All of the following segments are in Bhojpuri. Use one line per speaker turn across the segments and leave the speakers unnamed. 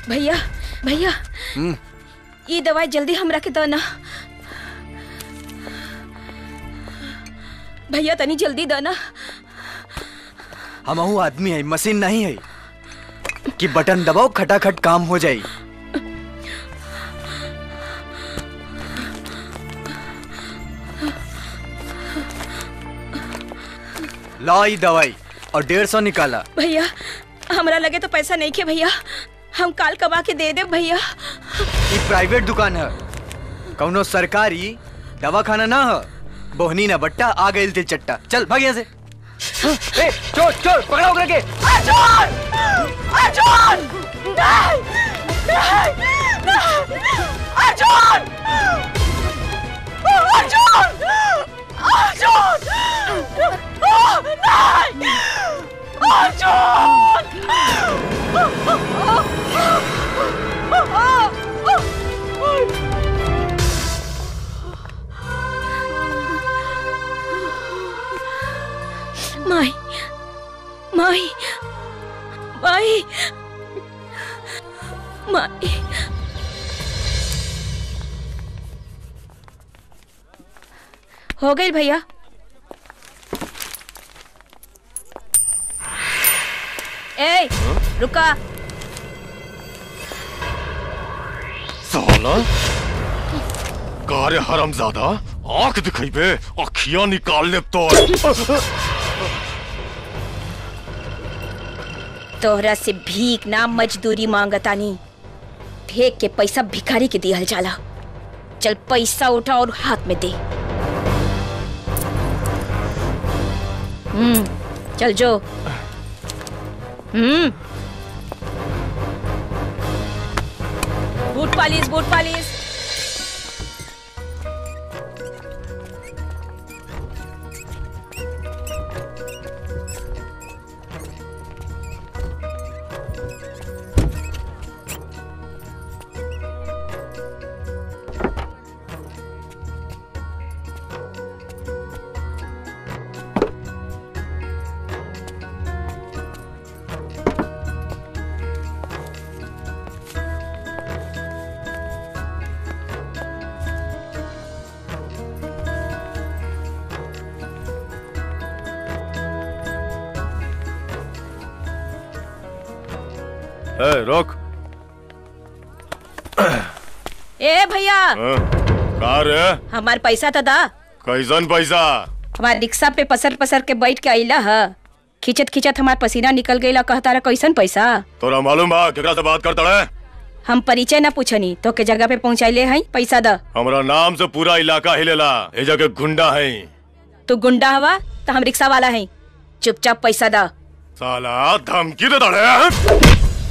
भैया भैया ये दवाई जल्दी हमरा के दो ना भैया, तनी जल्दी दो ना।
हमहू आदमी है, मशीन नहीं है कि बटन दबाओ खटाखट काम हो जाए। लाई दवाई और 150 निकाला।
भैया हमरा लगे तो पैसा नहीं के भैया, हम काल कमा के दे दे भैया।
ये प्राइवेट दुकान है, कौनो सरकारी दवाखाना ना है। बोहनी ना बट्टा आ गए तिल चट्टा। चल भाग यहाँ से। ए, चोर चोर पकड़ो करके।
चोर! चोर! नहीं! नहीं! नहीं! चोर! चोर! चोर! नहीं! चोर! माई माई माई माई हो गई भैया। ए रुका।
साला कार्य हरामजादा, आंख दिखाई बे, अखियां निकाल ले तो।
तोहरा से भीख ना मजदूरी मांगतानी, फेंक के पैसा भिखारी के दिहल जाला। चल पैसा उठा और हाथ में दे। चल जो। Boot polish boot polish.
रोक।
ए भैया
कार है?
हमार पैसा तो दा।
कैसन पैसा?
हमार रिक्शा पे पसर पसर के बैठ के आइला है, खिंचत खिंचत हमार पसीना निकल गईला। कहता रहा कैसन पैसा?
तोरा मालूम बा केकरा से बात करता है?
हम परिचय न पूछनी तो के जगह पे पहुँचाइले हैं, पैसा दा।
हमरा नाम से पूरा इलाका हिलेला, ए जगह गुंडा है।
तू गुंडा हवा तो हम रिक्शा वाला है, चुपचाप पैसा दा।
साला धमकी दे दड़े।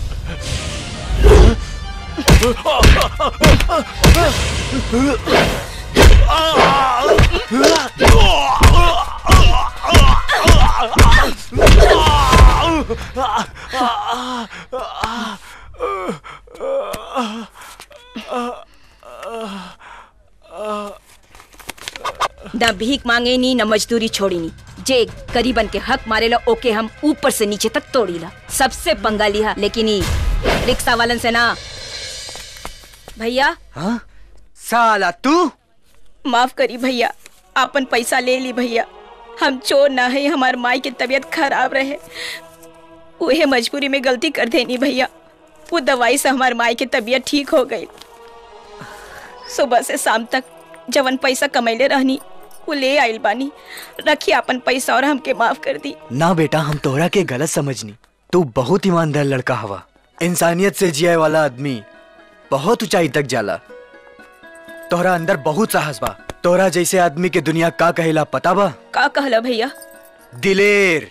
न भीख मांगे नी न मजदूरी छोड़ी नी। जे गरीबन के हक मारेला ओके हम ऊपर से नीचे तक तोड़ीला। सबसे पंगा लिया, लेकिन ई रिक्शा वालन से ना। भैया
हाँ? साला तू
माफ करी भैया, अपन पैसा ले ली भैया। हम चोर ना है, हमार माई की तबीयत खराब रहे, वही मजबूरी में गलती कर देनी भैया। वो दवाई से हमार माई की तबीयत ठीक हो गई। सुबह से शाम तक जवन पैसा कमैले रहनी वो ले आइल बानी। रखी अपन पैसा और हमके माफ कर दी।
ना बेटा, हम तोहरा के गलत समझनी। तू बहुत ईमानदार लड़का हवा, इंसानियत से जिया वाला आदमी बहुत ऊंचाई तक जाला। तोहरा अंदर बहुत साहस बा। तोहरा जैसे आदमी के दुनिया का कहेला पता बा?
का कहला भैया?
दिलेर।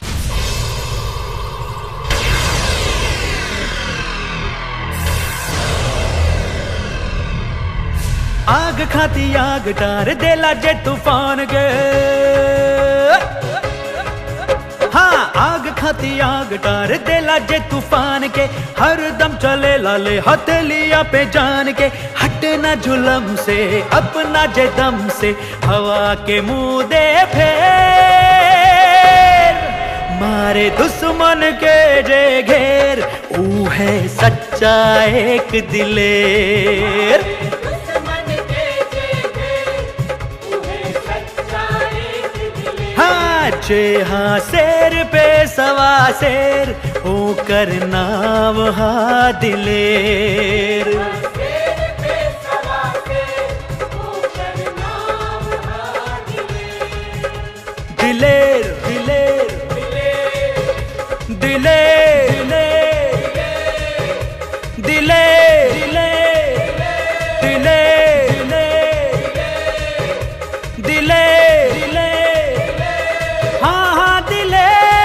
आग खाती आग डार देला जे तूफान के। हाँ, आग खाती आग डार देला जे तूफान के। हर दम चले लाले हथेलिया पे जान के। हटे ना जुलम से अपना जे दम से, हवा के मुंह दे फेर। मारे दुश्मन के जे घेर, ऊ है सच्चा एक दिलेर। हाँ जे हाँ शेर पे सवा शेर, होकर नाम हा दिलेर। दिलेर दिलेर दिलेर दिलेर दिलेर दिलेर दिलेर, हाँ हाँ दिलेर।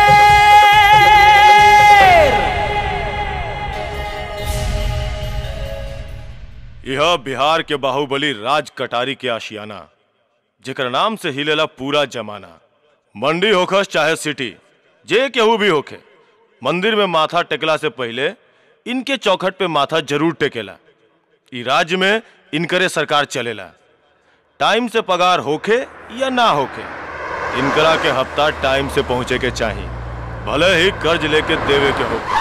यह बिहार के बाहुबली राज कटारी के आशियाना, जेकर नाम से हिलेला पूरा जमाना। मंडी होखस चाहे सिटी, जे केहू भी होखे, मंदिर में माथा टेकला से पहले इनके चौखट पे माथा जरूर टेकेला। ई राज्य में इनकरे सरकार चलेला। टाइम से पगार होखे या ना होखे, इनकरा के हफ्ता टाइम से पहुंचे के चाहिए, भले ही कर्ज लेके देवे के होखे।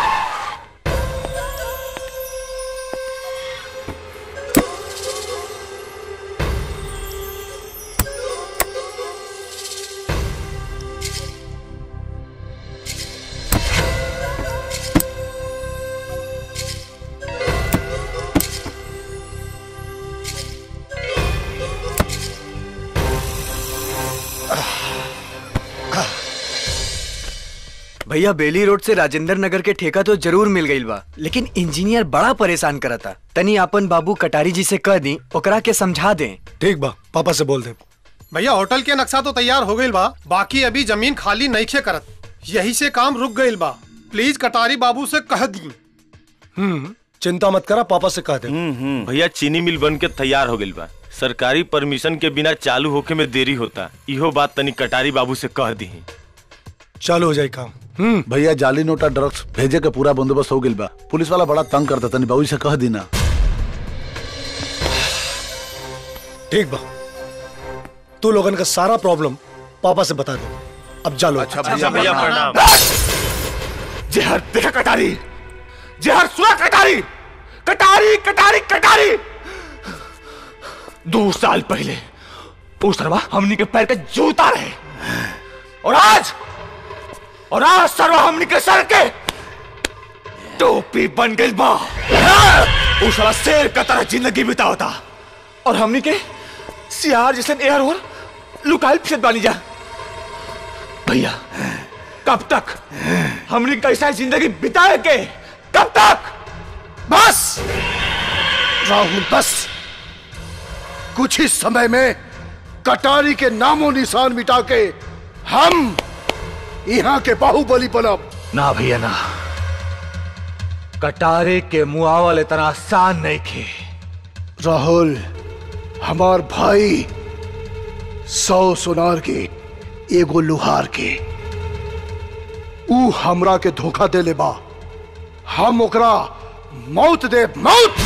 भैया बेली रोड से राजेंद्र नगर के ठेका तो जरूर मिल गई बा, लेकिन इंजीनियर बड़ा परेशान करता। तनी अपन बाबू कटारी जी से कह दी, ओकरा के समझा दें।
ठीक बा, पापा से बोल दे।
भैया होटल के नक्शा तो तैयार हो गई बा, बाकी अभी जमीन खाली नहीं खे करत, यही से काम रुक गई बा। प्लीज कटारी बाबू से कह दी।
चिंता मत करा, पापा से कह दे।
भैया चीनी मिल बन के तैयार हो गई बा, सरकारी परमिशन के बिना चालू होके में देरी होता। इहो बात तनी कटारी बाबू से कह दी।
चालू हो जाए काम।
भैया जाली नोटा ड्रग्स भेजे के पूरा बंदोबस्त हो गइल बा। पुलिस वाला बड़ा तंग करता, तनी बाबू से कह दीना।
ठीक बा, तू लोगन का सारा प्रॉब्लम पापा से बता दे। अब जा लो।
अच्छा भैया प्रणाम।
जहर देखा कटारी, जहर सुना कटारी, कटारी कटारी कटारी। 2 साल पहले उस सरवा हमनी के पैर के जूता रहे, और आज सरवा हमनी के सर के टोपी बन गई बा। उस साला शेर का तरह जिंदगी बितावता, और हमनी के सियार जैसे एयर और लुकाइल फिसत बानी जा। भैया कब तक हमनी कैसा जिंदगी बिताए के, कब तक?
बस राहुल, बस कुछ ही समय में कटारी के नामो निशान मिटा के हम यहाँ के बाहुबली बनब।
ना भैया ना, कटारे के मुआवल इतना आसान नहीं खे।
राहुल हमार भाई 100 सोनार के एगो लुहार के, ऊ हमरा के धोखा दे ले बा, हम ओकरा मौत दे, मौत।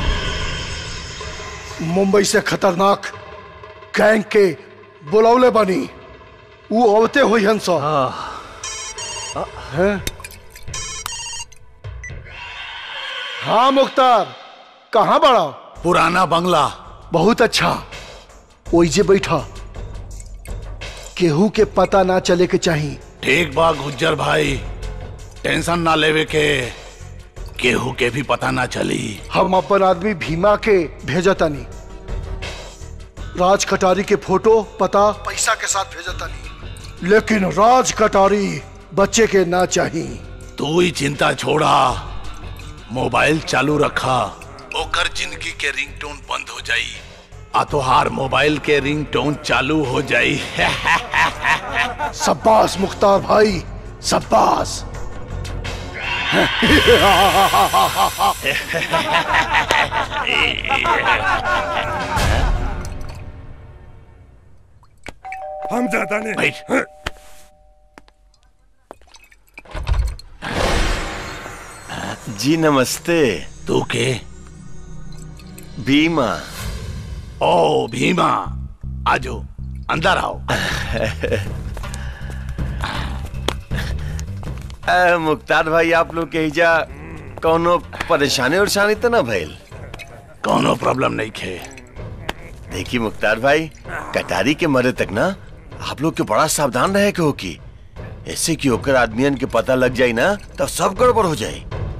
मुंबई से खतरनाक गैंग के बुलावले बानी, ऊ अवते हुई हंस। हाँ मुख्तार, कहाँ बड़ा?
पुराना बंगला।
बहुत अच्छा, ओइजे बैठा, केहू के पता ना चले के चाहिए।
ठीक बा गुज्जर भाई, टेंशन ना लेवे के, केहू के भी पता ना चली।
हम अपन आदमी भीमा के भेजतानी, राज कटारी के फोटो पता पैसा के साथ भेजतानी, लेकिन राज कटारी बच्चे के ना चाहिए।
तू ही चिंता छोड़ा, मोबाइल चालू रखा, ओकर जिंदगी के रिंगटोन बंद हो जाई, आ तोहार मोबाइल के रिंगटोन चालू हो जाई।
शाबाश मुख्तार भाई, शाबाश।
हम ज्यादा नहीं।
जी नमस्ते।
तू के?
भीमा।
ओ भीमा, आजो अंदर आओ।
मुख्तार भाई, आप लोग के हिजा कौनो परेशानी उरेशानी तो ना भइल?
कौनो प्रॉब्लम नहीं खे।
देखिए मुख्तार भाई, कटारी के मरे तक ना आप लोग के बड़ा सावधान रहे के हो कि ऐसे कि होकर आदमियन के पता लग जाए ना तो सब गड़बड़ हो जाए।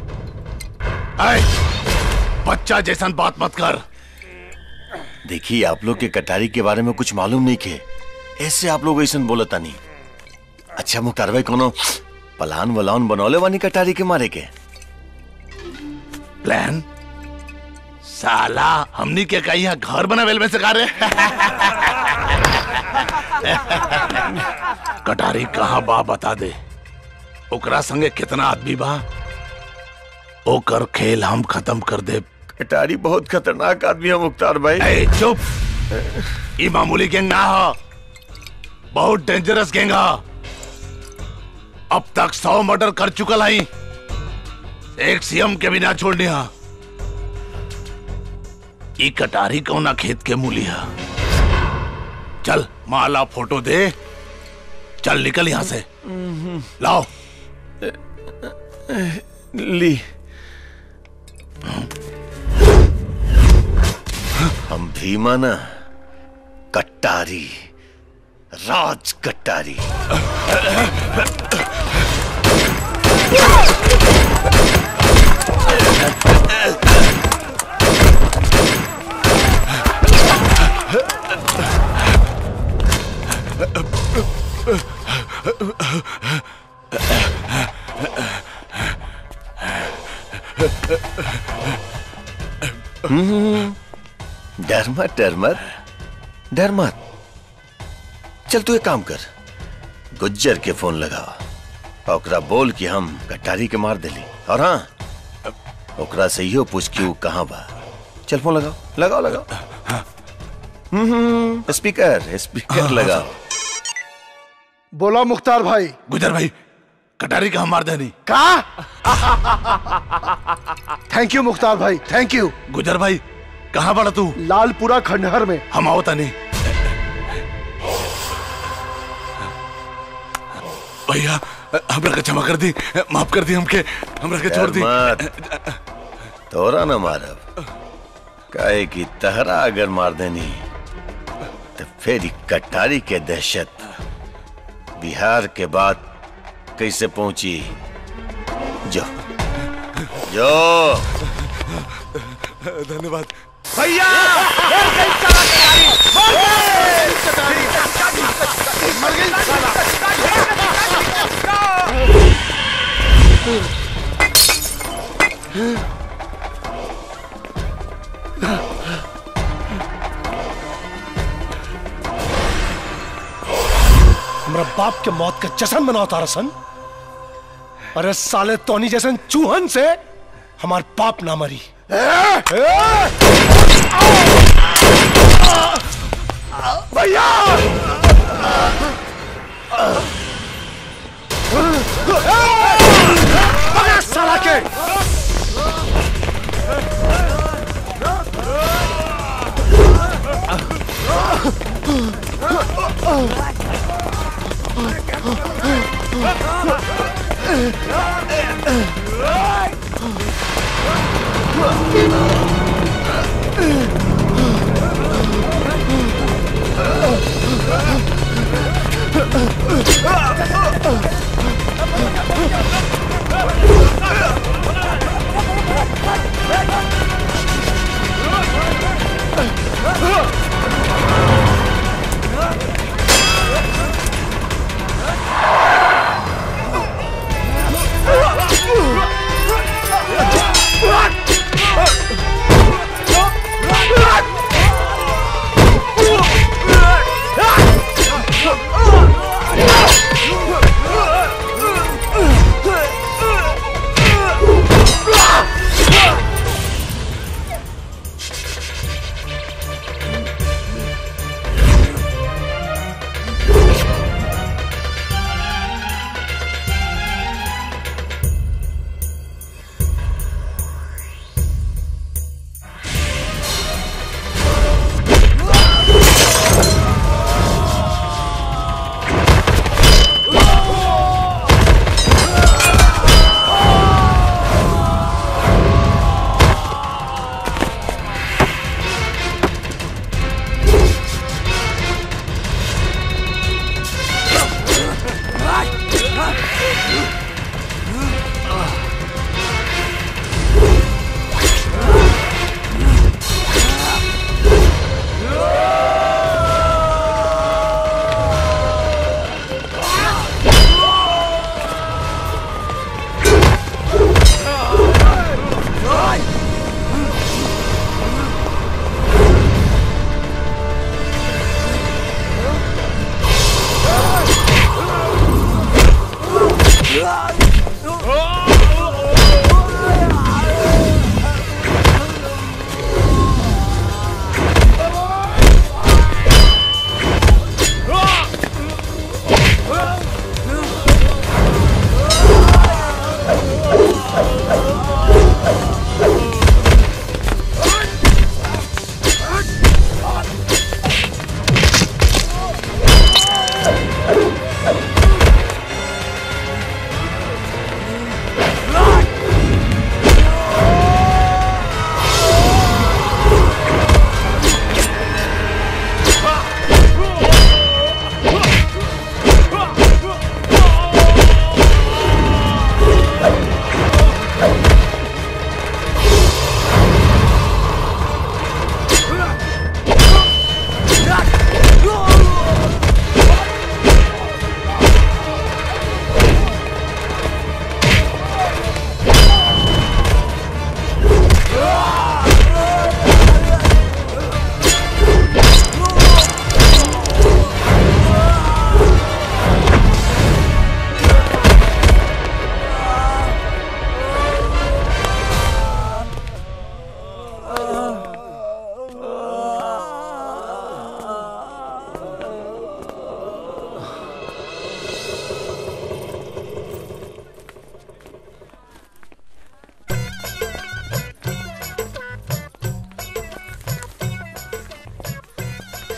बच्चा जैसन बात मत कर।
देखिए आप लोग के कटारी के बारे में कुछ मालूम नहीं खे, ऐसे आप लोग ऐसा बोलता नहीं। अच्छा मुख्तार भाई, कोनो प्लान वलान बनौले वानी कटारी के मारे के?
प्लान? साला हमनी के कहीं यहाँ घर बनावेल में सिखा रहे। कटारी कहाँ बा बता दे, ओकरा संगे कितना आदमी बा, ओकर खेल हम खत्म कर दे।
कटारी बहुत खतरनाक आदमी है मुख्तार भाई।
चुप, ये मामूली गैंग ना हो, बहुत डेंजरस गैंग है। अब तक 100 मर्डर कर चुकल है, एक सीएम के भी ना छोड़नी है। ये कटारी कौना खेत के मूली है। चल माला फोटो दे, चल निकल यहां से। लाओ
ली। हम भीमा ना, कटारी, राज कटारी। डर मत, डर मत, डर मत। चल तू एक काम कर, गुज्जर के फोन लगाओ, ओकरा बोल कि हम कटारी के मार देली। और हाँ, ओकरा से इहो पूछ कि कहाँ बा। चल फोन लगाओ, लगाओ लगाओ। स्पीकर स्पीकर लगाओ।
बोला मुख्तार भाई।
गुजर भाई, कटारी कहाँ मार देनी?
का? थैंक यू मुख्तार भाई, थैंक यू।
गुजर भाई कहाँ बड़ा तू?
लालपुरा खंडहर में।
हम आओ तनी। भैया हमरा के क्षमा कर दी, माफ कर दी, हमके हमरा के छोड़ दी।
तोरा न मारब, काहे कि तहरा अगर मार देनी तो फिर कटारी के दहशत बिहार के बाद कैसे पहुंची। जो जो
धन्यवाद
भैया।
हमरा बाप के मौत का जश्न मनाओ तारा सन। अरे साले तोनी जैसन चूहन से हमार बाप ना मरी।
भैया
पकड़ साला के।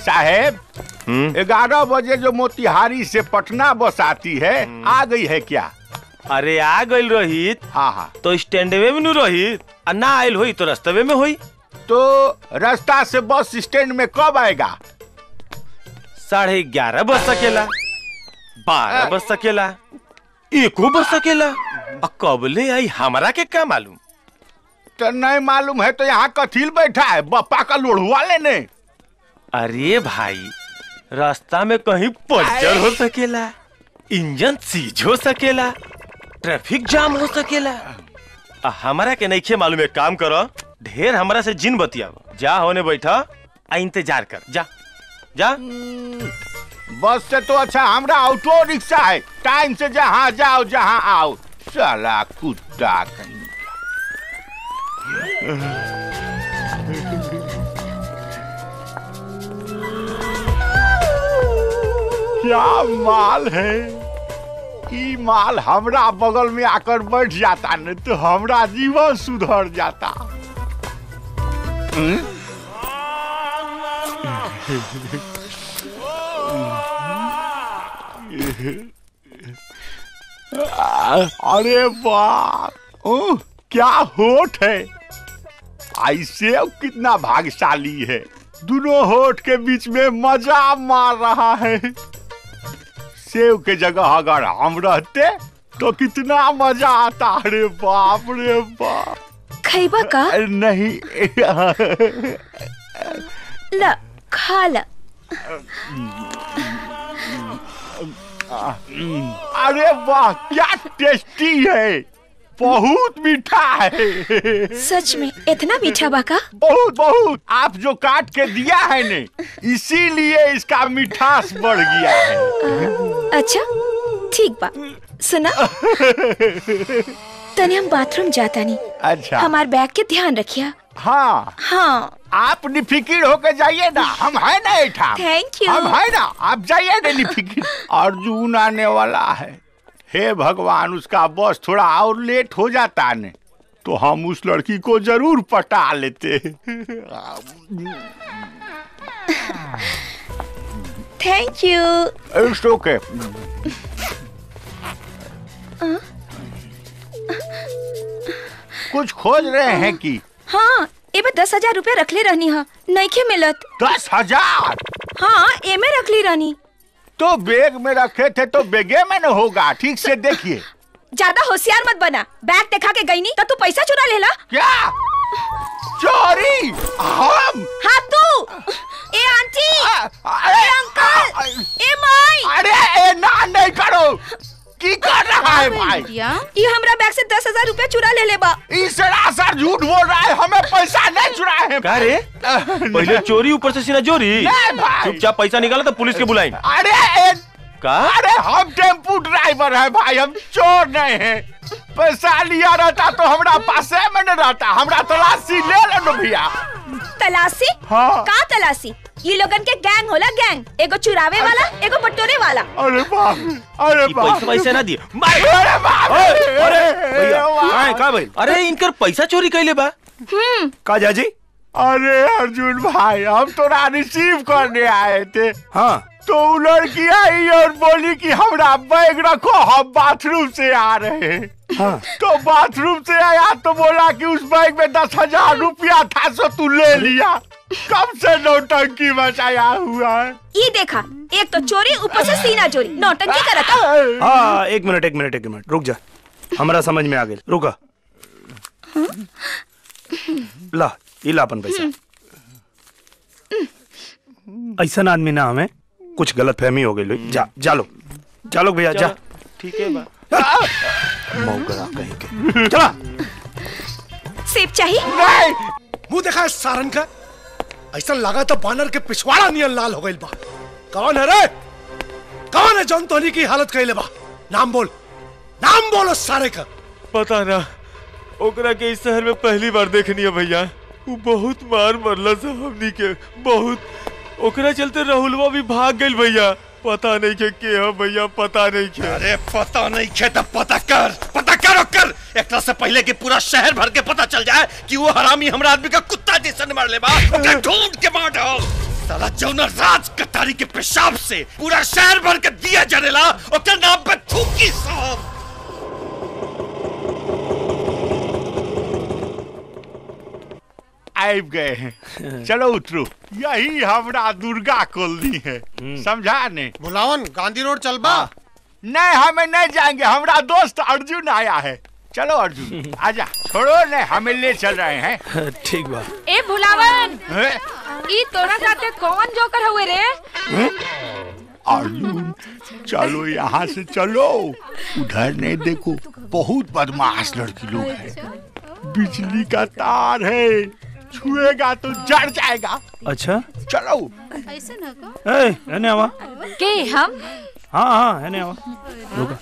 साहेब 11 बजे जो मोतिहारी से पटना बस आती है आ गई है क्या?
अरे आ गई रहित।
हाँ
तो स्टैंडवे में रहित, ना आयल हुई तो रास्तवे में हुई।
तो रास्ता से बस स्टैंड में कब आएगा?
11:30 बज सकेला, 12 बज सकेला, 1 बज सकेला। कब ले आई हमारा के क्या मालूम?
तो नहीं मालूम है तो यहाँ कथील बैठा है, बप्पा का लोढ़ुआ लेने?
अरे भाई रास्ता में कहीं पंचर हो सकेला, इंजन सीज हो सकेला, ट्रैफिक जाम हो सकेला। हमारा के नहीं खे मालूम। एक काम करो, ढेर हमारा से जिन बतियाओ, जा होने बैठा आ इंतजार कर। जा जा।
बस से तो अच्छा हमरा ऑटो रिक्शा है, टाइम से जहाँ जाओ जहाँ आओ। साला कुत्ता कहीं। क्या माल है ई माल हमरा बगल में आकर बैठ जाता न तो हमरा जीवन सुधर जाता। अरे वाह, क्या होठ है। ऐसे कितना भाग्यशाली है, दोनों होठ के बीच में मजा मार रहा है। सेव के जगह अगर हम रहते तो कितना मजा आता। अरे बाप रे बाप।
खैबा का?
नहीं
ला खा ला।
अरे वाह क्या टेस्टी है, बहुत मीठा है।
सच में इतना मीठा बाका?
बहुत बहुत। आप जो काट के दिया है ने इसीलिए इसका मिठास बढ़ गया है।
अच्छा ठीक बा, सुना तने हम बाथरूम जाता नहीं।
अच्छा
हमार बैग के ध्यान रखिया।
हाँ
हाँ
आप निफिकिर होके जाइए ना, हम है ना एठा।
Thank you.
हम है ना, आप जाइए ना निफिकिर। अर्जुन आने वाला है, हे भगवान उसका बस थोड़ा और लेट हो जाता ने तो हम उस लड़की को जरूर पटा लेते।
Thank you.
It's okay. कुछ खोज रहे हैं कि?
हाँ एबे 10,000 रुपया रखले रहनी हा, नइखे मिलत।
10,000?
हाँ एमे रखली रहनी।
तो बैग में रखे थे तो बैगे में न होगा, ठीक से देखिए।
ज्यादा होशियार मत बना, बैग दिखा के गई नहीं तो तू पैसा चुरा लेला।
क्या चोरी? हम?
हाँ तू। ए आंटी, ए अंकल, ए माई।
अरे ना नहीं करो, की कर रहा है भाई?
ये हमरा बैग से 10,000 रुपया चुरा ले बा।
सरासर झूठ बोल रहा है, हमें पैसा नहीं चुराए हैं।
क्या रे? पहले चोरी ऊपर से सीना चोरी। चुपचाप पैसा निकाला तो पुलिस के बुलाई। अरे
हम टेम्पू ड्राइवर है भाई, हम चोर नहीं है। पैसा लिया रहता तो हमरा पासे में न रहता, हमरा तलाशी ले लो भैया।
तलाशी?
हाँ।
का तलाशी? ये लोगन के गैंग होला, गैंग। एगो चुरावे वाला, एगो बटोरे वाला।
अरे बाप, अरे
बाप। पैसा ना दिए।
अरे बाप,
अरे भैया का भाई? अरे इनकर पैसा चोरी कैले बा।
का जाजी?
अरे अर्जुन भाई हम तोरा रिसीव करने आए थे।
हाँ
तो लड़की आई और बोली कि हमरा बैग रखो, हम बाथरूम से आ रहे हैं। हाँ। तो बाथरूम से आया तो बोला कि उस बैग में 10,000 रुपया था, सो तू ले लिया। कब से नौटंकी मचाया हुआ है।
ये देखा, एक तो चोरी ऊपर से सीना चोरी, नौटंकी करता।
हाँ एक मिनट रुक जा, हमारा समझ में आ गया। रुका ला, ये ला अपन पैसा। ऐसा आदमी ना हमें कुछ गलत फहमी हो गई। जा लो भैया जा।
ठीक है बा।
मौका कहीं के। चला।
सेब चाहिए?
नहीं।
मुंह देखा है सारन का, ऐसा लगा तो बानर के पिछवाड़ा नियन लाल हो गई बा। कौन है रे? कौन है जौन तोनी की हालत कइले बा? नाम बोल, नाम बोलो सारे का।
पता ना, ओकरा के इस शहर में पहली बार देखनी है भैया। वो बहुत मार मरला से हमनी के, बहुत। ओकरा चलते राहुलवा भी भाग गई भैया। पता नहीं के है भैया, पता नहीं के।
अरे पता नहीं के तो पता कर। एक से पहले कि पूरा शहर भर के पता चल जाए कि वो हरामी हमरा आदमी का कुत्ता जैसन मार ले बा। ढूंढ के मार डाल। साला जौना राज कटारी के पेशाब से पूरा शहर भर के दिया जरेला ओकर नाम पे थूकी साहब।
आइब गए हैं, चलो उतरो। यही हमरा दुर्गा कॉलोनी है, समझा ने?
बुलावन गांधी रोड चलबा?
नहीं, हमें नहीं जाएंगे, हमरा दोस्त अर्जुन आया है। चलो अर्जुन आजा, छोड़ो ने, हमें ले चल रहे हैं।
ठीक बा।
ए भुलावन, ई तोरा साथे कौन जोकर हुए रे?
अर्जुन चलो यहाँ से चलो, उधर नहीं देखो, बहुत बदमाश लड़की लोग हैं। बिजली का तार है, छुएगा तो जड़ जाएगा।
अच्छा
चलो।
ऐसे ना को?
एने आवा।
के हम?
हाँ एने आवा। रुका।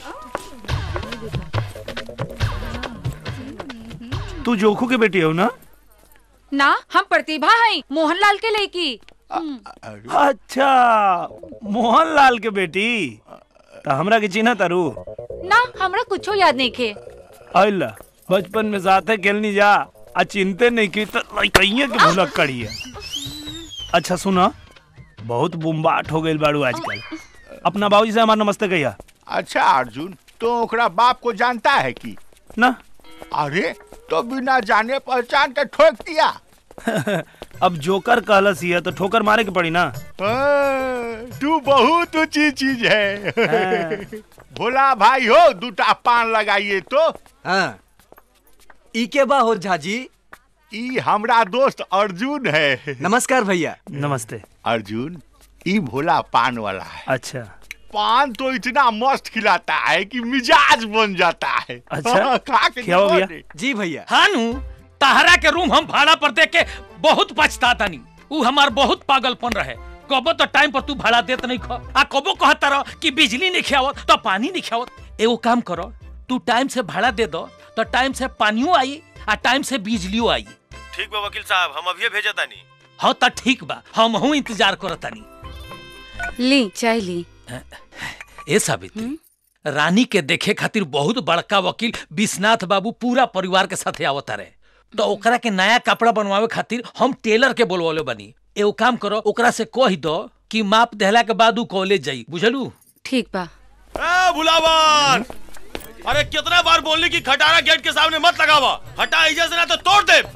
तू जोखू के बेटी हो ना?
ना, हम प्रतिभा हैं, मोहनलाल के लड़की।
अच्छा, मोहनलाल के बेटी। तो हमरा के चिन्ह तारू?
ना, हमरा कुछो याद नहीं खे।
अल्लाह, बचपन में साथे खेलनी जा, आ चिंते नहीं की तो लइकइया के भूलक करी है। अच्छा सुना, बहुत बुम्बाट हो गई बाड़ू आजकल। अपना बाबूजी से हमारा नमस्ते कहिया।
अच्छा अर्जुन, तो ओकरा बाप को जानता है कि
ना?
अरे तो बिना जाने पहचान के ठोक दिया।
अब जोकर कहलस ही है तो ठोकर मारे के पड़ी ना।
तू बहुत ऊंची चीज है। भोला भाई हो, दूटा पान लगाइए तो।
हाँ। ई के बा हो झाजी?
ई हमरा दोस्त अर्जुन है।
नमस्कार भैया।
नमस्ते।
अर्जुन, ई भोला पान वाला है।
अच्छा।
पान तो इतना मस्त खिलाता है कि मिजाज बन जाता है।
अच्छा क्या हो गया?
जी भैया।
हानू, तहरा के रूम हम भाड़ा पर दे के बहुत पछताता नहीं। उ हमार बहुत पागलपन रहे। कबो तो टाइम पर तू भाड़ा देत नहीं खा, आ कबो कहता रह कि बिजली नहीं खियावत तो पानी नहीं खियावत। एगो काम करो, तू टाइम से भाड़ा दे दो तो टाइम से पानियो आई आ टाइम से बिजलियो आई।
ठीक बा वकील साहब, हम अभी भेजतानी।
हाँ तो ठीक बा, हम हूँ इंतजार करतानी।
ली चाय ली।
ए साबित्री, रानी के देखे खातिर बहुत बड़का वकील विश्वनाथ बाबू पूरा परिवार के साथे आवत रहे, तो ओकरा के नया कपड़ा बनवावे खातिर हम टेलर के बोलवाले बनी। एगो काम करो, ओकरा से कह दो कि माप देहला के बाद उ कॉलेज जाई, बुझलू?
ठीक बा।
ए भुलावन, अरे कितना बार बोलनी कि खटारा गेट के सामने मत लगावा, हटा इजे से ना तो तोड़ दे।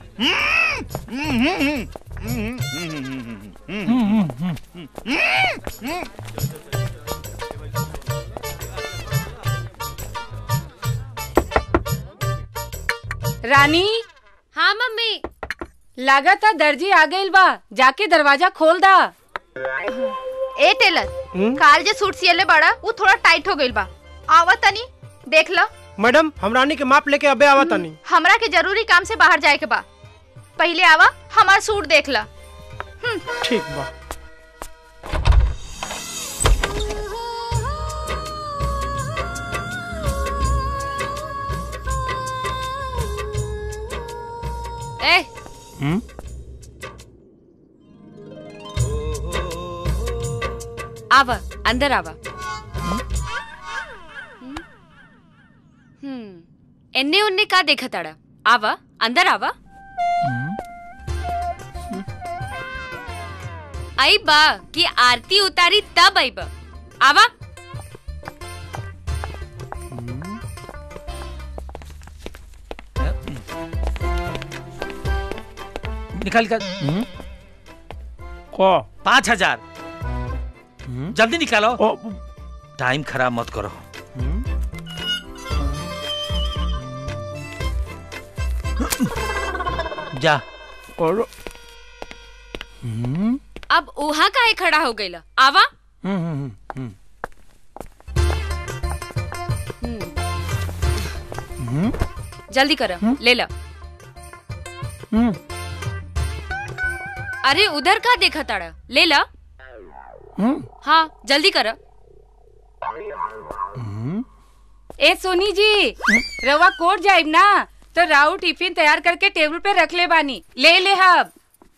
रानी।
हाँ मम्मी।
लागत है दर्जी आ गइल बा, जाके दरवाजा खोल दा।
ए टेलर, काल जे सूट सियले बड़ा वो थोड़ा टाइट हो गइल बा, आवा तनी देख ला।
मैडम, हम रानी के माप लेके अबे आवा तनी।
हमरा के जरूरी काम से बाहर जाए के बा, पहले आवा हमार सूट देख ला।
ठीक बा।
ए आवा, अंदर आवा। एन्ने उन्ने का देखा ताड़ा? आवा, अंदर आवा। आई बा कि आरती उतारी तब आई बा। आवा।
निकाल कर। 5000 जल्दी निकालो, टाइम खराब मत करो। जा।
और अब वहाँ काहे खड़ा हो गइला? आवा। जल्दी कर, ले ला। अरे उधर का देखा ताड़ा? ले ला। हाँ जल्दी कर। ए सोनी जी, रवा कोट जाइब ना तो राउ टिफिन तैयार करके टेबल पे रख ले बानी, ले ले हम।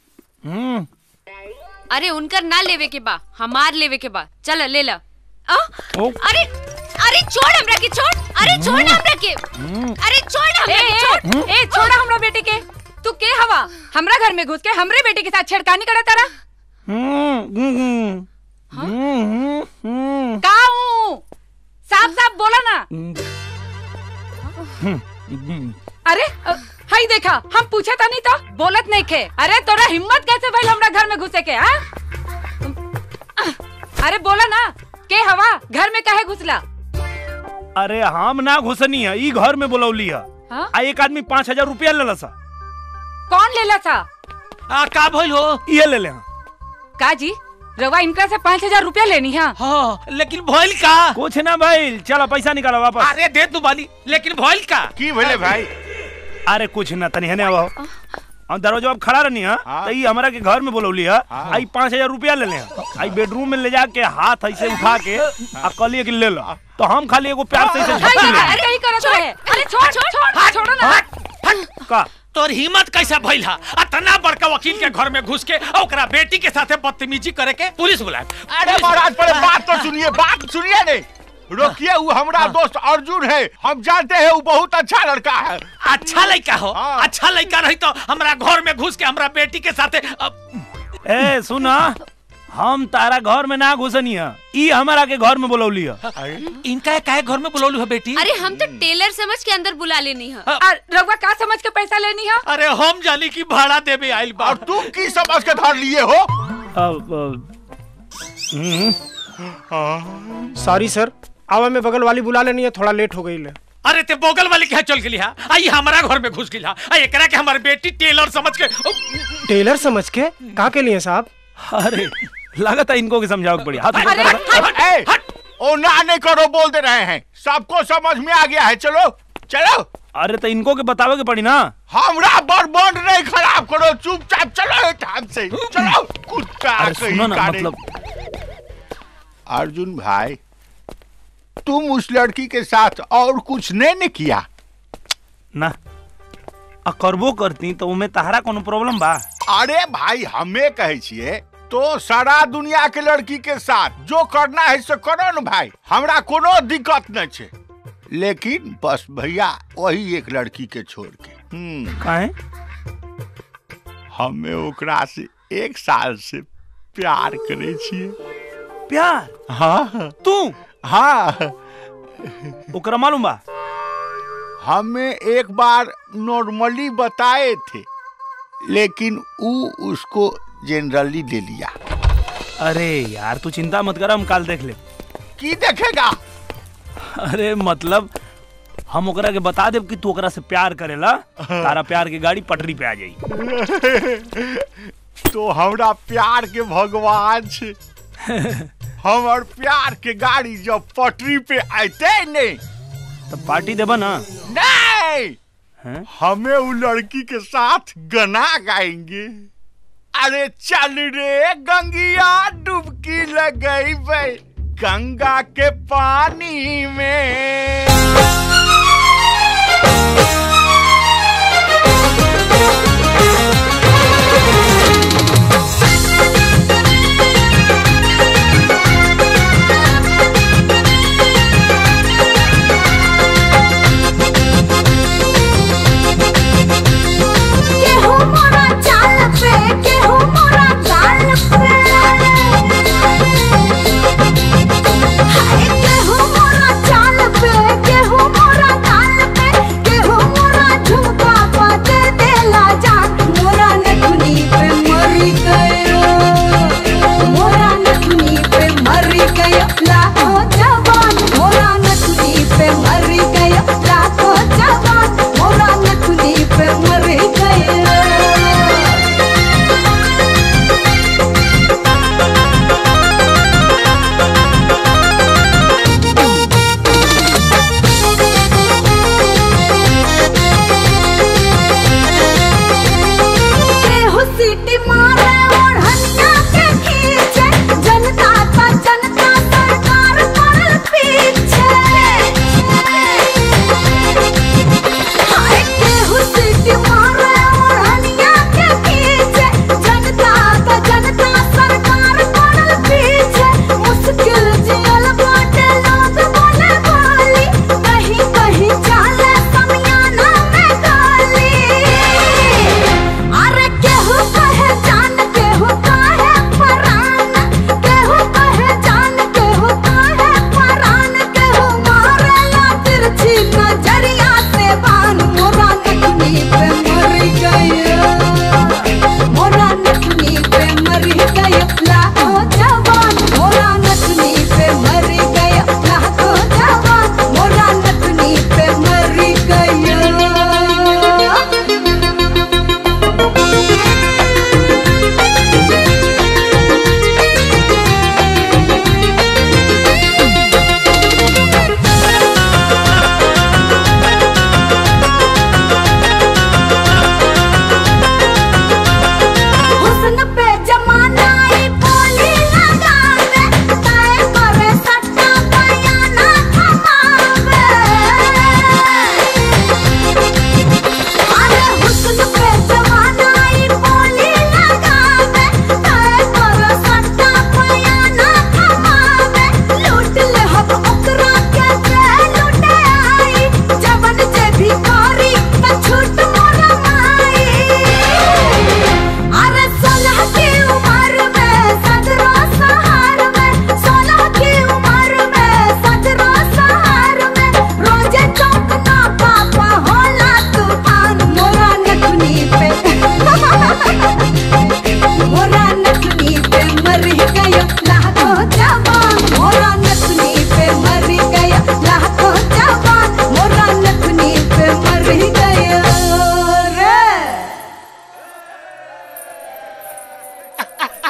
अरे उनकर ना लेवे के बा, हमार लेवे के बा। चल ले ला। अरे अरे छोड़ हमरा के, छोड़। अरे छोड़ ना हमरा के। अरे छोड़ ना हमरा के, छोड़। छोड़ा हमरा बेटे के। तू के हवा हमरा घर में घुस के हमरे बेटे के साथ छेड़खानी करा तारा? का हूँ? साफ साफ बोला ना। अरे हाई देखा, हम पूछा था नहीं तो बोलत नहीं खे। अरे तोरा हिम्मत कैसे भइल हमरा घर में घुसे के? हाँ अरे बोला ना, के हवा घर में काहे घुसला?
अरे हम ना घुसनी है, ई घर में बुलौली है।
हाँ?
आ एक आदमी 5000 रुपया लेला सा।
कौन लेला था?
का भइल हो?
ये ले ले।
का जी रवा इनका से 5000 रुपया लेनी है?
हाँ, लेकिन भइल का?
कुछ ना भइल, चलो पैसा निकालो वापस।
अरे दे तू बाली, लेकिन भइल का?
की भइले भाई?
अरे कुछ ना, तनी हने आओ। हम दरवाजा अब खड़ा रहनी है, तो ई हमरा के घर में बुलौली है। आई 5000 रुपया ले ले। आई बेडरूम में ले जाके हाथ ऐसे उठा के आ कहलिए कि ले लो, तो हम खाली एगो प्यार से ऐसे झपकी ले।
अरे यही करत है। अरे छोड़ छोड़ो ना।
का
तोर हिम्मत कैसा भइल हा? इतना बड़का वकील के घर में घुस के ओकरा बेटी के साथे बदतमीजी करे के पुलिस बुलाए?
अरे महाराज पहले बात तो सुनिए, बात सुनिए नहीं। रोकिए, वो हमारा दोस्त अर्जुन है, हम जानते हैं वो बहुत अच्छा लड़का है।
अच्छा लड़का हो? अच्छा लड़का रही तो हमरा घर में घुस के हमरा बेटी के साथे
ए सुना, हम तारा घर में ना घुसनी है, ई हमारा के घर में बुलौली है।
इनका काहे घर में बुलौली है बेटी?
अरे हम तो टेलर समझ के अंदर बुला लेनी है।
रउआ का समझ के पैसा लेनी है?
अरे हम जानी की भाड़ा देवे आइल बा।
और तुम की समझ के धार लिए हो?
सॉरी सर, आवा में बगल वाली बुला लेनी है, थोड़ा लेट हो गई ले।
अरे ते बोगल वाली क्या चल गई है? आई हमारा घर में घुस गई है। एकरा के हमारी बेटी टेलर समझ के।
टेलर समझ के का के लिए साहब?
अरे लगा था इनको की समझाओ पड़ी। हाथ
ओ ना नहीं करो, बोल दे रहे हैं, सबको समझ में आ गया है। चलो चलो।
अरे तो इनको के बतावे के पड़ी ना।
हमरा बर्बाद नहीं खराब करो, चुपचाप चलो ठाम से। चलो कुत्ता।
अरे सुनो ना, मतलब
अर्जुन भाई, तुम उस लड़की के साथ और कुछ नहीं किया
ना? करबो करती तो उमे तहरा कोनो प्रॉब्लम बा?
अरे भाई हमें कहे छिए तो सारा दुनिया के लड़की के साथ जो करना है सो करो न भाई, हमरा कोनो दिक्कत नहीं छे। लेकिन बस भैया वही एक लड़की के छोड़ के।
काहे?
हमें ओकरा से 1 साल से प्यार करे छिए।
प्यार?
हाँ।
तू?
हाँ।
ओकरा मालूम बा?
हमें एक बार नॉर्मली बताए थे, लेकिन उसको जनरली ले लिया।
अरे यार तू चिंता मत कर, हम काल देख ले।
की देखेगा?
अरे मतलब हम ओकरा के बता देब कि तू ओकरा से प्यार करेला, तारा प्यार की गाड़ी पटरी पे आ जाई।
तो हमरा प्यार के भगवान छे। हमार प्यार के गाड़ी जब पटरी पे आते नहीं
तो पार्टी देबा ना?
नहीं, हमें वो लड़की के साथ गाना गाएंगे। अरे चल रे गंगिया डुबकी लगई भाई गंगा के पानी में।
केहू मोरा चाल पे, केहू मोरा गाल पे, केहू मोरा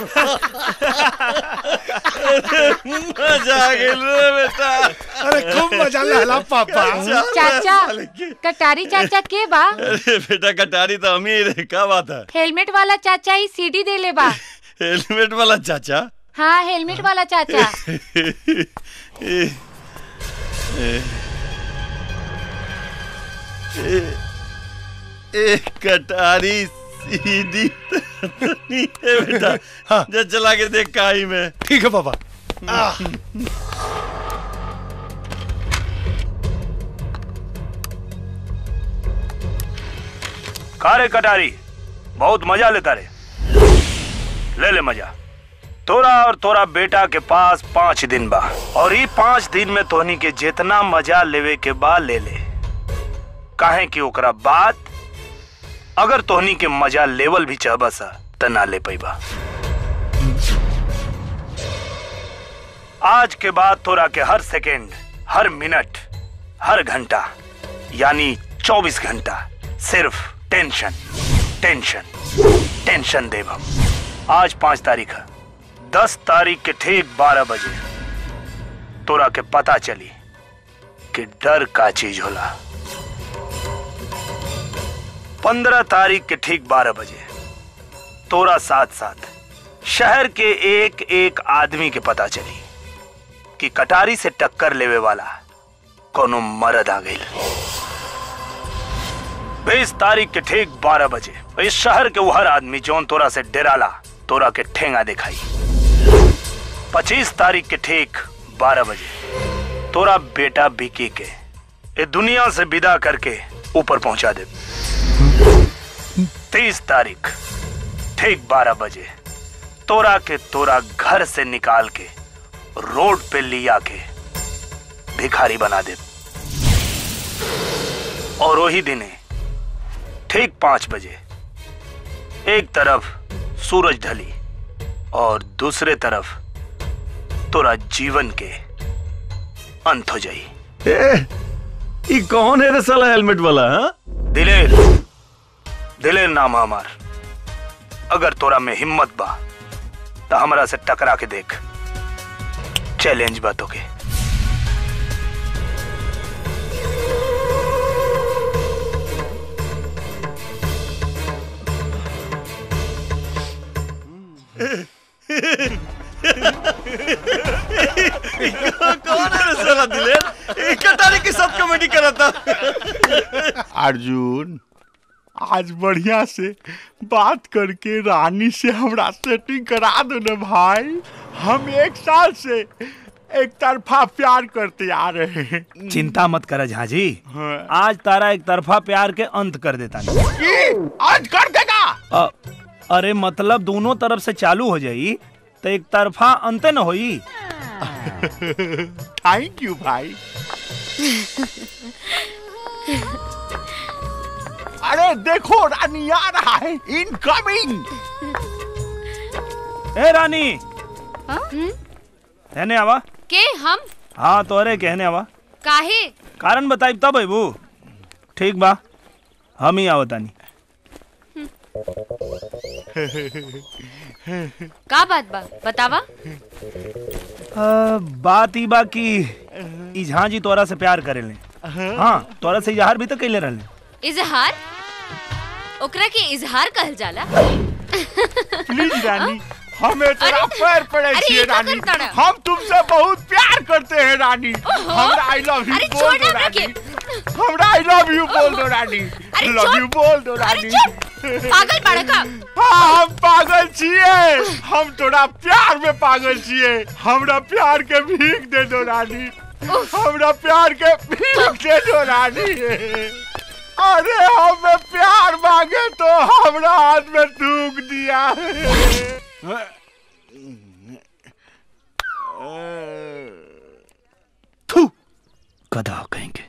मजा आ गया रे बेटा।
अरे खूब मजा लहला पापा।
चाचा कटारी चाचा के बा?
अरे बेटा कटारी तो हम ही रे, क्या बात है?
हेलमेट वाला चाचा ही सीडी दे ले बा।
हेलमेट वाला चाचा?
हाँ हेलमेट वाला चाचा।
कटारी सीधी नहीं है बेटा। हाँ जा चला के देख काई में।
ठीक है पापा।
का रे कटारी बहुत मजा लेता रे। ले ले मजा। तोरा और तोरा बेटा के पास 5 दिन बा और ये 5 दिन में तोहनी के जितना मजा लेवे के बा ले ले। काहे कि ओकरा बाद अगर तोहनी के मजा लेवल भी चाहबा सा त ना ले पैबा। आज के बाद तोरा के हर सेकेंड, हर मिनट, हर घंटा यानी 24 घंटा सिर्फ टेंशन टेंशन टेंशन देव हम। आज 5 तारीख है। 10 तारीख के ठीक 12 बजे तोरा के पता चली कि डर का चीज होला। 15 तारीख के ठीक 12 बजे तोरा साथ साथ शहर के एक एक आदमी के पता चली कि कटारी से टक्कर लेवे वाला कोनो मर्द आ गई। 20 तारीख के ठीक 12 बजे इस शहर के वो हर आदमी जौन तोरा से डराला तोरा के ठेंगा दिखाई। 25 तारीख के ठीक 12 बजे तोरा बेटा बिकी के ये दुनिया से विदा करके ऊपर पहुंचा दे। 30 तारीख ठीक 12 बजे तोरा के तोरा घर से निकाल के रोड पे लिया के भिखारी बना दे। और वही दिने ठीक 5 बजे एक तरफ सूरज ढली और दूसरे तरफ तोरा जीवन के अंत हो जाई।
ये कौन है रे साला हेलमेट वाला? हाँ
दिलेर, दिलेर नाम हमार। अगर तोरा में हिम्मत बा तो हमरा से टकरा के देख। चैलेंज बातों के।
कौन है रे साला दिलेर? कटारी के साथ कॉमेडी कर रहा था।
अर्जुन आज बढ़िया से बात करके रानी से हमरा सेटिंग करा दो ना भाई। हम 1 साल से एक तरफा प्यार करते आ रहे हैं।
चिंता मत कर झाजी। आज तारा एक तरफा प्यार के अंत कर देता नहीं।
आज कर देगा?
अरे मतलब दोनों तरफ से चालू हो जाई तो एक तरफा अंत न होई।
थैंक यू भाई। अरे देखो रानी आ रहा है। इनकमिंग।
ए रानी कहने आवा
के हम?
हाँ तोरे कहने आवा।
काहे?
कारण बताई तब अबू। ठीक बा हम ही आवतानी।
का बात बा बतावा।
बात ही बा कि झांझी तोरा से प्यार करेले। हाँ तोरा से इजहार भी तो कैले रहले।
इजहार? ओकरा के इजहार कहल जाला?
प्लीज रानी हमें तेरा पैर पड़े छिए रानी। हम तुमसे बहुत प्यार करते हैं रानी। हमरा आई लव यू बोल दो रानी। हमरा आई लव यू बोल दो रानी। लव यू बोल दो रानी।
पागल बाड़ा का?
हाँ हम पागल छिए। हम थोड़ा प्यार में पागल छिए। हमरा प्यार के भीख दे दो रानी। हमरा प्यार के भीख दे दो रानी। अरे हमें प्यार मांगे तो हमरा हाथ में थूक दिया।
गधा कहेंगे।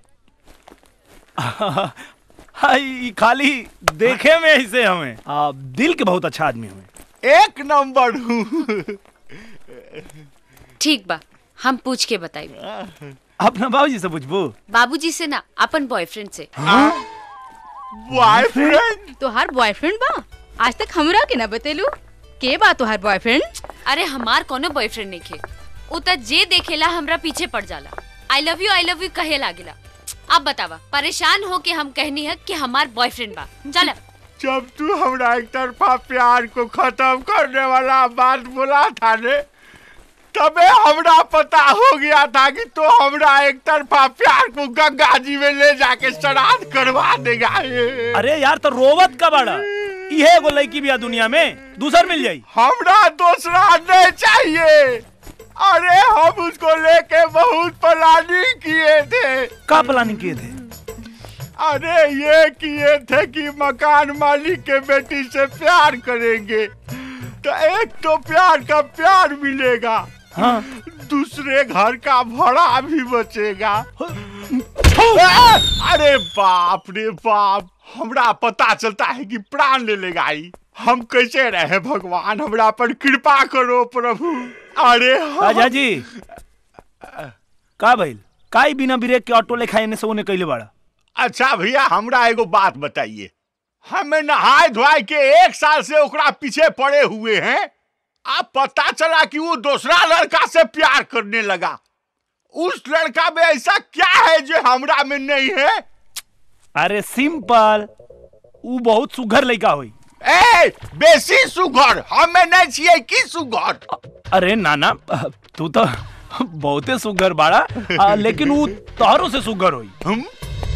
हाय खाली देखे में ऐसे हमें दिल के बहुत अच्छा आदमी हुए।
1 नंबर हूँ।
ठीक बा हम पूछ के बताई।
अपना बाबूजी से पूछबो?
बाबूजी से ना अपन बॉयफ्रेंड से।
बॉयफ्रेंड?
तो हर बॉयफ्रेंड बा? आज तक हमरा के ना बतेलू के बात तुहार बॉयफ्रेंड?
अरे हमार कोनो बॉयफ्रेंड नहीं खे। उ त जे देखेला हमरा पीछे पड़ जाला। आई लव यू कहे लागेला। अब बतावा परेशान हो के हम कहनी है कि हमार बॉयफ्रेंड बा। चल
जब तू हमरा एक तरफा प्यार को खत्म करने वाला बात बोला था ने, तबे हमरा पता हो गया था कि तो हमरा एक तरफा प्यार को गंगा जी में ले जाके श्राद्ध करवा देगा।
अरे यार तो रोवत का बड़ा ये एगो लड़की भी दुनिया में दूसर मिल जाई।
हमरा दूसरा नहीं चाहिए। अरे हम उसको लेके बहुत प्लानिंग किए थे।
का प्लानिंग किए थे?
अरे ये किए थे कि मकान मालिक के बेटी से प्यार करेंगे तो एक तो प्यार का प्यार मिलेगा, हाँ। दूसरे घर का भाड़ा भी बचेगा। अरे बाप रे बाप, हमरा पता चलता है कि प्राण ले लेगा। हम कैसे रहे भगवान, हमरा पर कृपा करो प्रभु। अरे
राजा जी का भइल? काई बिना ब्रेक के ऑटो लेखाए ने से ओने कइले बाड़ा?
अच्छा भैया हमरा एगो बात बताइए, हमें नहाए धोए के 1 साल से ओकरा पीछे पड़े हुए हैं, अब पता चला कि वो दूसरा लड़का से प्यार करने लगा। उस लड़का में ऐसा क्या है जो हमरा में नहीं है?
अरे सिंपल, वो बहुत सुघर लड़का होई।
ए बेसी सुघर हमें नहीं चाहिए कि सुघर।
अरे नाना तू तो बहुते सुघर बाड़ा, लेकिन वो तोहरों से सुघर होई।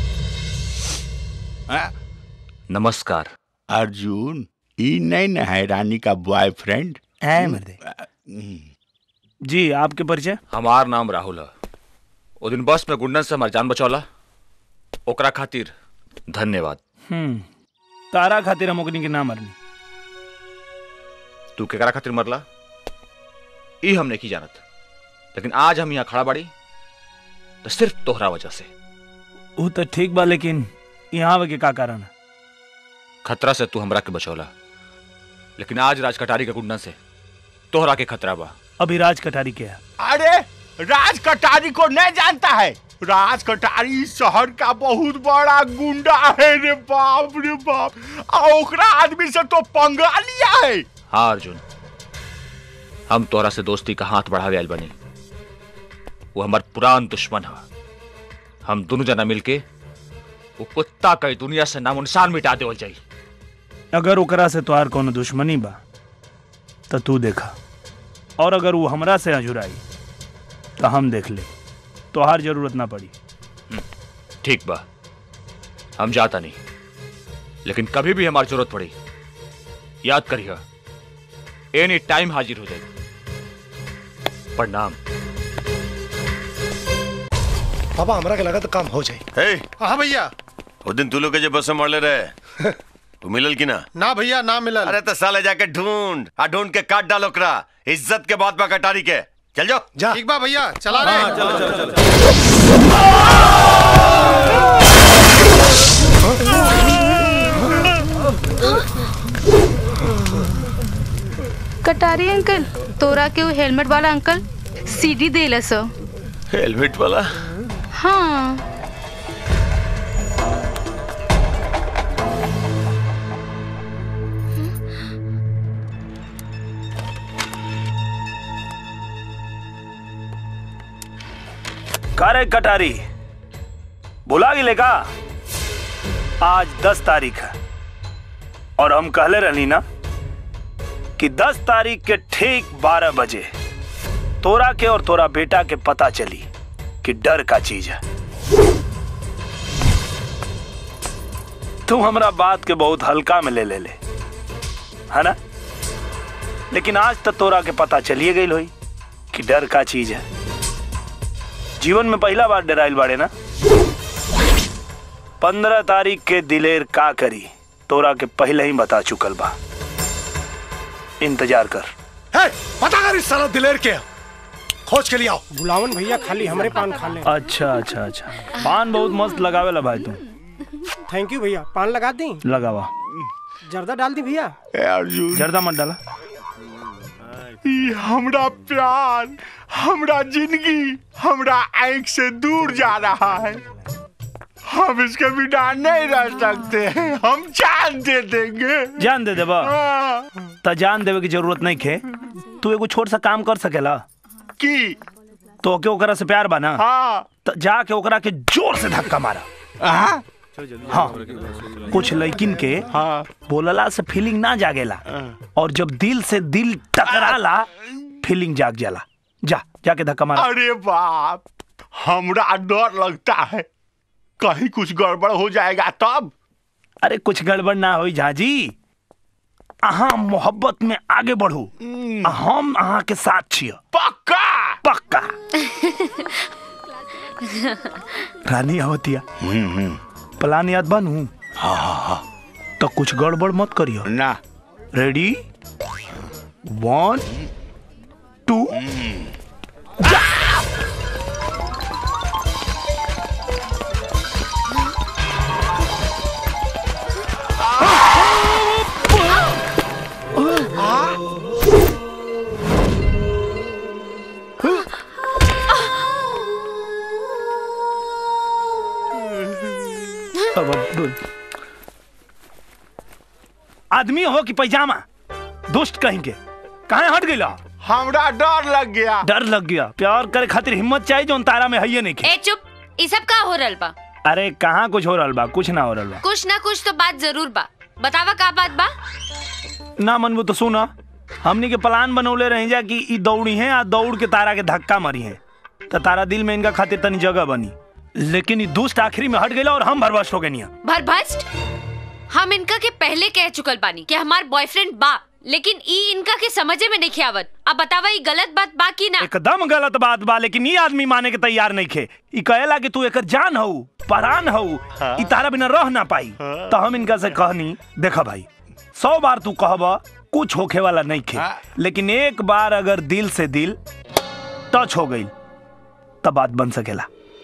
नमस्कार अर्जुन, ई नहीं न है रानी का बॉयफ्रेंड?
जी आपके परिचय?
हमार नाम राहुल है। वो दिन बस में गुंडन से हमार जान बचौला, ओकरा खातिर धन्यवाद।
तारा खातिर हम ओकनी के ना मरनी।
तू केकरा खातिर मरला ई हमने की जानत, लेकिन आज हम यहाँ खड़ा बाड़ी तो सिर्फ तोहरा वजह से।
वो तो ठीक बा, लेकिन यहाँ के का कारण है?
खतरा से तू हमरा के बचौला, लेकिन आज राज कटारी के गुंडन से तोहरा के खतरा बा।
अभी राज कटारी क्या है?
अरे राज कटारी को नहीं जानता है? राज कटारी शहर का बहुत बड़ा गुंडा है रे बाप रे बाप, और ओकरा आदमी से तो पंगा लिया है।
हाँ अर्जुन, हम तोहरा से दोस्ती का हाथ बढ़ावे आइल बनी। वो हमार पुरान दुश्मन है। हम दोनों जना मिलके वो कुत्ता कई दुनिया से नामो निशान मिटा देवल जाई।
अगर ओकरा से तोहार कोनो दुश्मनी बा तो तू देखा, और अगर वो हमरा से अजुराई तो हम देख ले, तोहार जरूरत ना पड़ी।
ठीक बा, हम जाता नहीं, लेकिन कभी भी हमारी जरूरत पड़ी याद करिए, एनी टाइम हाजिर हो जाएगी। प्रणाम।
पापा हमरा के लगा तो काम हो जाए।
हे
हाँ भैया,
वो दिन तू लोग के जो बस में मरले रहे वो मिलल की ना?
ना भैया ना मिलल।
अरे तो साले जाके ढूंढ के काट डालो ओकरा। इज्जत के बात बा कटारी के। चल जाओ
जा। ठीक बा भैया, चला रे।
चलो चलो चलो।
कटारी अंकल, तोरा के वो हेलमेट वाला अंकल सीडी देला सो।
हेलमेट वाला?
हाँ।
कारे कटारी बुला गिले का? आज 10 तारीख है और हम कहले रहनी ना कि 10 तारीख के ठीक 12 बजे तोरा के और तोरा बेटा के पता चली कि डर का चीज है। तुम हमरा बात के बहुत हल्का में ले है ना? लेकिन आज तक तोरा के पता चलिए गई होई कि डर का चीज है। जीवन में पहला बार डराइल बाड़े ना? 15 तारीख के दिलेर का करी तोरा के पहले ही बता चुकल बा। इंतजार कर।
है, पता कर इस साला दिलेर के खोज के लिए आओ।
बुलावन भैया खाली हमरे पान खा ले।
अच्छा अच्छा अच्छा, पान बहुत मस्त लगावेला भाई तुम।
थैंक यू भैया। पान लगा दी?
लगावा।
जर्दा डाल दी भैया?
जर्दा मत डाला।
हमरा प्यार, हमरा जिंदगी, हमरा आंख से दूर जा रहा है। हम इसके बिना नहीं रह सकते। हम जान दे देंगे।
जान दे देबा? त जान देवे की जरूरत नहीं खे। तू एगो छोट सा काम कर सकेला
की?
तो के ओकरा से प्यार बना।
हाँ।
त जाके ओकरा के जोर से धक्का मारा। हाँ, कुछ लड़किन के बोलला से फीलिंग ना जागेला और जब दिल से दिल टकराला फीलिंग जाग जाला। जा जाके धक्का मारा।
अरे बाप, हमरा डर लगता है कहीं कुछ गड़बड़ हो जाएगा तब।
अरे कुछ गड़बड़ ना हो झाजी, अहाँ मोहब्बत में आगे बढ़ू, हम अहाँ के साथ छिय।
पक्का
पक्का। रानी आवतिया। प्लान याद बनू?
हाँ।
तो कुछ गड़बड़ मत करियो
ना।
रेडी 1 2 जा। आदमी हो कि पैजामा? दुष्ट कहेंगे। कहाँ हट गया?
हमरा डर लग गया।
डर लग गया? प्यार करे खातिर हिम्मत चाहिए जो तारा में है नहीं।
ए चुप, ये सब का हो रहल बा?
अरे कहाँ कुछ हो रहल बा? कुछ ना हो रहल बा।
कुछ ना कुछ तो बात जरूर बा। बतावा का बात बा?
ना मनबू तो सुना, हमनी के प्लान बनौले रही जा कि ई दौड़ी है आ दौड़ के तारा के धक्का मारी है तो तारा दिल में इनका खातिर तनी जगह बनी, लेकिन ये दुष्ट आखिरी में हट गया और हम भरभस्ट हो गए।
भरभस्ट? हम इनका के पहले कह चुकल बानी कि हमार बॉयफ्रेंड बा, लेकिन ई इनका के समझे में नहीं आवत। अब बतावा ई गलत बात बा कि ना?
एकदम गलत बात बा, लेकिन ये आदमी माने के तैयार नहीं खे। ई कहेला कि तू एकर जान हऊ, परान हऊ, ई तारा बिना रह ना पाई। तो हम इनका से कहनी, देखा भाई 100 बार तू कहबा कुछ होखे वाला नहीं खे, लेकिन एक बार अगर दिल से दिल टच हो गई तब बात बन सकेला।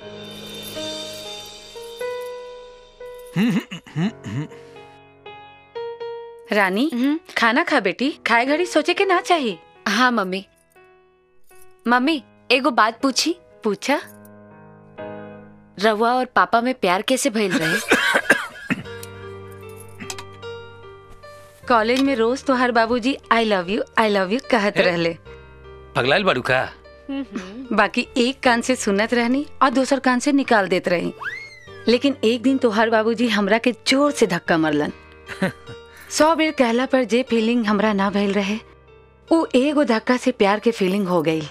रानी खाना खा बेटी, खाए घड़ी सोचे के ना चाहिए।
हाँ मम्मी। मम्मी एगो बात पूछी?
पूछा।
रवा और पापा में प्यार कैसे भइल रहे?
कॉलेज में रोज तो हर बाबूजी आई लव यू कहत रहले।
पगलाइल बाड़ू का?
बाकी एक कान से सुनत रहनी और दूसर कान से निकाल देत रही, लेकिन एक दिन तो हर बाबूजी हमरा के जोर से धक्का मारलन। 100 बेर कहला पर जे फीलिंग हमरा ना भइल रहे वो एगो धक्का से प्यार के फीलिंग हो गई।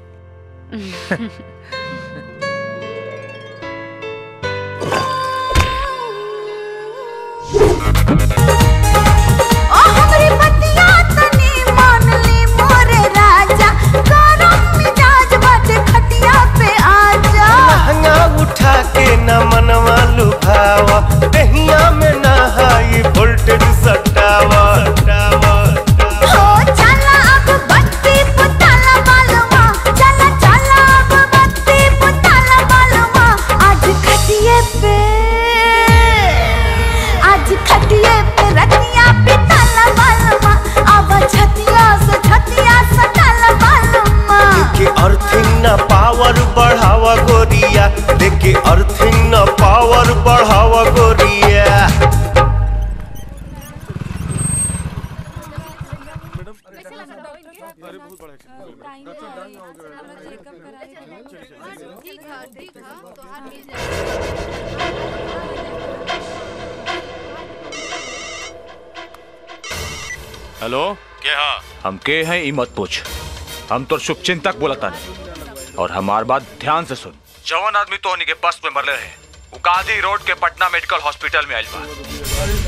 उठा के न मनवा लुभावा, दहिया में ना हाई वोल्टेज सटावा।
हो चला अब बत्ती पुताला मालवा, चला चला अब बत्ती पुताला मालवा। आज खटिए पे रतिया पिताला मालवा, अब छतिया से सटाला मालवा।
लेके अर्थिंग न पावर बढ़ावा गोरिया, लेके अर्थिंग न पावर बढ़ावा गोरिया।
हेलो,
क्या? हम के हैं ई मत पूछ, हम तो शुभचिंतक बोलता नहीं। और हमार बात ध्यान से सुन, जवान आदमी तो के बस में मरले रहे, वो गांधी रोड के पटना मेडिकल हॉस्पिटल में आइल बा।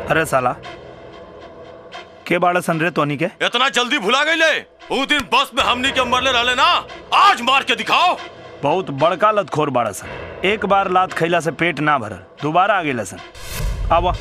अरे साला के बाड़ा सन रे तोनी के?
इतना जल्दी भुला गई ले? उस दिन बस में हमनी के मरले रहले ना, आज मार के दिखाओ।
बहुत बड़का लतखोर बाड़ा सन। एक बार लात खैला से पेट ना भरल, दोबारा आ गेला सन। आवा।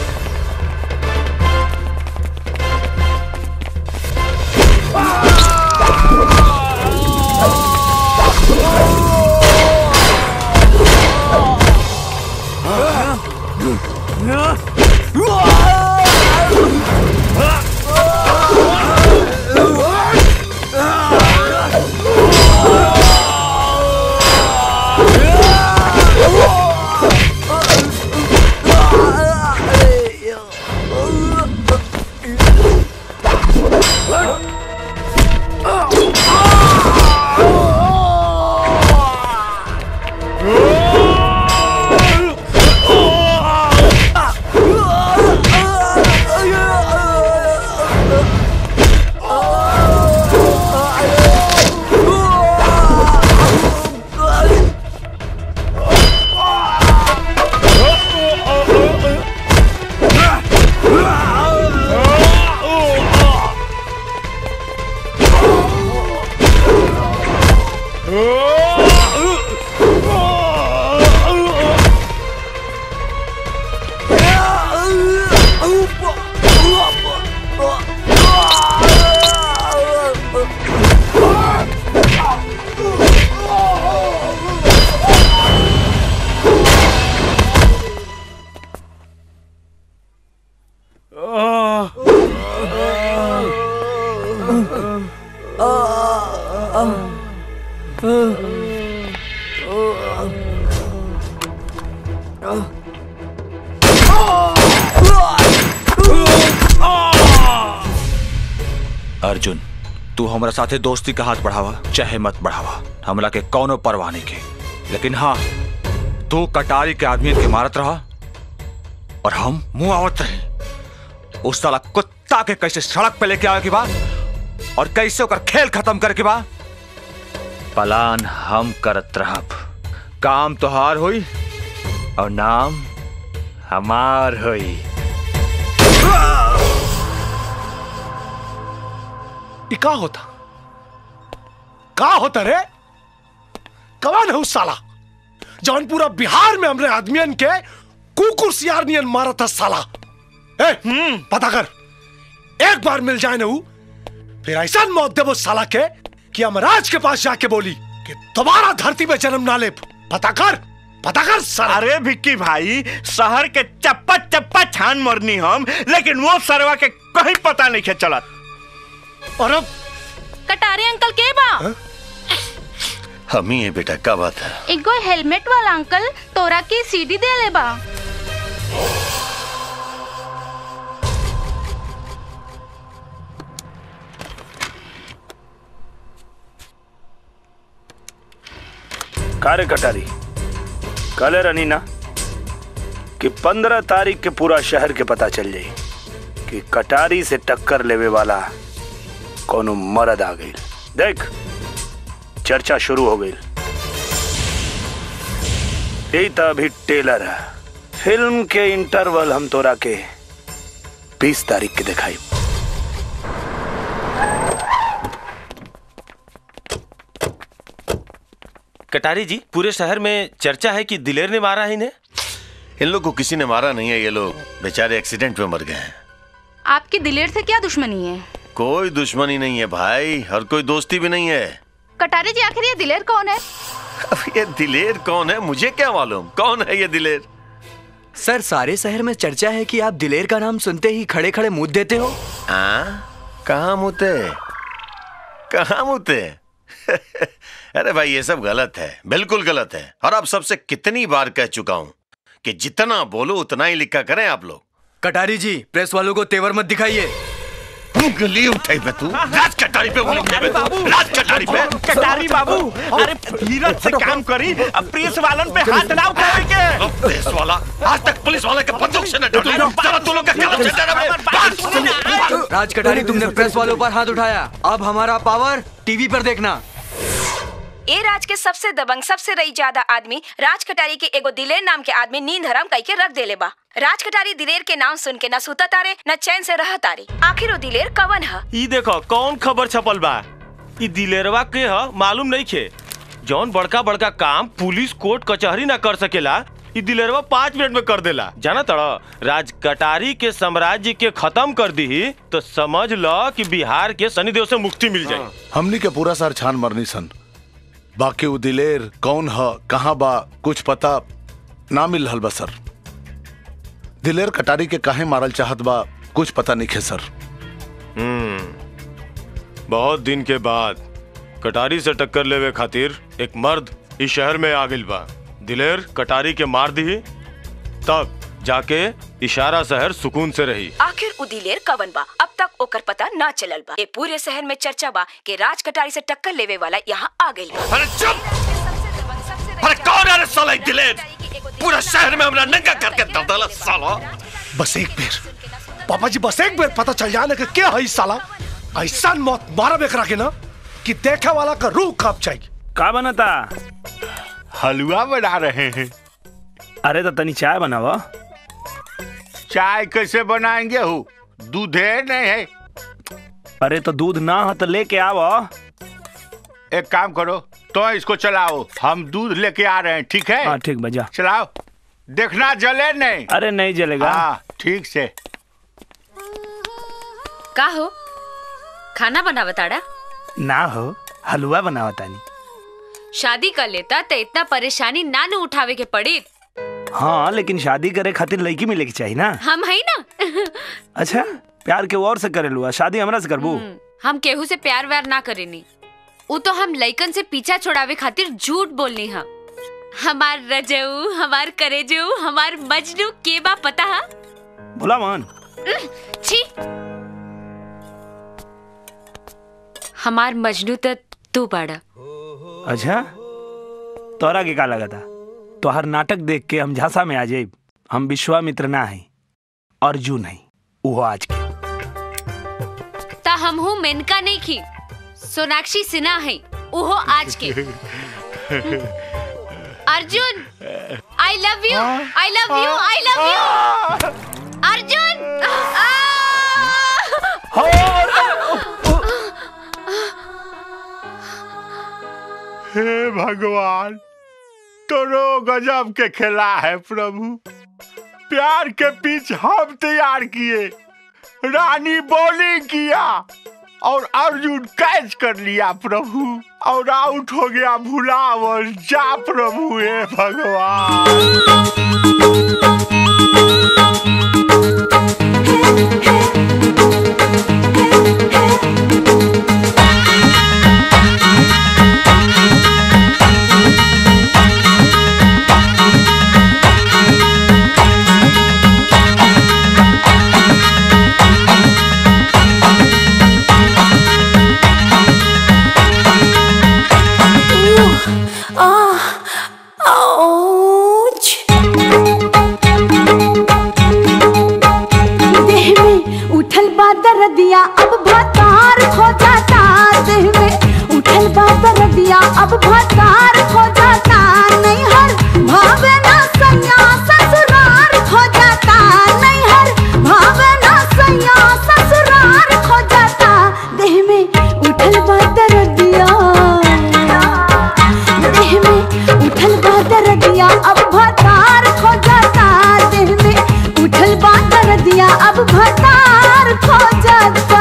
अर्जुन, तू हमारा साथे दोस्ती का हाथ बढ़ावा चाहे मत बढ़ावा, हमला के कौनो परवाह नहीं के, लेकिन हाँ तू कटारी के आदमी के मारत रहा और हम मुंह आवत रहे। उस साला कुत्ता के कैसे सड़क पे लेके आवे के बाद और कैसे ओकर खेल खत्म करे के बाद पलान हम करत रहब। काम तोहार होई और नाम हमार होई।
का होता रे? कौन है उस साला जौन पूरा बिहार में हमरे आदमियन के कुकुर सियार नियन मारा था साला? पता कर, एक बार मिल जाए ना फिर ऐसा मौत दे वो साला के कि यमराज के पास जाके बोली कि दोबारा धरती में जन्म ना ले। पता कर साला।
अरे भिक्की भाई, शहर के चप्पा चप्पा छान मरनी हम, लेकिन वो सरवा के कहीं पता नहीं के चला।
और अब
कटारे अंकल के बा?
हम ही है बेटा, क्या बात है?
एगो हेलमेट वाला अंकल तोरा की सीडी दे ले बा।
कारे कटारी, कल रनी ना कि 15 तारीख के पूरा शहर के पता चल जाई कि कटारी से टक्कर लेवे वाला कोनो मर्द आ गई। देख, चर्चा शुरू हो गई। यही तो अभी टेलर है। फिल्म के इंटरवल हम तोरा के 20 तारीख के दिखाई।
कटारी जी, पूरे शहर में चर्चा है कि दिलेर ने मारा है इन्हें। इन लोग को किसी ने मारा नहीं है, ये लोग बेचारे एक्सीडेंट में मर गए हैं।
आपकी दिलेर से क्या दुश्मनी है?
कोई दुश्मनी नहीं है भाई, और कोई दोस्ती भी नहीं है।
कटारे जी, आखिर ये दिलेर कौन है?
अब ये दिलेर कौन है मुझे क्या मालूम, कौन है ये दिलेर?
सर, सारे शहर में चर्चा है कि आप दिलेर का नाम सुनते ही खड़े खड़े मुंह देते हो।
कहाँ मुते? अरे भाई, ये सब गलत है, बिल्कुल गलत है। और अब सबसे कितनी बार कह चुका हूं कि जितना बोलो उतना ही लिखा करें आप लोग।
कटारी जी, प्रेस वालों को तेवर मत दिखाइए।
उंगली उठाई पे तू, राज कटारी पे उंगली उठाई पे तू, राज कटारी पे।
कटारी बाबू, अरे धीरज से काम करी, अब प्रेस वालन पे हाथ ना उठावे के।
प्रेस वाला आज तक पुलिस वाले के बंदूक से न डरा। चलो तू लोग क्या?
राज कटारी, तुमने प्रेस वालों पर हाथ उठाया, अब हमारा पावर टीवी पर देखना।
ए राज के सबसे दबंग सबसे रई ज्यादा आदमी राज कटारी के एगो दिलेर नाम के आदमी नींद हराम कई के रख देले बा। राज कटारी दिलेर के नाम सुन के न सुता तारे न चैन से रह तारे। आखिर वो दिलेर कवन है?
ई देखो कौन खबर छपल बा। ई दिलेरवा के ह मालूम नहीं खे। जौन बड़का बड़का काम पुलिस कोर्ट कचहरी ना कर सकेला ई दिलेरवा 5 मिनट में कर देला। जाना तड़ा राज कटारी के साम्राज्य के खत्म कर दी तो समझ लो कि बिहार के शनिदेव से मुक्ति मिल जाए।
हमनी के पूरा सर छान मरनी सन, बाकी वो दिलेर कौन है कहाँ बा कुछ पता ना मिल रहल बा सर। दिलेर कटारी के काहे मारल चाहत बा कुछ पता नहीं है सर।
बहुत दिन के बाद कटारी से टक्कर लेवे खातिर एक मर्द इस शहर में आ गइल बा। दिलेर कटारी के मार दी तब जाके इशारा शहर सुकून से रही।
आखिर उ दिलेर कवन बा अब तक ओकर पता ना चलल बा। ये पूरे शहर में चर्चा बा कि राज कटारी से टक्कर लेवे वाला यहाँ आ गइल बा।
अरे चुप! अरे कौन है रे साला दिलेर? पूरा शहर में हमरा नंगा करके दे देला साला।
बस एक बेर पापा जी, बस एक बेर पता चल जाने कि क्या है साला। ऐसा मौत मारा बेकरा के ना कि देखे वाला का रूह कांप जाएगी।
का बनता?
हलवा बना रहे हैं।
अरे तो तनी चाय बनावा।
चाय कैसे बनाएंगे हो? दूध है नहीं है?
अरे तो दूध ना हो तो लेके आओ।
एक काम करो तो इसको चलाओ, हम दूध लेके आ रहे हैं। ठीक है?
हाँ ठीक बजा।
चलाओ, देखना जले नहीं।
अरे नहीं जलेगा।
हाँ ठीक से।
का हो खाना बनावा ताड़ा?
ना हो हलवा बनावा तानी।
शादी कर लेता तो इतना परेशानी ना न उठावे के पड़ी।
हाँ लेकिन शादी करे खातिर लड़की मिले के चाहिए ना।
हम है ना।
अच्छा प्यार के और से करे लुआ, शादी हमरा से करबू?
हम केहू से प्यार व्यार ना करेनी। वो तो हम लइकन से पीछा छोड़ावे खातिर झूठ बोलनी है। हमार रजऊ, हमार करेजऊ, हमार मजनू के बा पता है?
भोला मान।
छी, हमार मजनू तो तू बाड़ा।
अच्छा तोरा के का लगा था? तोहर नाटक देख के हम झांसा में आ जाए। हम विश्वामित्र ना है, अर्जुन है, वो आज के।
ता हम हूँ मेनका नहीं की, सोनाक्षी सिन्हा है, वो आज के। Arjun I love you, I love you, I love you. Arjun
हे भगवान, तोरो गजब के खेला है प्रभु। प्यार के पिच हम तैयार किए, रानी बॉलिंग किया और अर्जुन कैच कर लिया प्रभु, और आउट हो गया भुलावर। जा प्रभु, हे भगवान।
दिया अब भतार खो जाता, देह में उठल बादर दिया अब भतार खो जाता। नहीं हर भावे ना सैया ससुरार खो जाता, नहीं हर भावे ना सैया ससुरार खो जाता। देह में उठल बादर दिया, देह में उठल बादर दिया अब भतार खो जाता, देह में उठल बादर दिया अब भतार खो जाता।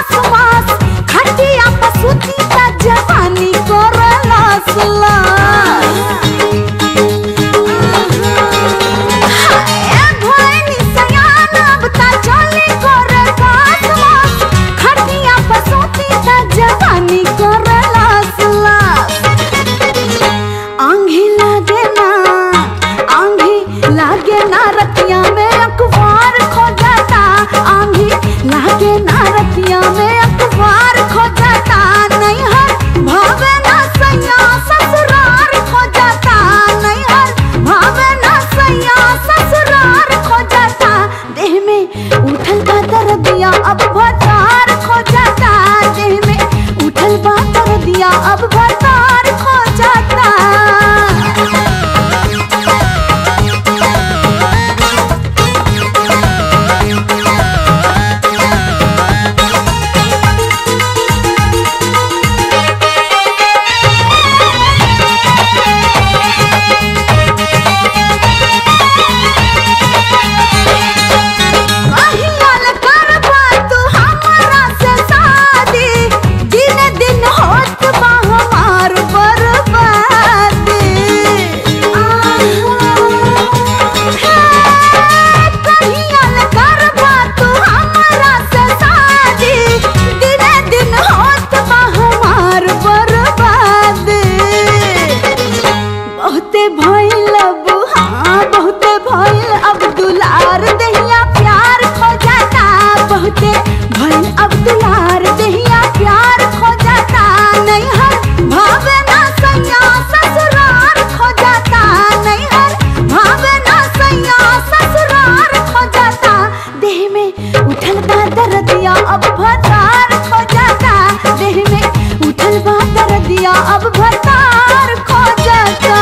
जवानी को रला दरदिया अब भतार खो जाता।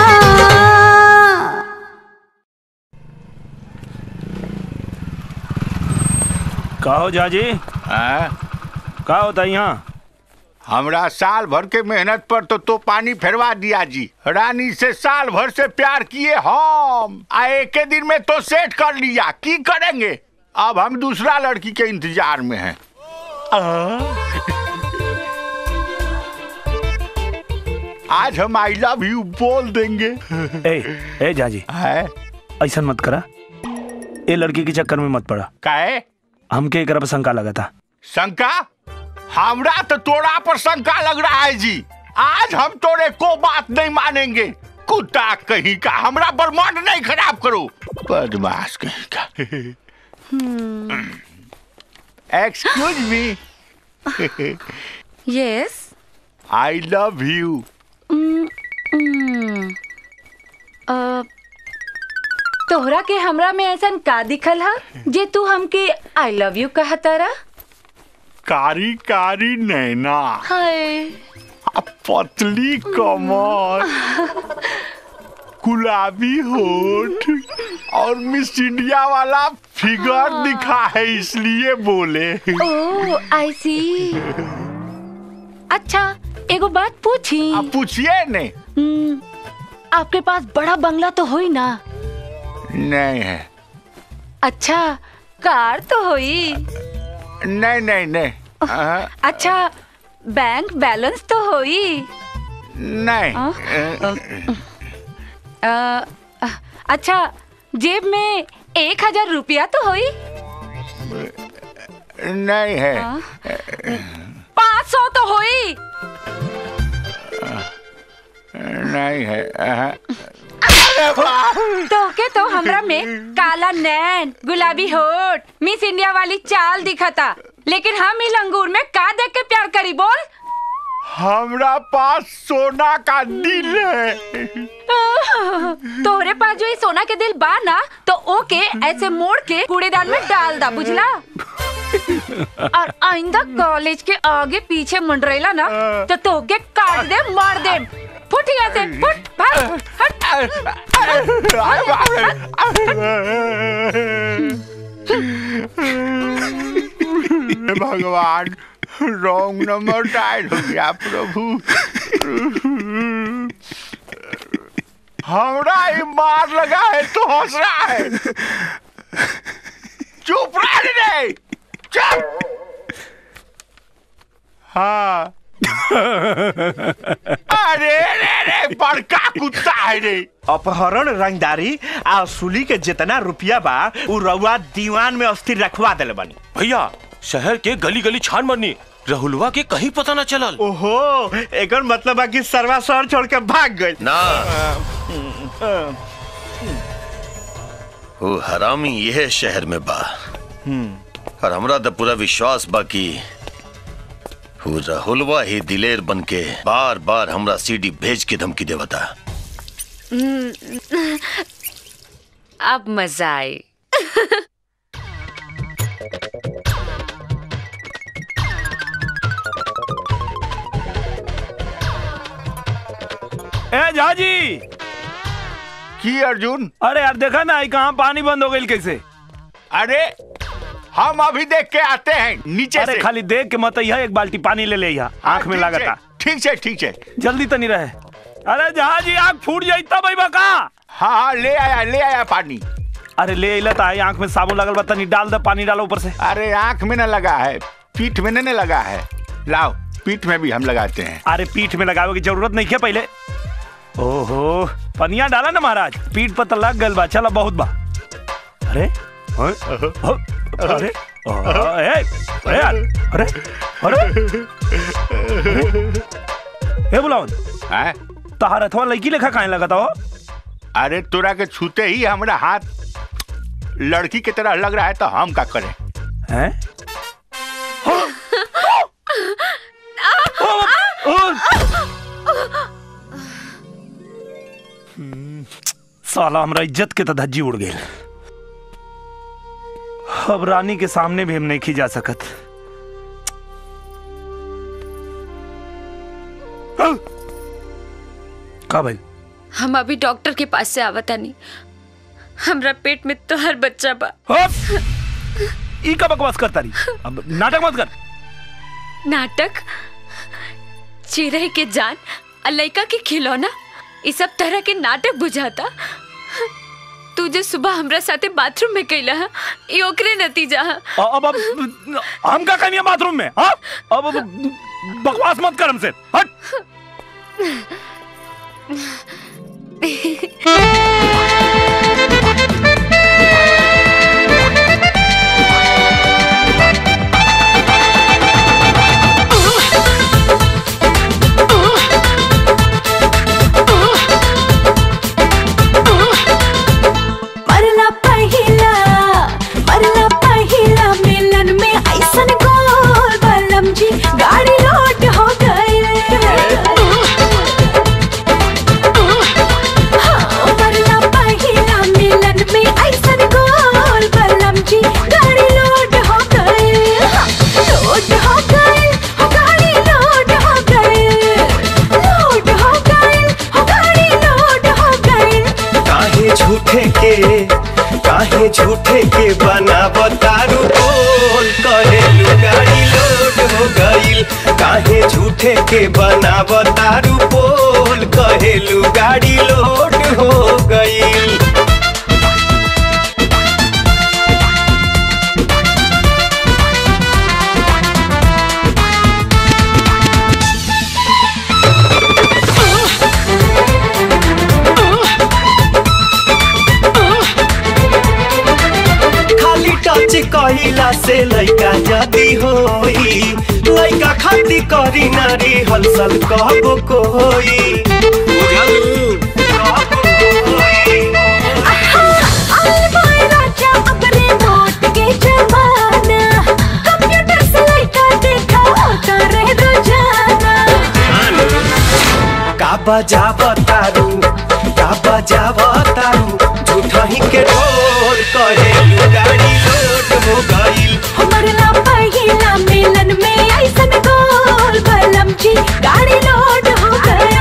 का हो जाजी? का होता यहाँ?
हमरा साल भर के मेहनत पर तो पानी फेरवा दिया जी। रानी से साल भर से प्यार किए हम, एक दिन में तो सेट कर लिया। की करेंगे अब? हम दूसरा लड़की के इंतजार में हैं। आज हम आई लव यू बोल देंगे।
ए जाजी ऐसा मत करा, ये लड़की के चक्कर में मत पड़ा।
काहे?
हमके एक तरफ शंका लगा था।
शंका? हमरा तो तोड़ा पर शंका लग रहा है जी। आज हम तोरे को बात नहीं मानेंगे। कुत्ता कहीं का, हमरा बर्माड नहीं खराब करो। बदमाश कहीं का। Excuse me.
Yes,
I love you.
तोहरा के हमरा में ऐसा का दिखल है जे तू हमके आई लव यू कहतारा?
कारी कारी नैना,
हाय
पतली कमर, गुलाबी होठ और मिस इंडिया वाला फिगर दिखा है इसलिए बोले।
ओह आई सी। अच्छा एगो बात पूछी?
आप पूछिए ने।
आपके पास बड़ा बंगला तो होई ना?
नहीं है।
अच्छा कार तो होई?
नहीं नहीं नहीं।
अच्छा बैंक बैलेंस तो होई?
नहीं।
अच्छा जेब में 1000 रुपया तो होई?
नहीं है।
500 तो होई?
नहीं है।
तो हमरा में काला नैन, गुलाबी होठ, मिस इंडिया वाली चाल दिखता, लेकिन हम ही लंगूर में का देख के प्यार करी बोल?
हमरा पास सोना का दिल है।
तोहरे पास जो ये सोना के दिल बा ना, तो ओके ऐसे मोड़ के कूड़ेदान में डाल दा, बुझला? और आइंदा कॉलेज के आगे पीछे मंडरेला ना तो तोके काट दे, मार दे। फुट यहाँ से, फुट, भाग,
भगवान रॉन्ग नंबर डायल हो गया प्रभु। हमरा ही मार लगा है तो हंस रहा है। चुप रह रे, चुप। हाँ अरे रे बड़का कुत्ता है रे।
अपहरण, रंगदारी और सुली के जितना रुपया बा उ रउआ दीवान में अस्थिर रखवा देले बानी।
भैया शहर के गली गली छान मरनी, राहुलवा के कहीं पता ना चलल।
ओहो, एकर मतलब है कि सरवा शहर छोड़ के भाग गए
ना। वो हरामी यह शहर में बा और हमरा तो पूरा विश्वास बा कि वो राहुलवा ही दिलेर बन के बार बार हमरा सीडी भेज के धमकी देवता।
अब मजा आई।
ए जाजी।
की अर्जुन?
अरे यार देखा ना कहाँ पानी बंद हो गई कैसे?
अरे हम अभी देख के आते हैं नीचे
अरे
से।
खाली देख के मत यहाँ एक बाल्टी पानी ले ले यहाँ, आँख में लागता।
ठीक है ठीक है,
जल्दी तो नहीं रहे। अरे जहाजी आँख फूट जाई तब भाई बका।
हाँ ले आया पानी।
अरे ले अला तो आँख में साबुन लगल बा, तनी डाल दे, पानी डालो ऊपर से।
अरे आँख में न लगा है, पीठ में न लगा है। लाओ पीठ में भी हम लगाते हैं।
अरे पीठ में लगावे की जरूरत नहीं है पहले। ओहो पनिया डाला ना महाराज, पीठ पर तो लग गल बा, चला बहुत बा। अरे अरे अरे अरे बुलाओ तहार अथवा लड़की लेखा काहे लगता हो?
अरे तोरा के छूते ही हमारा हाथ लड़की की तरह लग रहा है तो हम क्या करें? हैं?
साला हमरा इज्जत के तो धज्जी उड़ गई। अब रानी के सामने भी हम नहीं खी जा सकत। का भाई?
हम अभी डॉक्टर के पास से आवता नहीं। हमरा पेट में तो हर बच्चा बा।
ई का बकवास करता रही, अब नाटक मत कर।
नाटक? चिरई के जान और लड़का के खिलौना, इस सब तरह के नाटक बुझाता। तू जो सुबह हमरा साथे बाथरूम में कैला है, ये ओकरे नतीजा है।
अब हम का कहीं बाथरूम में? हाँ, अब बकवास मत कर हमसे, हट।
मरला पहिला मिलन में ऐसन गोल बलम जी गाड़ी लोट हो गई। मरला पहिला मिलन में ऐसन गोल बलम जी गाड़ी लोट हो गई। लोट हो गई हो गाड़ी लोट हो गई। लोट हो गई हो गाड़ी लोट हो गई।
काहे झूठे के बनावो तारू बोल, कहेलू गाड़ी लोड हो गईल। काहे झूठे के बनावो तारू बोल, कहेलू गाड़ी लोड हो गईल। कहिला से लइका जदी होई, लइका खाती करी नारी हलसल कहबो कोई। बुझलू कहबो कोई।
आई बोय राजा अपने नोट के जमाना, कंप्यूटर से लइका देखा होता रहे रोजाना।
का बजाव तारू झूठा ही के ढोल, कहेलू गाड़ी लोड हो गईल।
मरला पहिला मिलन में ऐसन गोल बलम जी गाड़ी लोड हो गई।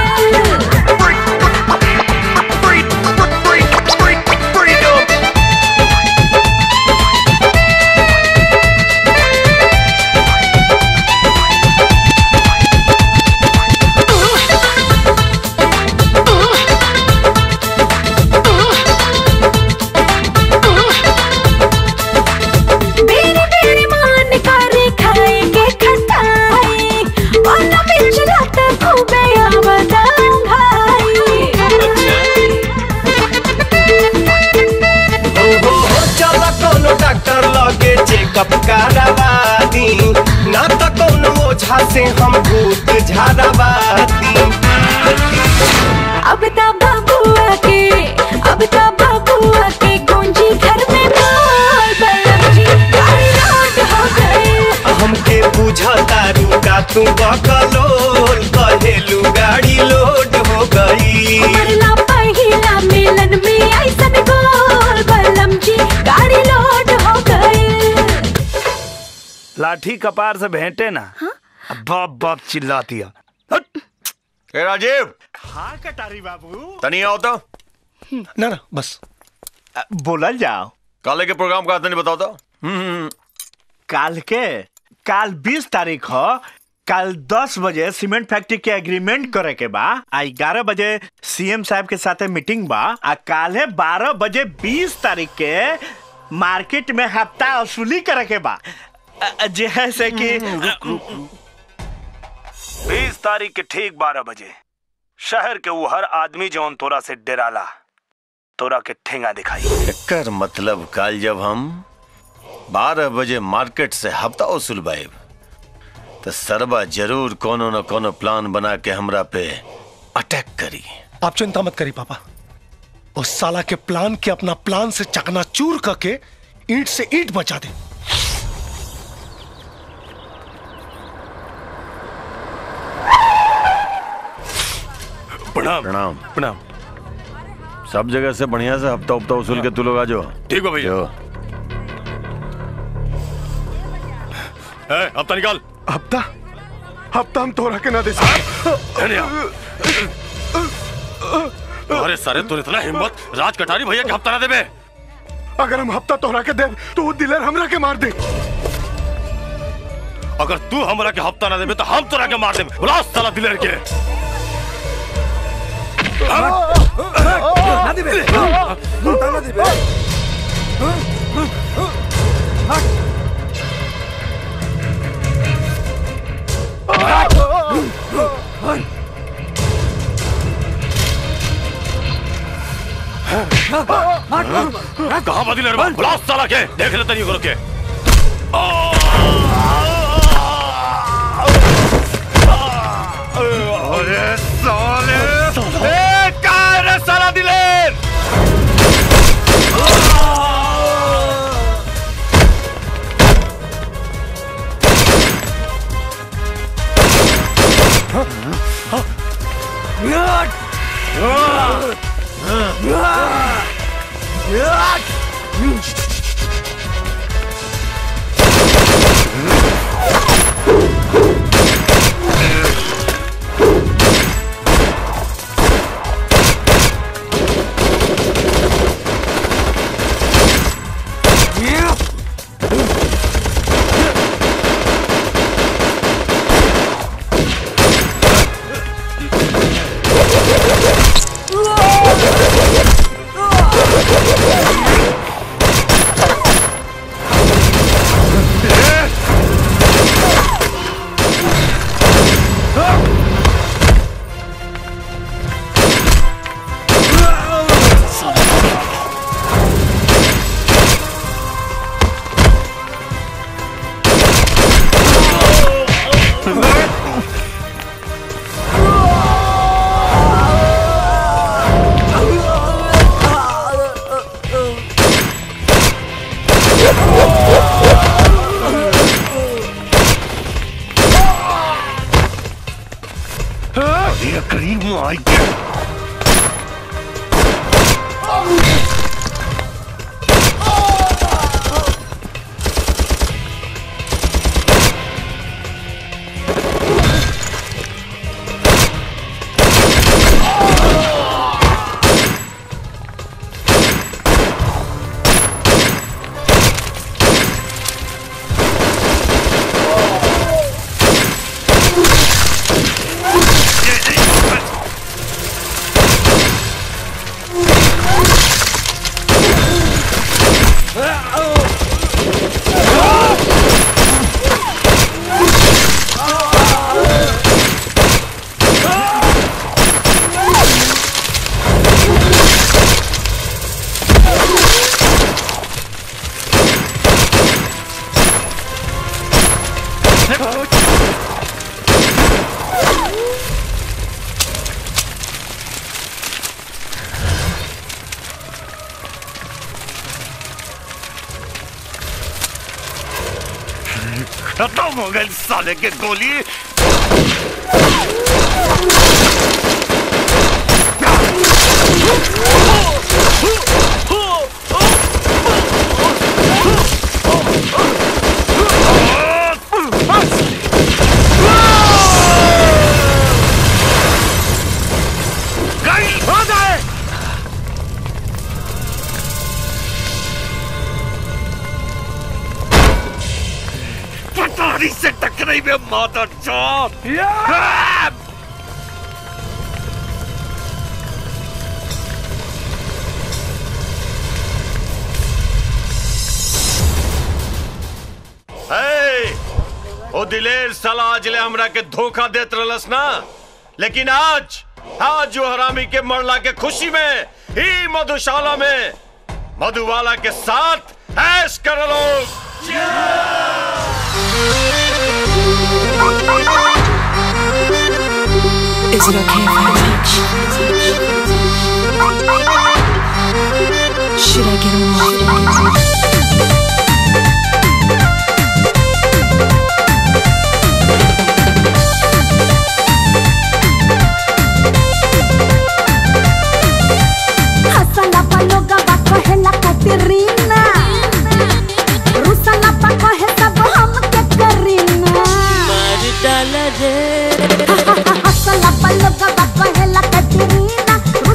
चेकअप करावादी ना तो कौनो ओझा से हम भूत झाड़ावादी।
अब ता बबुआ के गूंजी घर में बोल बलम जी गाड़ी लोड हो गई।
हमके बुझतारू का तू बकलोल, कहेलू गाड़ी लोड हो गई।
मरला पहिला मिलन में ऐसन गोल बलम जी गाड़ी लोड हो गई।
लाठी कपार से भेंटे ना। बाप बाप चिल्लाती है।
ए राजीव।
हाँ कटारी बाबू।
तनी आओ तो।
ना बस
बोलल जाओ।
काले के प्रोग्राम का तनी बताओ तो।
काल 20 तारीख हो। कल 10 बजे सीमेंट फैक्ट्री के एग्रीमेंट करे के बा। 11 बजे सीएम साहब के साथे मीटिंग बा। काले 12 बजे 20 तारीख के मार्केट में हफ्ता वसूली करे के बा। जैसे कि
20 तारीख के ठीक 12 बजे शहर के वो हर आदमी जौन तोरा से डराला, तोरा के ठेंगा दिखाई।
एकर मतलब कल जब हम 12 बजे मार्केट से हफ्ता वसूल बाइब, तो सरबा जरूर कोनो न कोनो प्लान बना के हमरा पे अटैक करी।
आप चिंता मत करी पापा, उस साला के प्लान के अपना प्लान से चकनाचूर करके ईंट से ईंट बचा दे।
प्रणाम
प्रणाम
प्रणाम।
सब जगह से बढ़िया से हफ्ता हफ्ता वसूल के तू लोग आ जाओ।
ठीक है भैया। हफ्ता निकाल।
हफ्ता हम तोरा के ना दे
अरे सारे तू इतना हिम्मत राज कटारी भैया के हफ्ता ना देबे।
अगर हम हफ्ता तोहरा के देव तो वो दिलेर हमरा के मार दे।
अगर तू हमरा के हफ्ता ना देबे तो हम तोरा के मार देबे। बुला साला दिलेर के।
ना देबे ना देबे।
कहाँ बदल रहे? बुलाओ साला के, देख लेते नहीं करो के।
अरे साले, कहाँ है रे साला दिलेर? खत्म हो गई साले के गोली। कटारी से टकराई में माता चौथ।
ओ दिलेर साला आजले हमरा के धोखा देत रहलस ना, लेकिन आज जो हरामी के मरला के खुशी में ही मधुशाला में मधुबाला के साथ ऐश कर लोग।
Is it okay if I touch? Should I get involved?
हसला पलोगा बात कहेला कतरीना, रुसला पा कहे सब हम के करीना। मार डाला रे। हसला पलोगा बात कहेला कतरीना,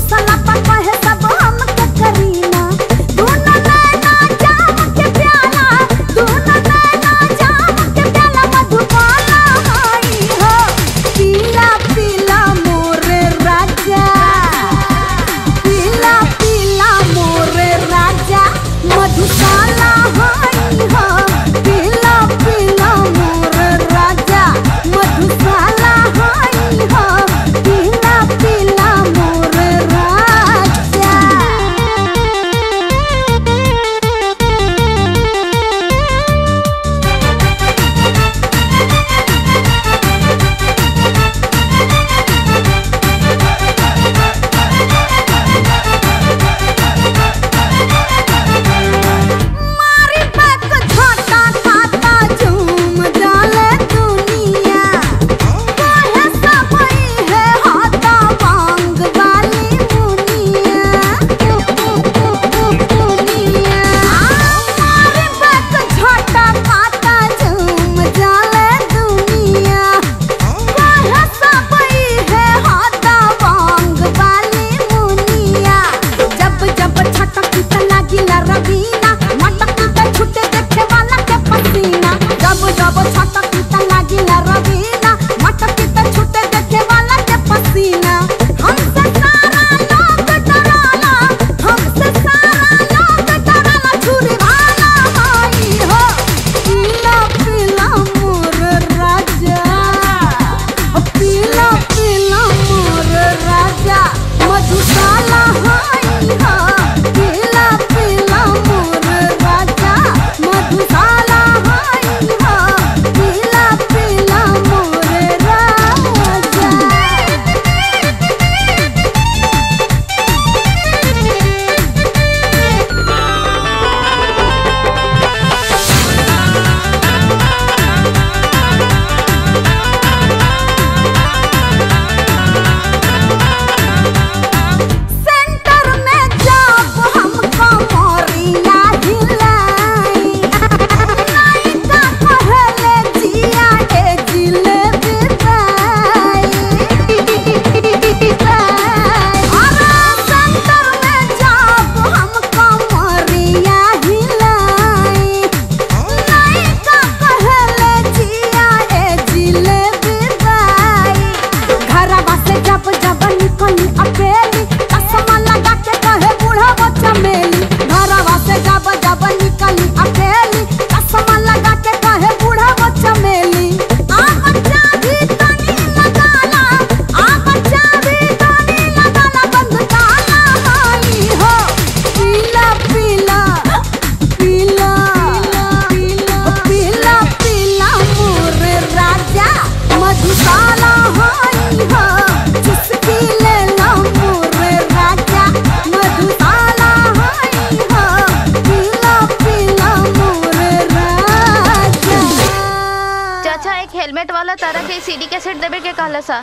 तारा के सीडी कैसेट देवे के कहला सा।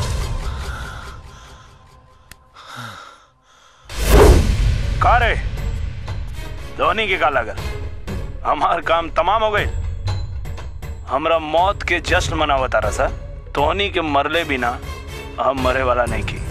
का रे धोनी के का लगल? हमार काम तमाम हो गए। हमरा मौत के जश्न मनावता रहा सा। धोनी के मरले बिना हम मरे वाला नहीं की।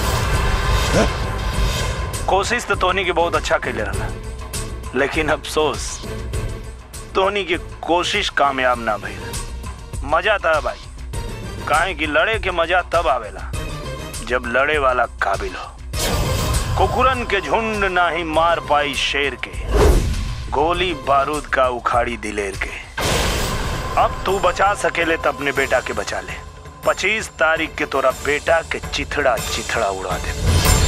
कोशिश तो धोनी के बहुत अच्छा कैले रहा, लेकिन अफसोस धोनी की कोशिश कामयाब ना भइल। मजा था भाई, काहे कि लड़े के मजा तब आवेला जब लड़े वाला काबिल हो। कुकुरन के झुंड ना ही मार पाई शेर के, गोली बारूद का उखाड़ी दिलेर के। अब तू बचा सकेले तो अपने बेटा के बचा ले। 25 तारीख के तोरा बेटा के चिथड़ा चिथड़ा उड़ा दे।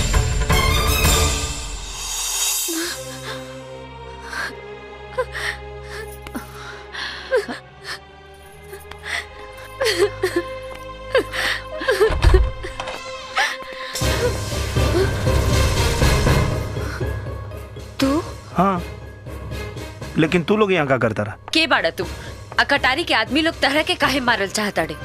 तू?
हाँ, लेकिन तू लोग यहाँ क्या करता रहा?
के बाड़ा तू? कटारी के आदमी लोग तरह के काहे मारल चाहता रे?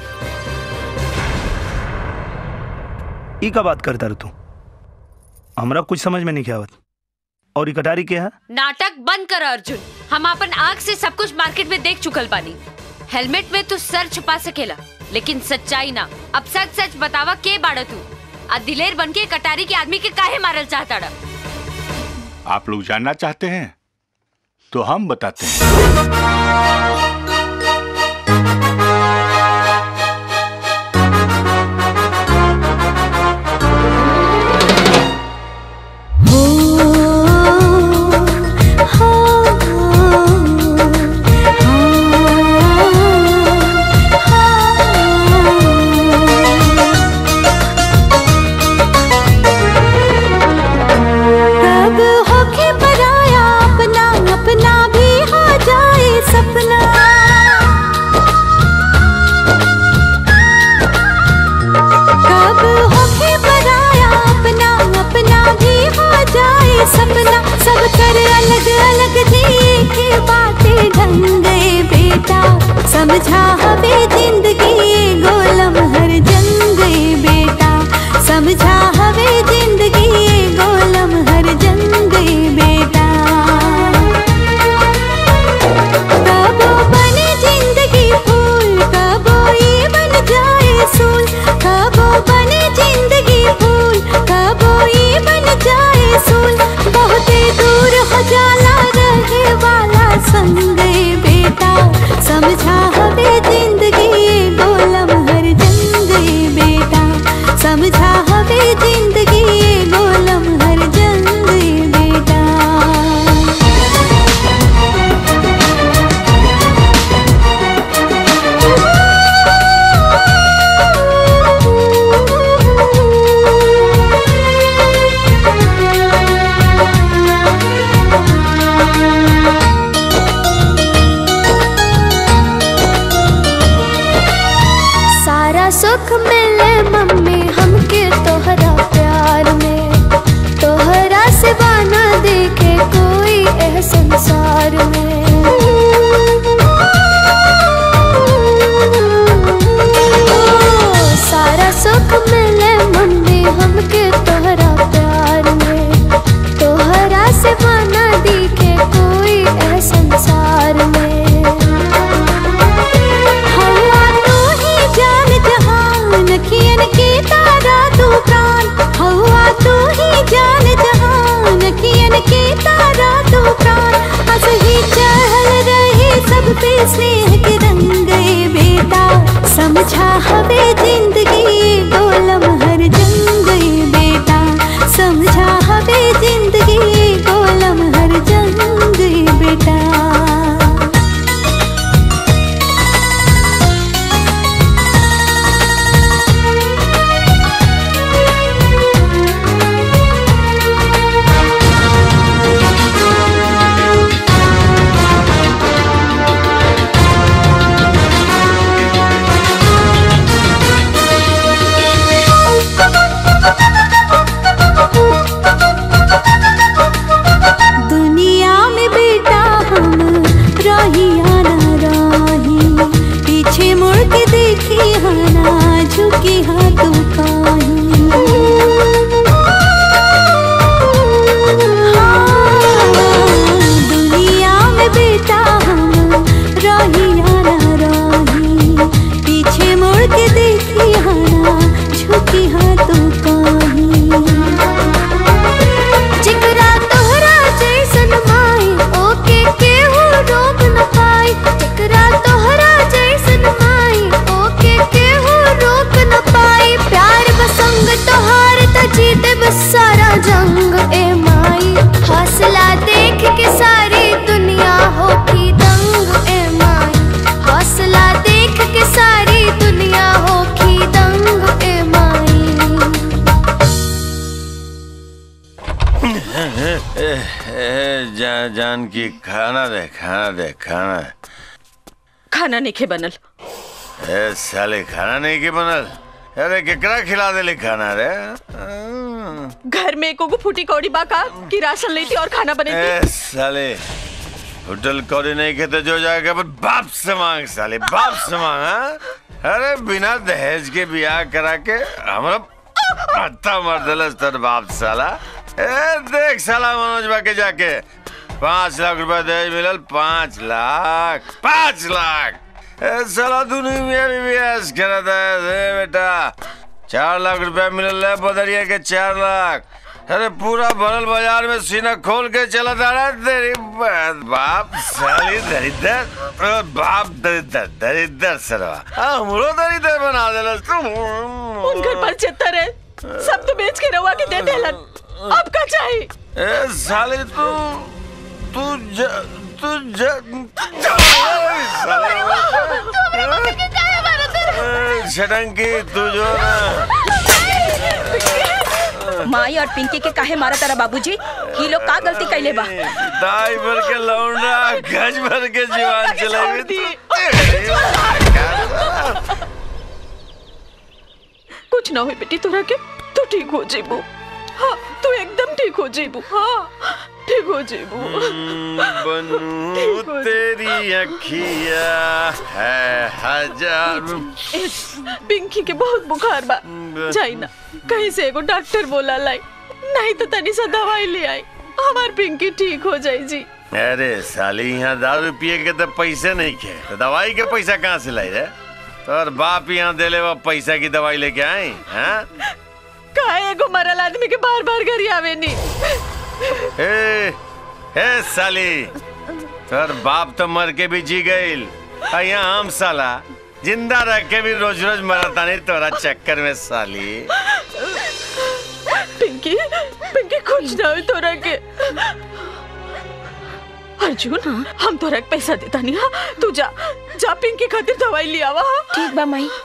ई का बात करता रहा तू? हमरा कुछ समझ में नहीं आवत। और ई कटारी के है?
नाटक बंद कर अर्जुन। हम अपन आँख से सब कुछ मार्केट में देख चुकल बानी। हेलमेट में तू सर छुपा सकेला, लेकिन सच्चाई ना। अब सच सच बतावा के बाड़ा तू? दिलेर बन के कटारी के आदमी के काहे मारल चाहता रहा?
आप लोग जानना चाहते हैं तो हम बताते हैं।
कब होके पराया अपना, अपना भी हो जाए सपना।
जान की खाना दे खाना
खाना नहीं खे बनल।
साले खाना नहीं के बनल। अरे केकरा खिला दे खाना रे?
घर में एको फूटी कौड़ी बाका कि राशन लेती और खाना बनेती।
साले होटल कौड़ी नहीं खेते जो जाएगा पर बाप से मांग साले बाप से मांग। अरे बिना दहेज के ब्याह करा के हमारा पत्ता मार दिलस तर बाप साला। देख साला मनोज बा के जाके 5 लाख रुपया दहेज मिलल। 5 लाख साला दुनिया में भी ऐस करा था बेटा। 4 लाख रुपया मिलल है बदरिया के 4 लाख। अरे पूरा भरल बाजार में सीना खोल के चला जा रहा तेरी बाप साली दरिद्र बाप दरिद्र सरवा हमरो दरिद्र बना देलस तू।
उन घर पर चत्तर है सब तो बेच के रवा के दे देलन। अब का चाहिए?
ए साले तू छटंकी तू जो ना
माई और पिंकी के काहे मारा तारा बाबूजी? ये लोग का गलती कैले बा?
दाई भर के लौंडा गज भर के जीवन चलेगी।
कुछ ना हुई बेटी तोरा के, तू ठीक हो जेबू। हाँ तू एकदम ठीक हो जेबू। हाँ ठीक हो जेबू।
बनू तेरी अखिया है हजार।
पिंकी के बहुत बुखार बा जाई ना कहीं से एगो डॉक्टर बोला लाई नहीं तो तनी सा दवाई ले आई हमार पिंकी ठीक हो जाई जी।
अरे साली यहाँ दारू पिए के तो पैसे नहीं खे तो दवाई के पैसा कहाँ से लाई रे? और बाप यहाँ दे ले वो पैसा की दवाई लेके आई हैं?
काहे एगो मरल आदमी के बार बार घर आवे नी।
ए साली तोर बाप तो मर के भी जी गईल। यहाँ हम साला जिंदा रह के भी रोज रोज मरता नहीं तोरा चक्कर में साली।
पिंकी पिंकी कुछ ना हो तोरा के। अर्जुन हम तोरा के पैसा देता नहीं। हाँ तू जा जा पिंकी खातिर दवाई ले आवा।
ठीक बा माई।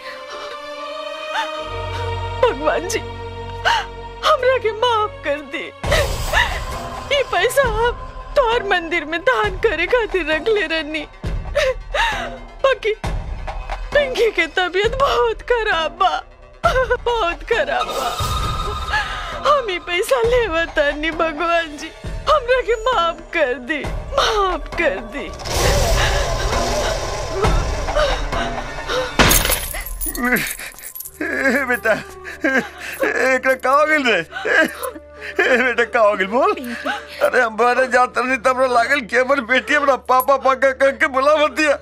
भगवान जी हमरा के माफ कर दे। ये पैसा हम तोहर मंदिर में दान करे खातिर रख ले रहनी। बाकी पिंकी के तबीयत बहुत खराब बा बहुत खराब बा। हम ये पैसा लेवता नहीं भगवान जी हमरा के माफ कर दी माफ कर दी।
बेटा एक का हो गिल रे? बेटा का हो गिल बोल। अरे हम बारे जाते नहीं तब लागल के हमर बेटी हमरा पापा पाका करके बुला मत दिया।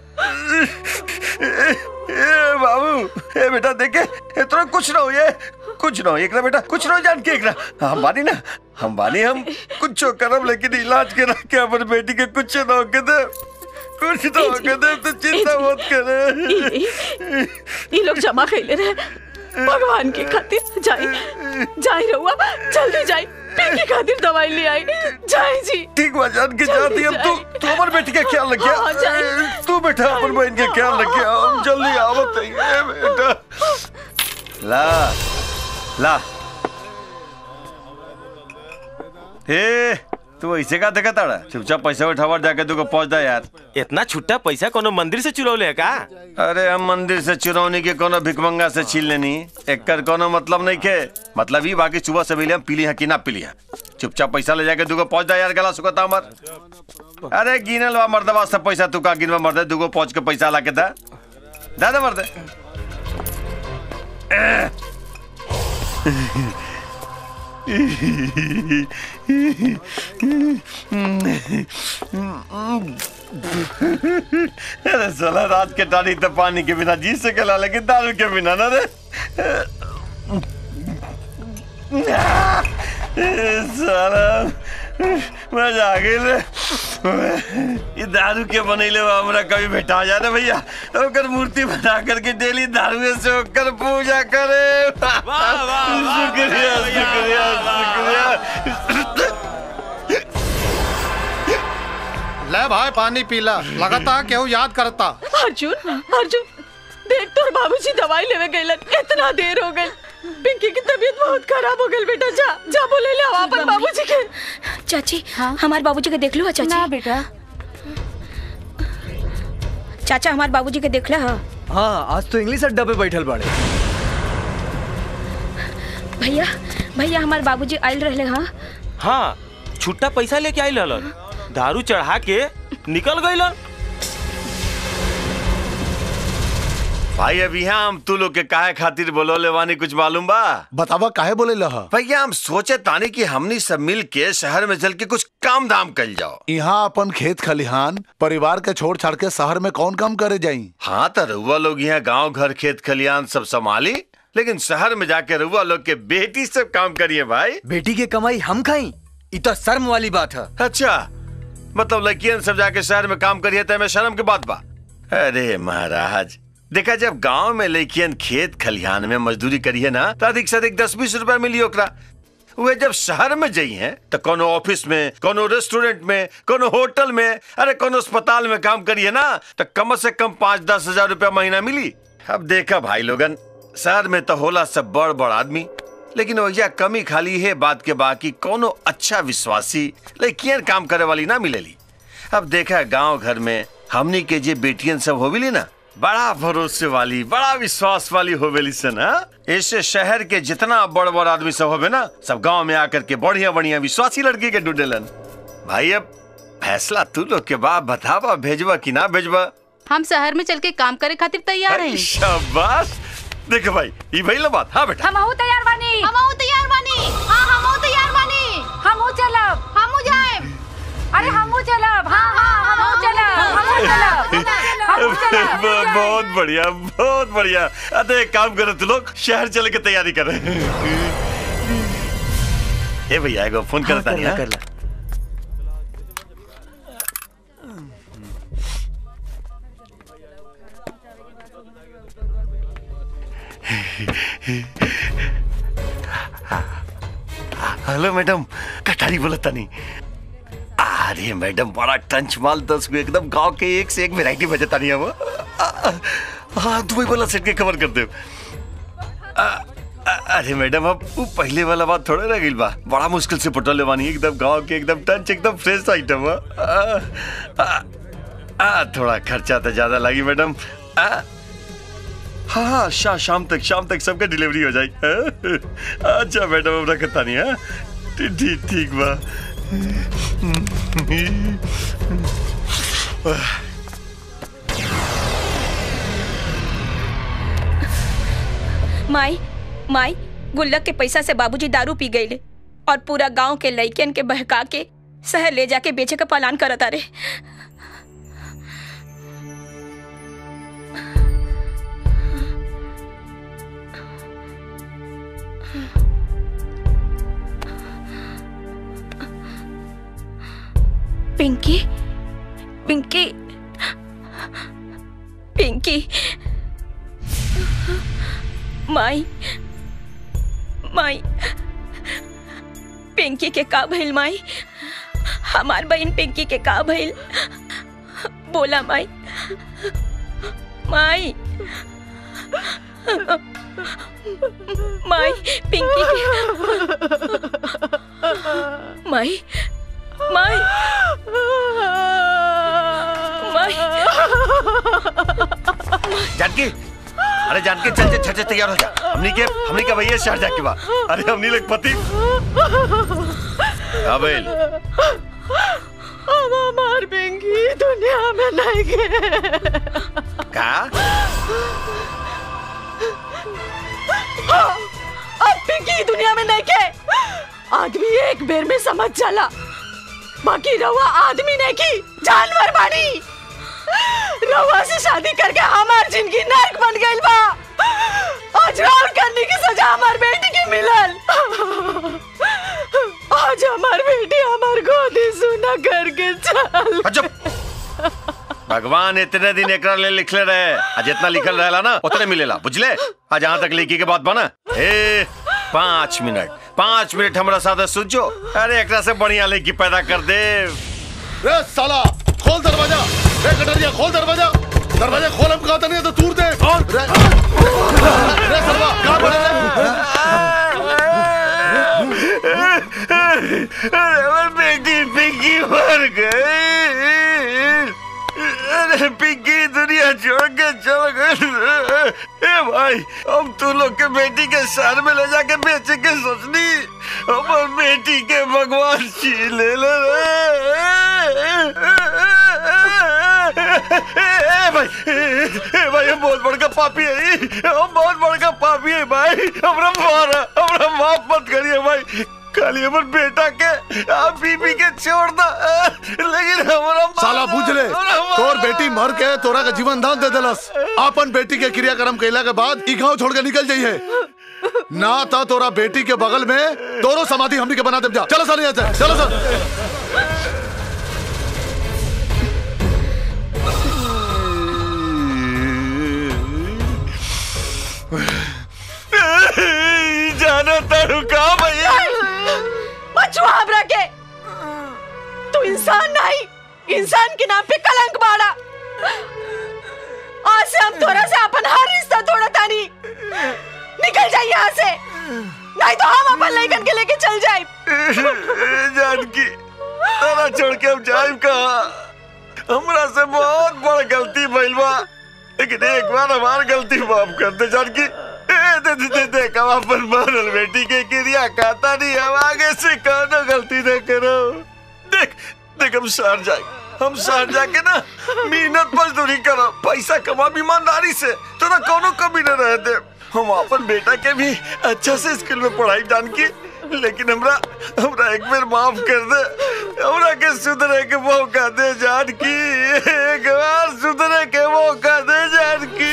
बाबू ए बेटा देखे इतना कुछ ना हो ये कुछ ना हो एकरा बेटा कुछ ना जान के एकरा हम बानी ना हम कुछ करब लेकिन इलाज करा के हमर बेटी के कुछ ना हो के दे कुछ ना हो के दे तो चिंता मत करे।
ये लोग जमा कैले रहे भगवान की खातिर जाई जाई रहुआ जल्दी जाई पिंकी खातिर दवाई ले आई जाई जी।
ठीक बा जान के जाती अब तू हमर बेटी का ख्याल रखिया। तू बेटा अपन बहन के ख्याल रखिया हम जल्दी आवत है बेटा। ला ला हे तू ऐसे का देखा ताड़ा चुपचाप पैसा उठावर जाके तू को पहुंच दा यार।
इतना छुट्टा पैसा कोनो मंदिर से चुरौले का?
अरे हम मंदिर से चुरौनी के कोनो भिकमंगा से छीन लेनी एकर कोनो मतलब नहीं के मतलब ही बाकी सुबह से हम पीली है कि ना पीली है। चुपचाप पैसा ले जाके तू को पहुंच दा यार गला सुखता हमर। अरे गिनल बा मर्दबा सब पैसा तू का गिनवा मर्दे दू को पहुंच के पैसा ला के दा दादा मर्दे। अरे साला रात के टाड़ी तो पानी के बिना जी सकेला लेकिन दारू के बिना ना रे। साला मजा आ गई रे। ये दारू के बनैले हमरा कभी भेटा जा रे भैया ओकर मूर्ति बना करके डेली दारू से ओकर पूजा करे। शुक्रिया शुक्रिया शुक्रिया।
ले भाई पानी पीला लगातार केहू याद करता।
अर्जुन अर्जुन देख तोर बाबूजी दवाई लेवे गइलन इतना देर हो गई। पिंकी की तबीयत बहुत खराब हो गई बेटा जा जा बोले ले अपन बाबूजी के।
चाची हमारे बाबूजी के देख लो चाची।
ना बेटा।
चाचा हमारे बाबूजी के देख ला।
हाँ आज तो इंग्लिश अड्डा पे बैठल बाड़े।
भैया भैया हमारे बाबूजी आयल रहे। हाँ
हाँ छुट्टा पैसा लेके आयल रहलन, दारू चढ़ा के निकल गइलन।
भाई अभी हम तू लोग के काहे खातिर बोलोले वानी कुछ मालूम बा?
बतावा काहे बोले लहा?
भैया हम सोचे तानी कि हमनी सब मिल के शहर में चल के कुछ काम धाम कर जाओ।
यहाँ अपन खेत खलिहान परिवार के छोड़ छाड़ के शहर में कौन काम करे जाई?
हाँ तो रउआ लोग यहाँ गांव घर खेत खलिहान सब संभाली, लेकिन शहर में जाके रउआ लोग के बेटी सब काम करिए भाई।
बेटी की कमाई हम खाई, इतना शर्म वाली बात है।
अच्छा मतलब लड़कियन सब जाके शहर में काम करिए तो हमें शर्म की बात बा? अरे महाराज देखा, जब गांव में लड़कियन खेत खलिहान में मजदूरी करिए ना तो अधिक से अधिक 10-20 रुपया मिली ओकरा। वे जब शहर में जाई हैं तो कोनो ऑफिस में, कोनो रेस्टोरेंट में, कोनो होटल में, अरे कोनो अस्पताल में काम करिए ना तो कम से कम 5-10 हजार रुपया महीना मिली। अब देखा भाई लोगन, शहर में तो होला सब बड़ बड़ आदमी, लेकिन वही कमी खाली है बात के बाकी कोनो अच्छा विश्वासी लड़कियन काम करे वाली ना मिलेली। अब देखा गांव घर में हमनी के जे बेटियन सब होविली ना, बड़ा भरोसे वाली, बड़ा विश्वास वाली होवेली सन। ऐसे शहर के जितना बड़ बड़ आदमी सब होवे ना, सब गांव में आकर के बढ़िया बढ़िया विश्वासी लड़की के ढूंढेलन। भाई अब फैसला तू लोग के बाप बतावा, भेजवा कि ना भेजवा?
हम शहर में चल के काम करे खातिर तैयार हैं।
शाबाश। देखो भाई ये भाई ला बात। हाँ बेटा
हमहू तैयार बानी।
हमहू तैयार बानी। हाँ हमहू तैयार बानी।
हमहू चलब।
हमहू जाएम।
अरे हमहू चलब। हाँ हाँ हमहू चलब। हमहू चलब।
बहुत बढ़िया बहुत बढ़िया। अरे एक काम करो तू लोग, शहर चले के तैयारी कर रहे हैं। ए भैया एगो फोन करता नहीं? कर ला। हेलो मैडम, कटारी बोलता नहीं? अरे मैडम बड़ा टंच माल 10 में एकदम गांव के एक से एक वैरायटी बजता नहीं है वो। हाँ दुबई वाला सेट के कवर कर दे। अरे मैडम अब वो पहले वाला बात थोड़ा रह गई बा, बड़ा मुश्किल से पटल लेवानी एकदम गांव के एकदम टंच एकदम फ्रेश आइटम। थोड़ा खर्चा तो ज्यादा लगी मैडम। हाँ शाम तक सबका डिलीवरी हो जाए। अच्छा मैडम अब रखता नहीं है। ठीक बा।
माई गुल्लक के पैसा से बाबूजी दारू पी गईले और पूरा गांव के लइकन के बहका के शहर ले जाके बेचे का पालन करता रे। पिंकी पिंकी पिंकी माई पिंकी के का भइल माई? हमार बहन पिंकी के का भइल? बोला माई पिंकी के माई
जानकी, अरे जानकी चल तैयार हो जा। हमनी के भैया शहर जाके बा। अरे हमनी लोग पति अबेल
अब हमार पिंकी दुनिया में नहीं के
का?
अब पिंकी दुनिया में नहीं के। आदमी एक बेर में समझ जाला, बाकी रवा आदमी नहीं की जानवर बानी। रवा से शादी करके हमार जिंदगी नर्क बन गइल बा। आज राउर करने की सजा हमार बेटी के मिलल। आज हमार बेटी हमार गोदी सुना करके चल।
भगवान इतने दिन एकरा ले लिखले रहे, आज जितना लिखल रहेला ना उतने मिलेला, बुझले? आज जहाँ तक लेकी के बात बना 5 मिनट हमारा साथ सुझो। अरे एकरा से बढ़िया लेकी पैदा कर दे।
रे साला खोल दरवाजा। रे कटरिया खोल दरवाजा। दरवाजा खोल, हम कहता नहीं तो तूर दे। रे सरवा कहाँ पड़े?
अरे बेटी पिंकी मर गई। अरे पिंकी दुनिया छोड़ के चल गई। ए भाई हम तू लोग के बेटी के शहर में ले जाके बेचे के सोचनी, हमार बेटी के भगवान छीन ले भाई हम बहुत बड़का पापी है, हम बहुत बड़का पापी है भाई। हमरा मारा, हमरा माफ मत करिए भाई। खाली हमर बेटा के आप बीबी के छोड़ दा, लेकिन हमरा
साला बुझ ले, तोर बेटी मर के तोरा का जीवन दान दे देलस। अपन बेटी के क्रियाक्रम कैला के बाद ई गांव छोड़ के निकल जाइए, ना था तोरा बेटी के बगल में दोनों समाधि हमनी के बना दे। जा चलो सर, यहाँ से चलो सर।
जाना तारू का भैया
बचवा हमरा के, तू इंसान नहीं, इंसान के नाम पे कलंक बाड़ा। आज से हम तोरा से अपन हर रिश्ता तोड़ा तानी। निकल जाइए यहाँ से, नहीं तो हम अपन लड़कन के लेके चल जाए।
जानकी तारा छोड़ के हम जाए कहाँ? हमरा से बहुत बड़ गलती भइल बा, लेकिन एक बार हमार गलती माफ कर दे जानकी। देख हम अपन मरल बेटी के क्रिया खाता नहीं, हम आगे से कोनो गलती न करो। देख हम शहर जाए, हम शहर जाके ना मेहनत मजदूरी करो, पैसा कमा ईमानदारी से, तो ना कोनो कमी न रह दे। हम अपन बेटा के भी अच्छा से स्कूल में पढ़ाई जानकी, लेकिन हमरा एक बार माफ कर दे, हमरा के सुधरे के मौका दे जानकी, एक बार सुधरे के मौका दे जानकी।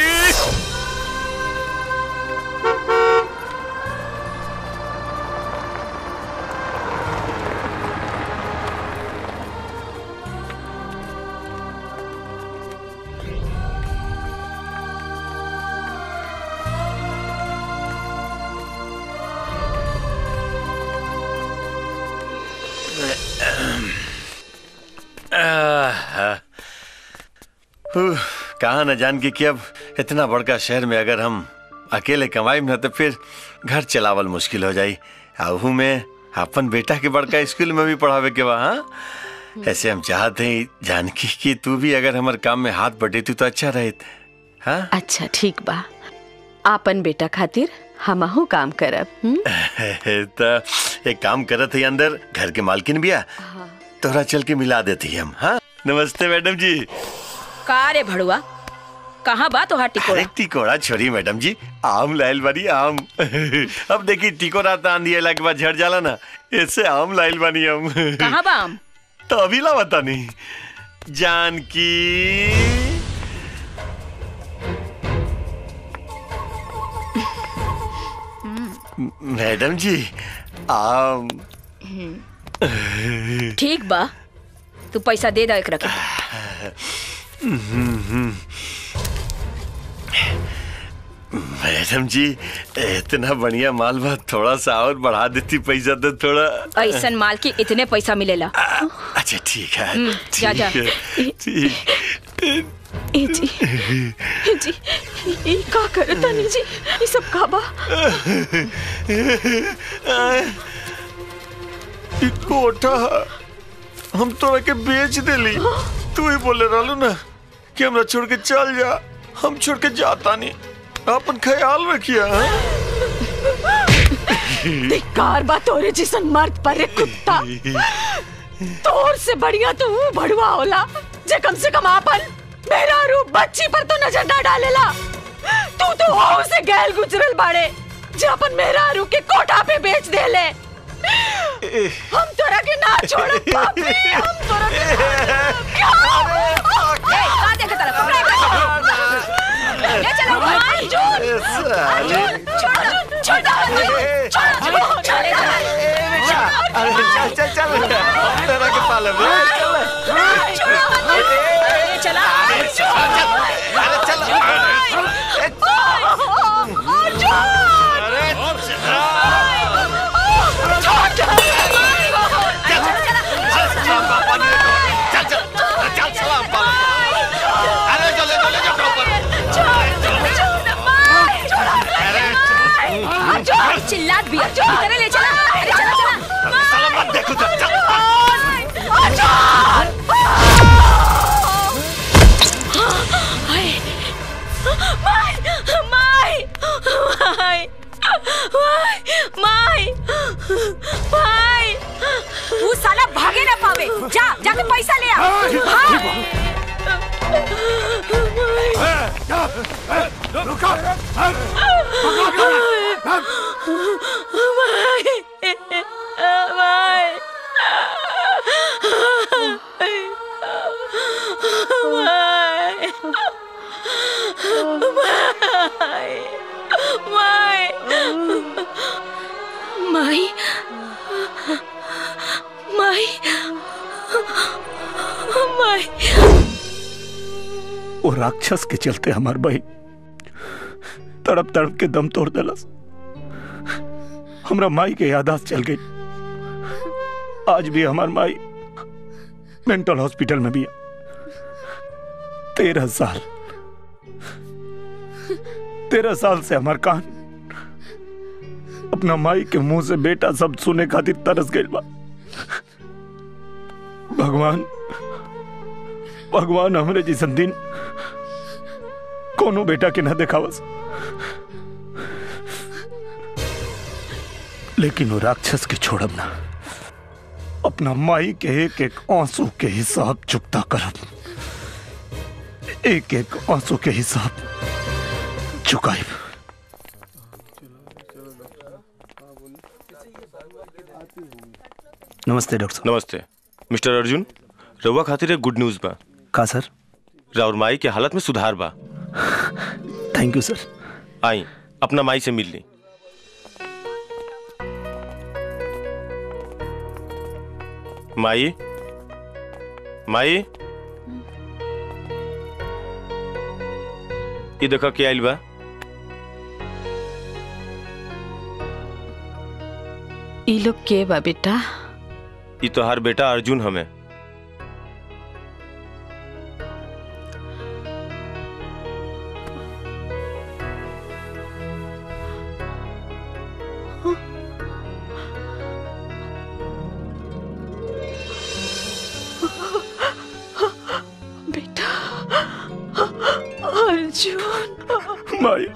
कहा न जान कि अब इतना बड़का शहर में अगर हम अकेले कमाई न तो फिर घर चलावल मुश्किल हो जाई। आहू में अपन बेटा के बड़का स्कूल में भी पढ़ावे के बा। हाँ ऐसे हम चाहते हैं जानकी कि तू भी अगर हमारे काम में हाथ बटेती तो अच्छा रहत। हाँ
अच्छा ठीक बा, आपन बेटा खातिर हमहू काम करब।
तो एक काम करत है, अंदर घर के मालकिन भी आ, तोरा चल के मिला देती हम। हाँ नमस्ते मैडम जी।
का रे भड़ुआ, कहाँ बात हो? टिकोड़ा
टिकोड़ा छोड़ी मैडम जी, आम लाइल बानी आम। अब देखी टिकोड़ा तान दिया के बाद झड़ जाला ना, ऐसे आम लाइल बानी हम।
कहाँ बा आम?
तो अभी ला बता नहीं जानकी। मैडम जी आम।
ठीक बा, तू पैसा दे दा एकरा के।
मैडम जी इतना बढ़िया माल बा, थोड़ा सा और बढ़ा देती पैसा तो थोड़ा।
ऐसन माल की इतने पैसा मिलेला।
अच्छा ठीक है,
जा जा।
ठीक।
ए जी ई का करता नहीं जी, ये सब का बा?
कोठा हम तोरा के बेच देली, तू ही बोले रहलू ना कि हमरा छोड़ के चल जा। हम छोड़ के जाता नहीं, अपन ख्याल रखिया।
धिक्कार बा तोरे जिसन मर्द पर रे कुत्ता। तोर से बढ़िया तो वो भड़ुआ होला जे कम से कम आपन मेरा रूप बच्ची पर तो नजर ना डालेला। तू तो हो से गैल गुजरल बाड़े जे अपन मेरा रूप के कोठा पे बेच देले। हम तोरा के ना छोड़ पापी, हम तोरा के क्या देख तरफ ले चलो
चल तेरा के पाले
चिल्लात भी ले चला। अरे चला चला।
जा जाके पैसा ले आ।
माई माई माई
वो राक्षस के चलते हमार बहन तड़प तड़प के दम तोड़ देलस। हमरा माई के यादाश्त चल गई। आज भी हमार माई मेंटल हॉस्पिटल में भी है। 13 साल से हमार कान अपना माई के मुंह से बेटा शब्द सुने खातिर तरस गइल बा। भगवान हमरे जैसन दिन कोनो बेटा के न देखावस। लेकिन वो राक्षस के छोड़ब ना। अपना माई के एक एक आंसू के हिसाब चुकता करब। एक एक आंसू के हिसाब चुकाइब। नमस्ते डॉक्टर साहब।
नमस्ते मिस्टर अर्जुन, रउआ खातिर एक गुड न्यूज बा।
का सर?
राउर माई के हालत में सुधार बा।
थैंक यू सर।
आई अपना माई से मिल ली। माई माई ये देखो क्या आइल बा।
ई लोग के बा बेटा?
ये तो हर बेटा अर्जुन हमें।
बेटा अर्जुन।
माई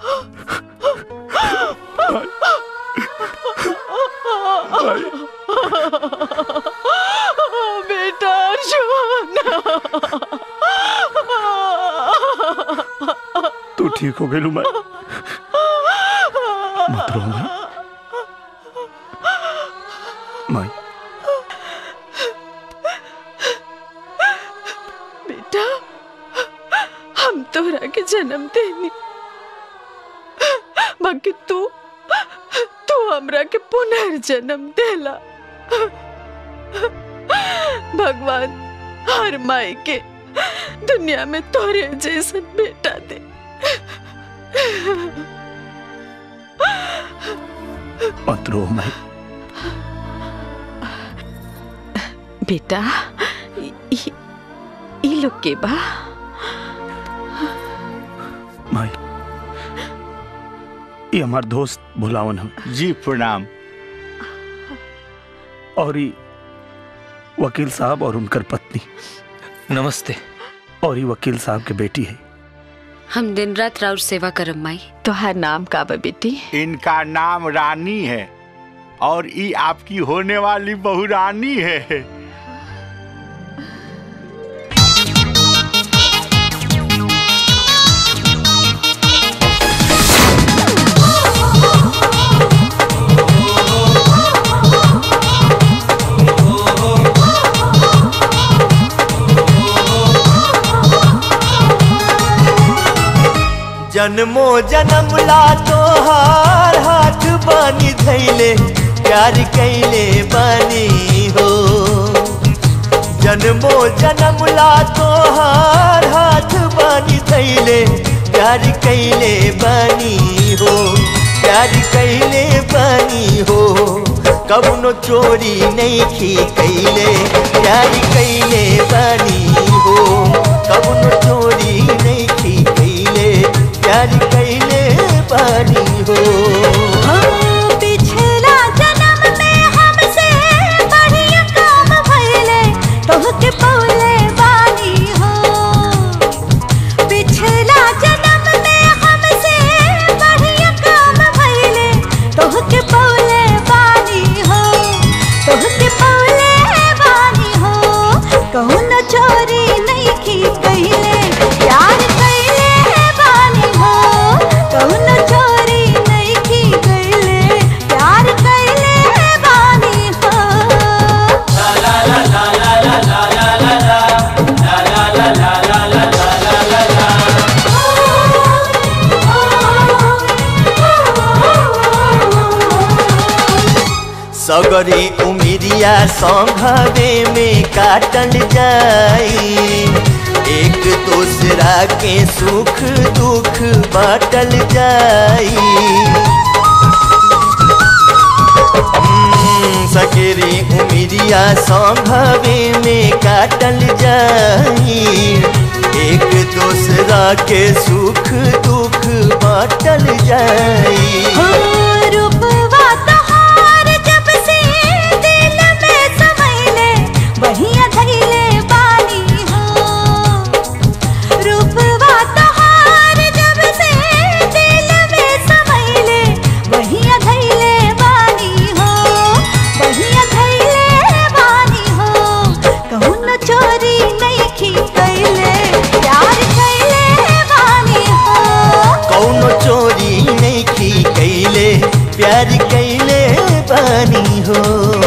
बेटा अर्जुन।
तू ठीक हो गई माई। मत रो माई।
बेटा हम तोरा के जन्म देनी, बाकी तू हमरा के पुनर्जन्म देला। भगवान हर माई के दुनिया में तोरे जैसन बेटा दे।
मत रो माई।
बेटा ई लोग के बा?
माई ये हमार दोस्त भुलावन है।
जी प्रणाम।
और ये वकील साहब और उनकर पत्नी।
नमस्ते।
और ये वकील साहब के बेटी है।
हम दिन रात राउर सेवा करब माई।
तोहार नाम का बा बेटी?
इनका नाम रानी है और ये आपकी होने वाली बहू रानी है।
जन्मो जन्म ला तोहार हाथ बानी धैले प्यार कैले बानी हो। जन्मो जन्म ला तोहार हाथ बानी धैले प्यार कैले बानी हो। प्यार कैले बानी हो। कबनो चोरी नहीं की कैले प्यार कैले बानी हो। कबनो चोरी नहीं की कैले प्यार कैले बानी हो।
पिछला जन्म में हमसे बढ़िया काम भइले तोहके पौले बानी हो। पिछला जन्म में हमसे बढ़िया काम भइले तोहके पौले बानी हो। तोहके पौले बानी हो।
सगरी उमिरिया संघवे में काटल जाई, एक दूसरा के सुख दुख बाटल जाई। सगरी उमिरिया संघवे में काटल जाई, एक दूसरा के सुख दुख बाटल जाई।
रूपवा तोहार जब से दिल में समैले वहिया धैले बानी हो। रूपवा तोहार जब से दिल में समैले वहिया धैले बानी हो, वहिया धैले बानी हो। कहूँ न चोरी नहीं की कैले प्यार कैले बानी हो।
कौनो चोरी नहीं की कैले प्यार कैले बानी हो।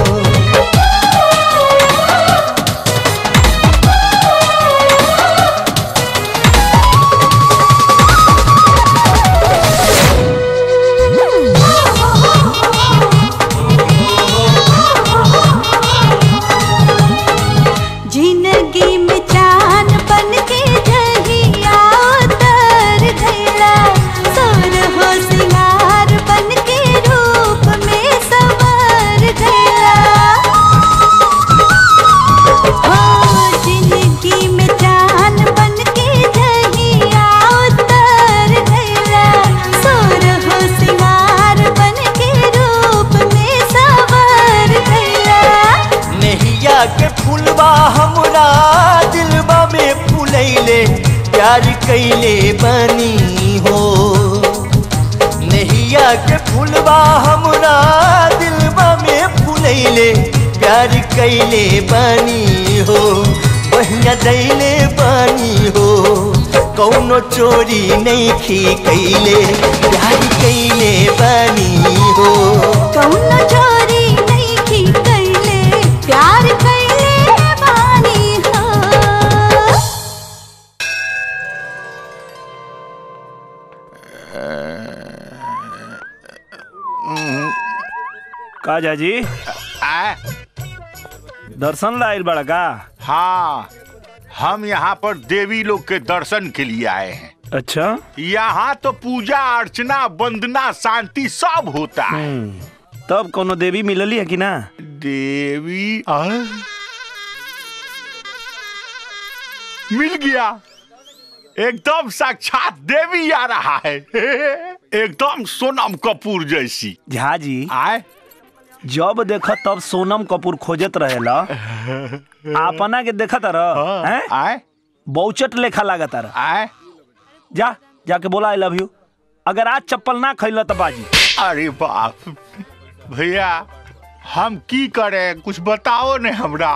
जिंदगी में चांद बन के जहिया उतर गया, सोर हो सिंगार बन के रूप में संवर गया। हो जिंदगी में चांद बन के जहिया उतर गया, सोर हो सिंगार बन के रूप में संवर गया।
नैया के फूलबा हमरा दिलबा में फुलैले प्यार कैले बनी हो। नैया के फूलबा हमरा दिलबा में फुलैले प्यार कैले बनी हो, बहिया दैले बनी हो। कौनो चोरी नहीं की कैले प्यार कैले बनी हो।
कौनो चोरी नहीं की कैले प्यार कैले बानी हो।
का जाजी दर्शन लाइल बड़ा का?
हाँ, हम यहाँ पर देवी लोग के दर्शन के लिए आए हैं।
अच्छा,
यहाँ तो पूजा अर्चना वंदना शांति सब होता है।
तब कोनो देवी मिलली है कि ना?
देवी मिल गया, एकदम साक्षात देवी आ रहा है। एकदम सोनम कपूर जैसी।
झा जी
आए
जब देखा तब सोनम कपूर खोजत रहेला, अपना के देखत रह
आए
बहुचट लेखा लागत रह।
आए
जा जाके बोला आई लव यू। अगर आज चप्पल ना खैला तो बाजी।
अरे बाप भैया, हम की करें, कुछ बताओ ने हमरा।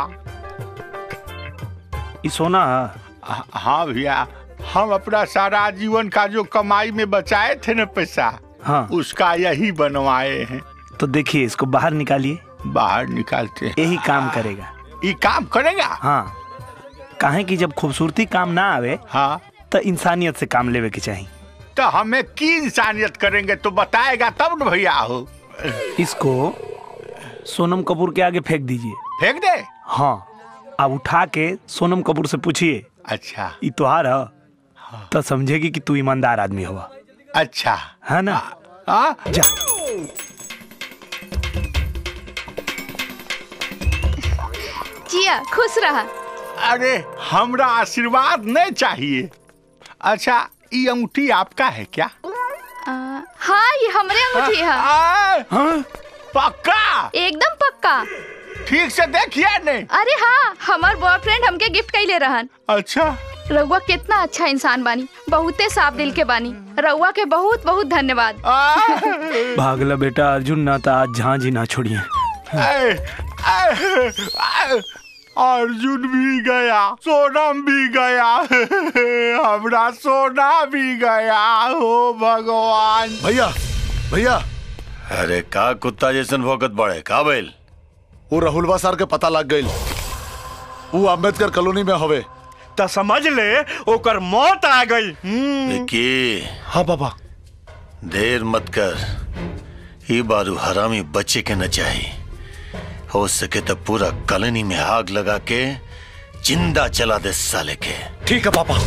ये सोना
हाँ भैया, हम अपना सारा जीवन का जो कमाई में बचाए थे ना पैसा,
हाँ,
उसका यही बनवाए हैं।
तो देखिए इसको बाहर निकालिए।
बाहर निकालते हैं।
यही काम करेगा।
ये काम करेगा?
हाँ, काहे कि जब खूबसूरती काम ना आवे,
हाँ,
तो इंसानियत से काम लेवे के चाहिए।
तो हमें की इंसानियत करेंगे तो बताएगा तब न भैया हो।
इसको सोनम कपूर के आगे फेंक दीजिए।
फेंक दे?
हाँ, अब उठा के सोनम कपूर से पूछिए,
अच्छा
ये तुहार है? हाँ। तो समझेगी कि तू ईमानदार आदमी हुआ।
अच्छा
है ना? जा।
जिया खुश रहा।
अरे हमरा आशीर्वाद नहीं चाहिए। अच्छा, ये अंगूठी आपका है क्या?
हाँ, ये हमरे अंगूठी है।
हाँ? पक्का?
एकदम पक्का।
ठीक से देखिए नहीं।
अरे हाँ, हमार बॉयफ्रेंड हमके गिफ्ट कैले रहन।
अच्छा,
रउआ कितना अच्छा इंसान बानी, बहुते साफ दिल के बानी। रउआ के बहुत बहुत धन्यवाद।
भागला बेटा अर्जुन, ना तो आज झांझी ना छोड़िए।
अर्जुन भी गया, सोनम भी गया, हमरा सोना भी गया। हो भगवान।
भैया भैया।
अरे का कुत्ता जैसन भौकत बड़े का बैल?
वो राहुलवा सर के पता लग गई, वो अम्बेडकर कॉलोनी में हवे।
तो समझ ले ओकर मौत आ गई।
विकी।
हाँ बाबा।
देर मत कर, ये बारू हरामी बच्चे के न चाहिए। हो सके तो पूरा कॉलोनी में आग लगा के जिंदा जला दे साले के।
ठीक है पापा।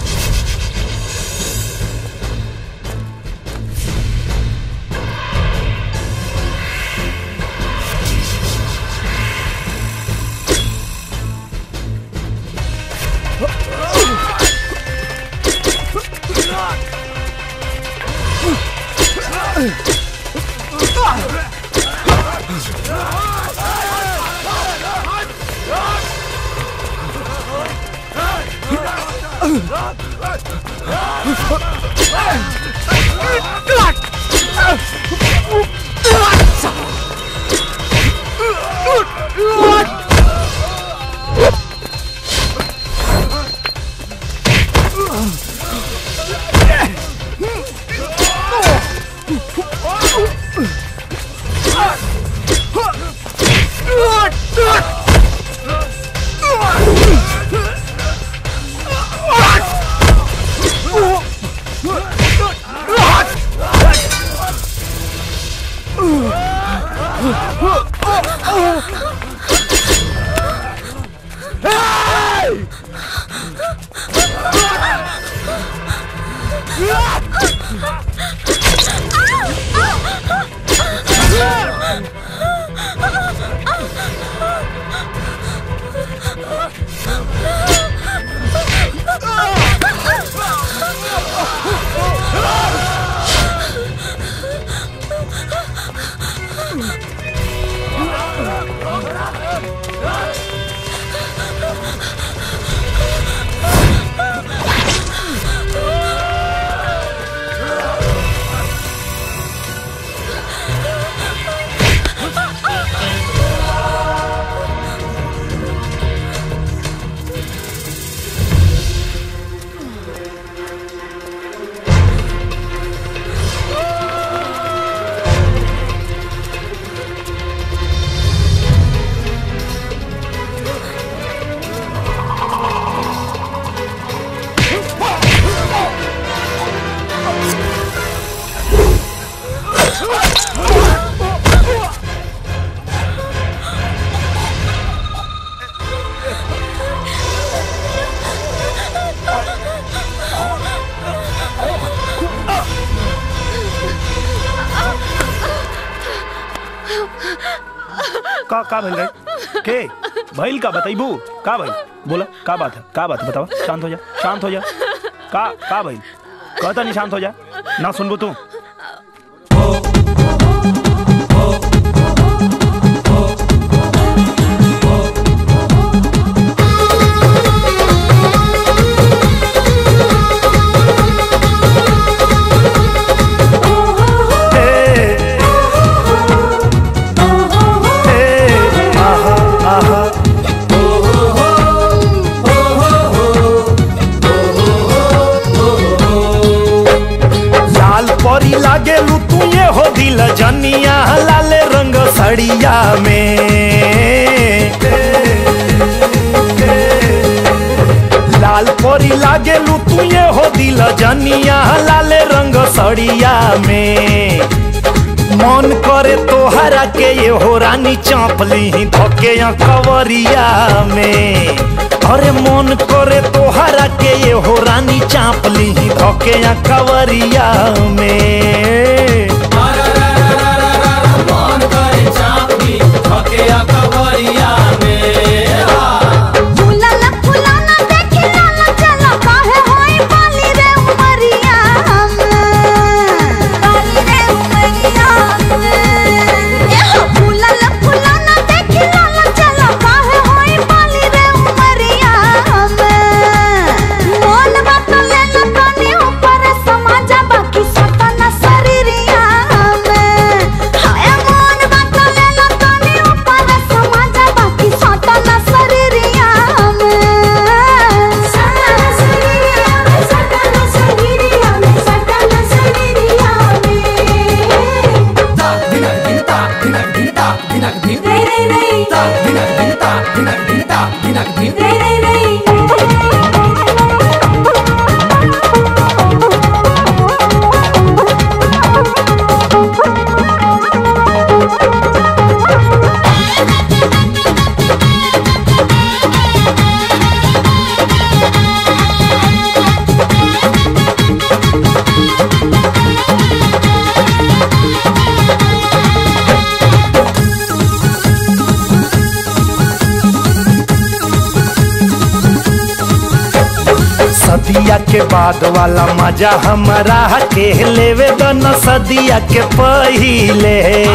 का भइल रे के भइल का बताइबू का भइल बोला का बात है का बात है बतावा शांत हो जा शांत हो जा का भइल कहता नहीं शांत हो जा ना सुनबू तू
लागेलू तू ये हो दिल जनिया लाल रंग सड़िया में लाल परी लागेलू तू ये हो दिल जनिया लाल रंग सड़िया में मन करे तोहरा के ये हो रानी चापली धोके कवरिया में अरे मन करे तोहरा के ये हो रानी चापली धोके कवरिया में मन करे चापली धोके कवरिया में
शादिया के बाद वाला मजा हमारा के लेवे दन सदिया के पहिले।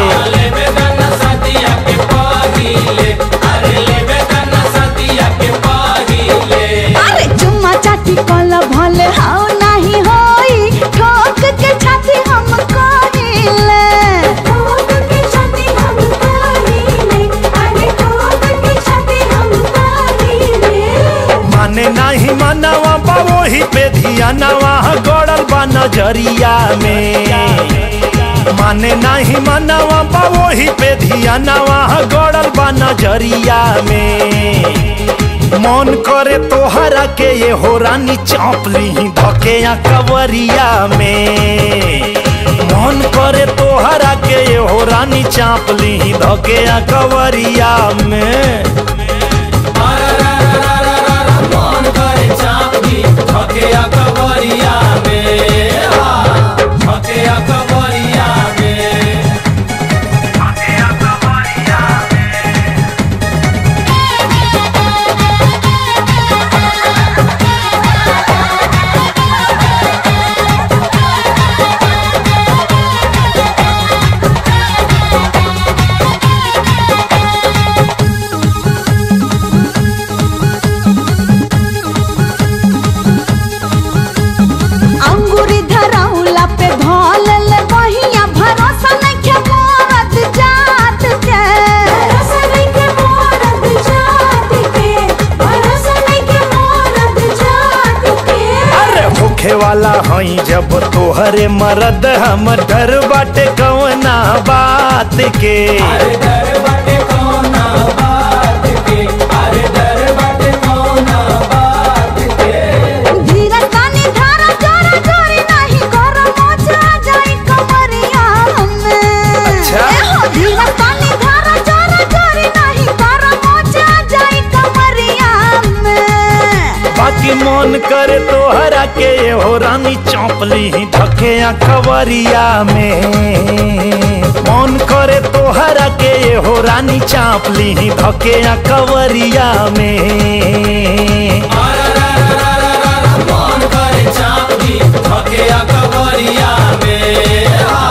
अरे चुम्मा चाटी कल भले हाउ नहीं होई ठोक के छाती हम कहिले। ठोक के छाती हम कहिले, अरे ठोक के छाती हम कहिले।
माने नहीं मनवा बा वही पे धियानवा गड़ल बा नजरिया में। माने नहीं मनवा बा वही पे धियानवा गड़ल बा नजरिया में। मन करे तोहरा के ये हो रानी चापली धके या कवरिया में। मन करे तोहरा के ये हो रानी चापली धके या कवरिया में।
मन करे चापली धके या कवरिया में, धके या कवरिया में, धके या कवरिया
अंगूरी धरौला पे धौल ले बहिया भरोसा नहीं के मोरद जात के। भरोसा नहीं के मोरद जात के, भरोसा नहीं के मोरद जात के।
अरे होखे वाला हई जब तोहरे मरद हम डर बाटे कवना बात के।
अरे डर बाटे कौना बात के, अरे डर बाटे कौना बात के।
धीरज तानी धारा जोरा जोरी नहीं कर मोचा जाई कमरिया में।
अच्छा।
ए हो धीरज तानी धारा जोरा जोरी नहीं कर मोचा जाई कमरिया में।
बाकी मन करे तोहरा के ये हो रानी चौपली धके या कवरिया में। मन करे तोहरा के ये हो रानी चापली धके या कवरिया में।
मन करे चापली धके या कवरिया में।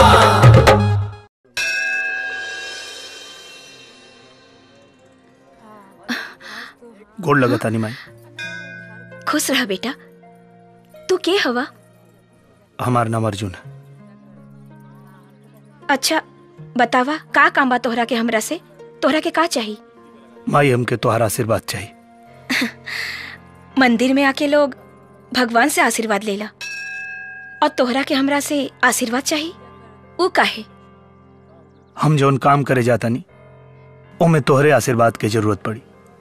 गोड़ लगा तानी माई।
खुश रहा बेटा। तू के हवा?
हमार नाम अर्जुन है।
अच्छा बतावा का काम बा तोहरा के हमरा से? तोहरा के का चाहिए?
माई हमके तोहरा आशीर्वाद चाहिए।
मंदिर में आके लोग भगवान से आशीर्वाद लेला और तोहरा के हमरा से आशीर्वाद चाहिए, वो काहे?
हम जौन काम करे जाता नहीं ओमे तोहरे आशीर्वाद के जरूरत पड़ी।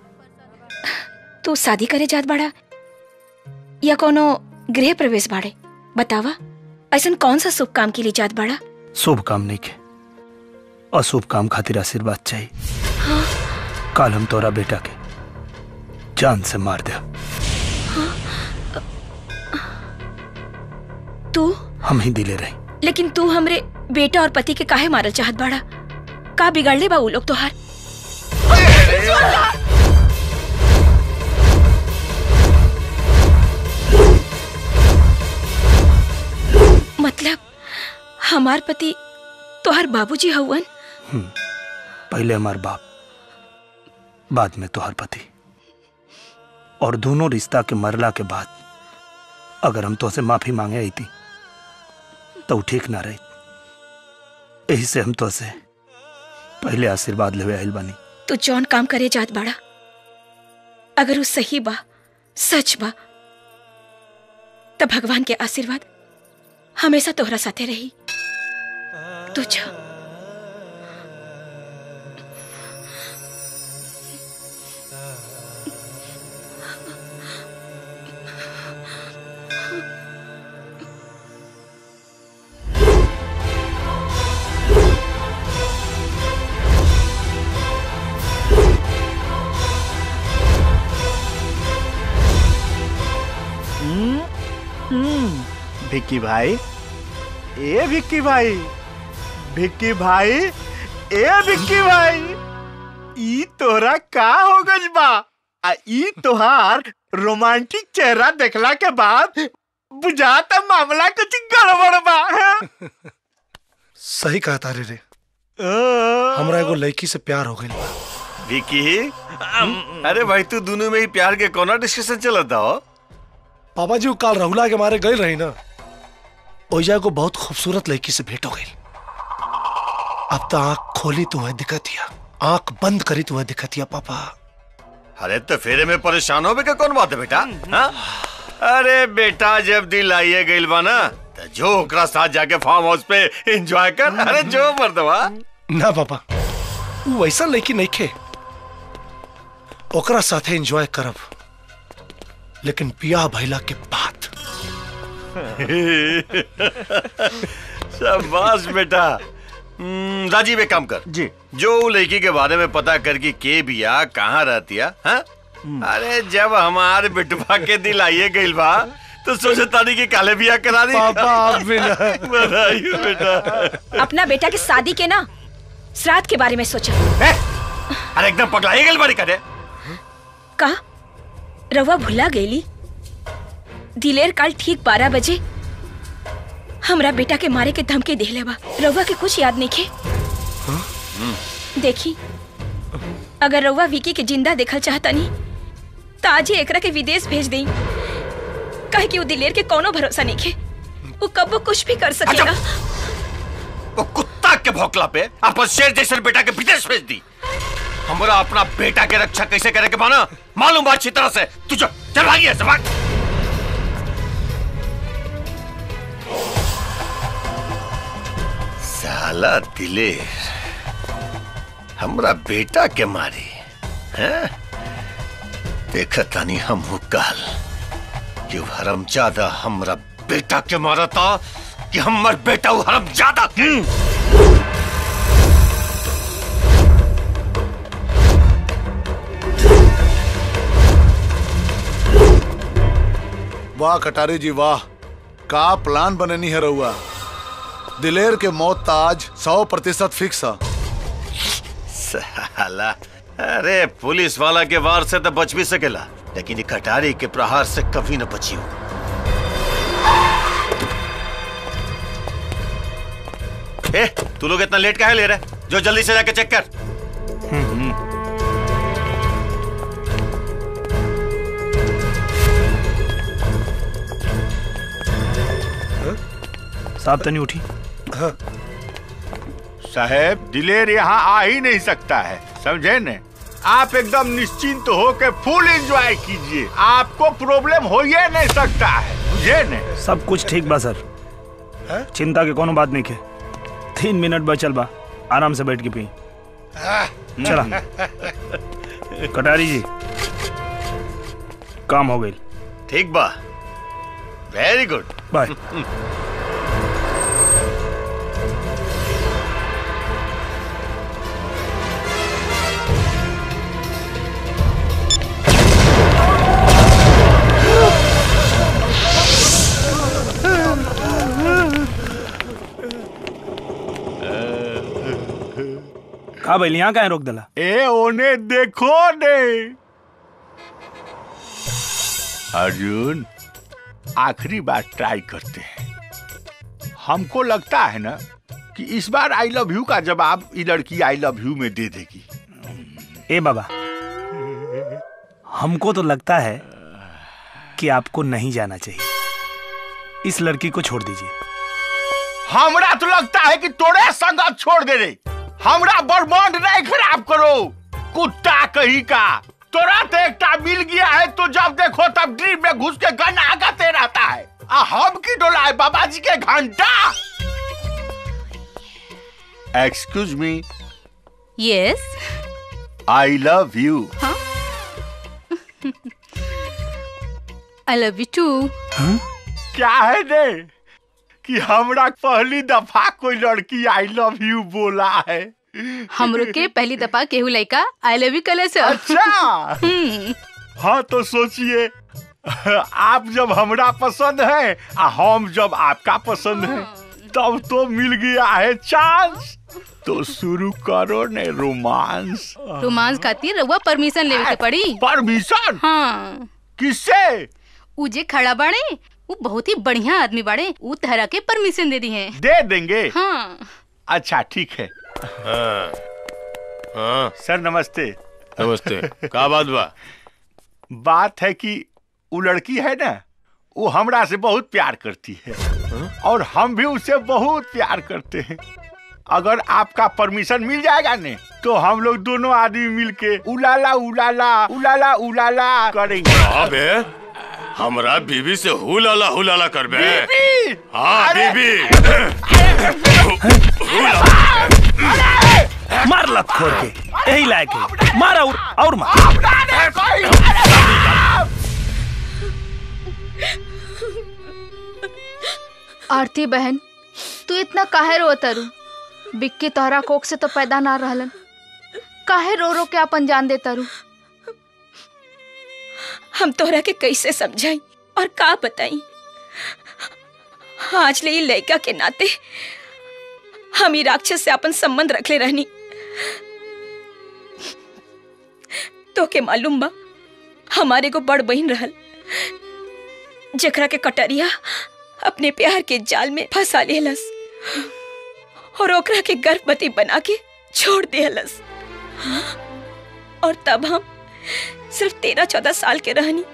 तू शादी करे जात बाड़ा या कोनो गृह प्रवेश बाड़े? बतावा ऐसन कौन सा शुभ काम के लिए जात बाड़ा?
शुभ काम नहीं के, अशुभ काम खातिर आशीर्वाद चाहिए। काल हम तोरा बेटा के जान से मार दे।
तू?
हम ही दिले रही।
लेकिन तू हमरे बेटा और पति के काहे मारल चाहत बाड़ा? का बिगाड़ले बा उ लोग तोहार? मतलब हमार पति तोहार बाबूजी हवन?
पहले हमार बाप, बाद में तोहार पति। और दोनों रिश्ता के मरला के बाद अगर हम तुझसे माफी मांगे आई थी तो ठीक ना रही। यही से हम तुझसे पहले आशीर्वाद लेवे आइल बानी।
तू जौन काम करे जात बाड़ा अगर वो सही बा, सच बा, तब भगवान के आशीर्वाद हमेशा तोहरा साथे रही। तू जा।
भिक्की भाई, ए भिक्की भाई, भिक्की भाई, ए भिक्की भाई, ई तोरा का हो गज बा? ई तोहार रोमांटिक चेहरा देखला के बाद बुझाता मामला कुछ गड़बड़ बा।
सही कहा तारे रे, हमरा एगो लड़की से प्यार हो गइल बा।
विकी, अरे भाई तू दोनों में ही प्यार के कोना डिस्कशन चलता हो?
पापा जी काल रहुला के मारे गए रही ना, ओइजा को बहुत खूबसूरत लड़की से भेंट हो गई। अब तो आंख खोली तो है दिखतिया, आंख बंद करी तो है दिखतिया पापा।
अरे तो फेरे में परेशान हो के कौन बात है बेटा? हाँ? अरे बेटा जब दिल आइए गइल बा ना तो जो ओकरा साथ जाके फार्म हाउस पे एंजॉय कर। अरे जो मर्दवा।
ना पापा, वो वैसा लड़की नहीं खे, ओकरा साथे एंजॉय करब, लेकिन पिया भइला के बाद।
शाबाश बेटा। राजीव एक काम कर जी, जो लड़की के बारे में पता करके के बिया कहाँ रहती है। हाँ? अरे जब हमारे बिटवा के दिल आइए गइल बा तो सोचे तानी की काले बिया करा दी।
पापा आप भी ना।
बधाई हो बेटा।
अपना बेटा के शादी के ना श्राद्ध के बारे में सोचा।
अरे एकदम पगलाई गइल बाड़ी करे।
का रवा भुला गईली? दिलेर काल ठीक 12 बजे हमरा बेटा के मारे के धमकी देले बा। रवा के कुछ याद नहीं खे? देखी, अगर रवा विकी के जिंदा देखल चाहता नहीं तो आज ही एकरा के विदेश भेज देई, काहे कि वो दिलेर के कोनो भरोसा नहीं खे, वो कब कुछ भी कर सकेगा।
वो कुत्ता के भौकला पे अपन शेर जैसे बेटा के विदेश भेज दी। हमरा अपना बेटा के रक्षा कैसे करे के पाना मालूम बात अच्छी तरह से। तू चल भागी ऐसे भाग। साला दिलेर हमरा बेटा के मारी हैं? देखा तानी हम काल कि हरमजादा हमरा बेटा के मारा था कि हमर बेटा हरमजादा के।
वाह कटारी जी वाह, का प्लान बननी है रहुआ। दिलेर के मौत आज 100% फिक्स है।
साला, अरे पुलिस वाला के वार से तो बच भी सकेला, लेकिन ये कटारी के प्रहार से कभी न बची हो। ए, तू लोग इतना लेट काहे ले रहे? जो जल्दी से जाके चेक कर।
साहब तनी उठी।
साहब दिलेर यहाँ आ ही नहीं सकता है, समझे न? आप एकदम निश्चिंत हो के फुल एंजॉय कीजिए, आपको प्रॉब्लम हो ही नहीं सकता है, बुझे न?
सब कुछ ठीक बा सर, चिंता के कोनो बात नहीं के। 3 मिनट बचल बा, आराम से बैठ के पी। चला कटारी जी, काम हो गई।
ठीक बा, वेरी गुड,
बाय। का भाई यहाँ कहाँ रोक दिला?
ए ओने देखो ने। अर्जुन, आखिरी बार ट्राई करते हैं। हमको लगता है ना कि इस बार आई लव यू का जवाब ये लड़की आई लव यू में दे देगी।
ए बाबा, हमको तो लगता है कि आपको नहीं जाना चाहिए। इस लड़की को छोड़ दीजिए।
हमरा तो लगता है कि तोरे संगत छोड़ दे रे। हमरा बर्बाद नहीं खराब करो, कुत्ता कहीं का। तोरा तो एकटा मिल गया है तो जब देखो तब ड्रीम में घुस के गन आगाते रहता है। हम की डोला है बाबा जी के घंटा। Excuse me.
Yes,
I love you.
I love you too.
क्या है ने कि हमरा पहली दफा कोई लड़की आई लव यू बोला है।
हमरो के पहली दफा केहू लड़का आई लव यू कले से।
अच्छा। हाँ तो सोचिए, आप जब हमरा पसंद है और हम जब आपका पसंद है, तब तो मिल गया है चांस। तो शुरू करो ने रोमांस।
रोमांस खातिर रउआ परमिशन लेवे के पड़ी।
परमिशन?
हाँ।
किससे?
उ जे खड़ा बाड़े वो बहुत ही बढ़िया आदमी बाड़े, वो तहरा के परमिशन दे दी है।
दे देंगे?
हाँ।
अच्छा ठीक है।
हाँ।
सर नमस्ते।
नमस्ते। क्या बात बा?
बात है कि वो लड़की है ना, वो हमरा से बहुत प्यार करती है और हम भी उससे बहुत प्यार करते हैं। अगर आपका परमिशन मिल जाएगा ने तो हम लोग दोनों आदमी मिलके उलाला उलाला उलाला उलाला करेंगे।
अबे हमरा बीबी से हुलाला करबे?
बीबी?
हाँ बीबी।
मार लत खोर के, यही लायक है। मार और मार।
आरती बहन, तू इतना काहे रो तारू? बिक्की तोहरा कोख से तो पैदा ना रहलन, काहे रो रो के अपन जान दे तारू?
हम तोहरा के कैसे समझाई और का बताई? आज ले लड़का के नाते हम ही राक्षस से अपन संबंध रखले रहनी। तो के मालूम बा हमारे को बड़ बहन रहल, जकरा के कटरिया अपने प्यार के जाल में फंसा लेलस और ओकरा के गर्भवती बना के छोड़ देलस। और तब हम सिर्फ 13-14 साल के रहनी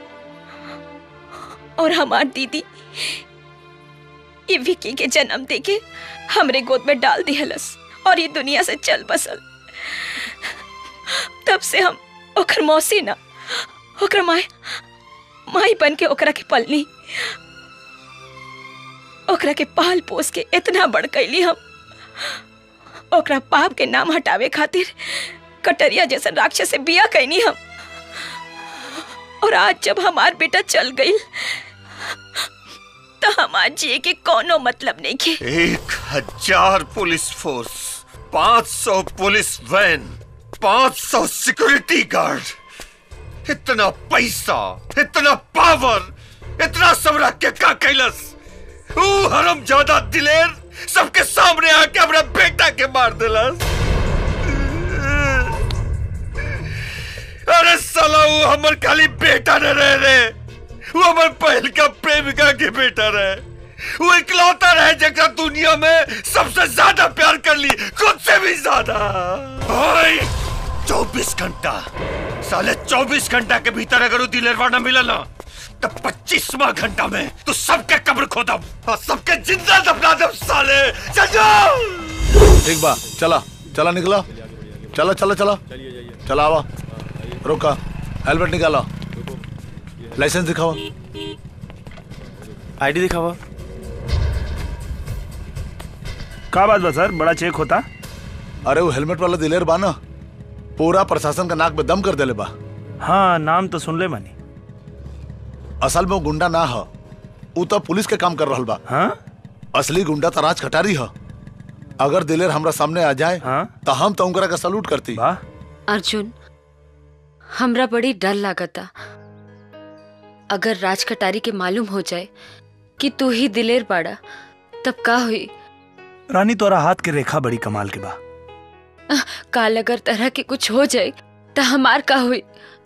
और हमार दीदी ये विकी के जन्म देके हमरे गोद में डाल दिहलस और ये दुनिया से चल बसल। तब से हम ओकर मौसी ना ओकर माई बन के ओकरा के पलनी, ओकरा के पाल पोस के इतना बड़ कैली। हम ओकरा पाप के नाम हटावे खातिर कटरिया जैसा राक्षस से बिया कैनी हम। और आज जब हमार बेटा चल गई तो हमार जिए के कोनो मतलब नहीं के।
1000 police force, 500 police van, 500 security guard, इतना पैसा, इतना पावर, इतना सब रख के का कैलस? हरामजादा दिलेर सबके सामने आके अपना बेटा के मार दिलस। अरे साला वो हमर खाली बेटा न रहे रे, वो हमर पहल का प्रेमिका के बेटा रहे। वो इकलौता रहे जगह दुनिया में सबसे ज्यादा प्यार कर ली, खुद से भी ज्यादा। 24 घंटा, साले 24 घंटा के भीतर अगर वो दिलेरवा न मिला ना तो 25वां घंटा में तो सबके कब्र खोदम और सबके जिंदा दफना दम साले। चल जाओ।
ठीक बा, चला चला निकला, चला चला चला चला आवा, रोका, हेलमेट निकाला, लाइसेंस दिखावा,
आईडी दिखावा। का बात बा सर, बड़ा चेक होता?
अरे वो हेलमेट वाला दिलेर बा ना, पूरा प्रशासन का नाक में दम कर देले बा।
हाँ नाम तो सुन ले मानी।
असल में वो गुंडा ना है, वो तो पुलिस के काम कर रहल बा।
हाँ?
असली गुंडा तो राज कटारी है। अगर दिलेर हमरा सामने आ जाए तो हम तो उनकरा का सलूट करती।
अर्जुन, हमरा बड़ी डर लागता। अगर राज कटारी के मालूम हो जाए कि तू ही दिलेर बाड़ा तब का हुई?
रानी तोरा हाथ के रेखा बड़ी कमाल के बा।
काल अगर तरह के कुछ हो जाए तो हमार का हुई?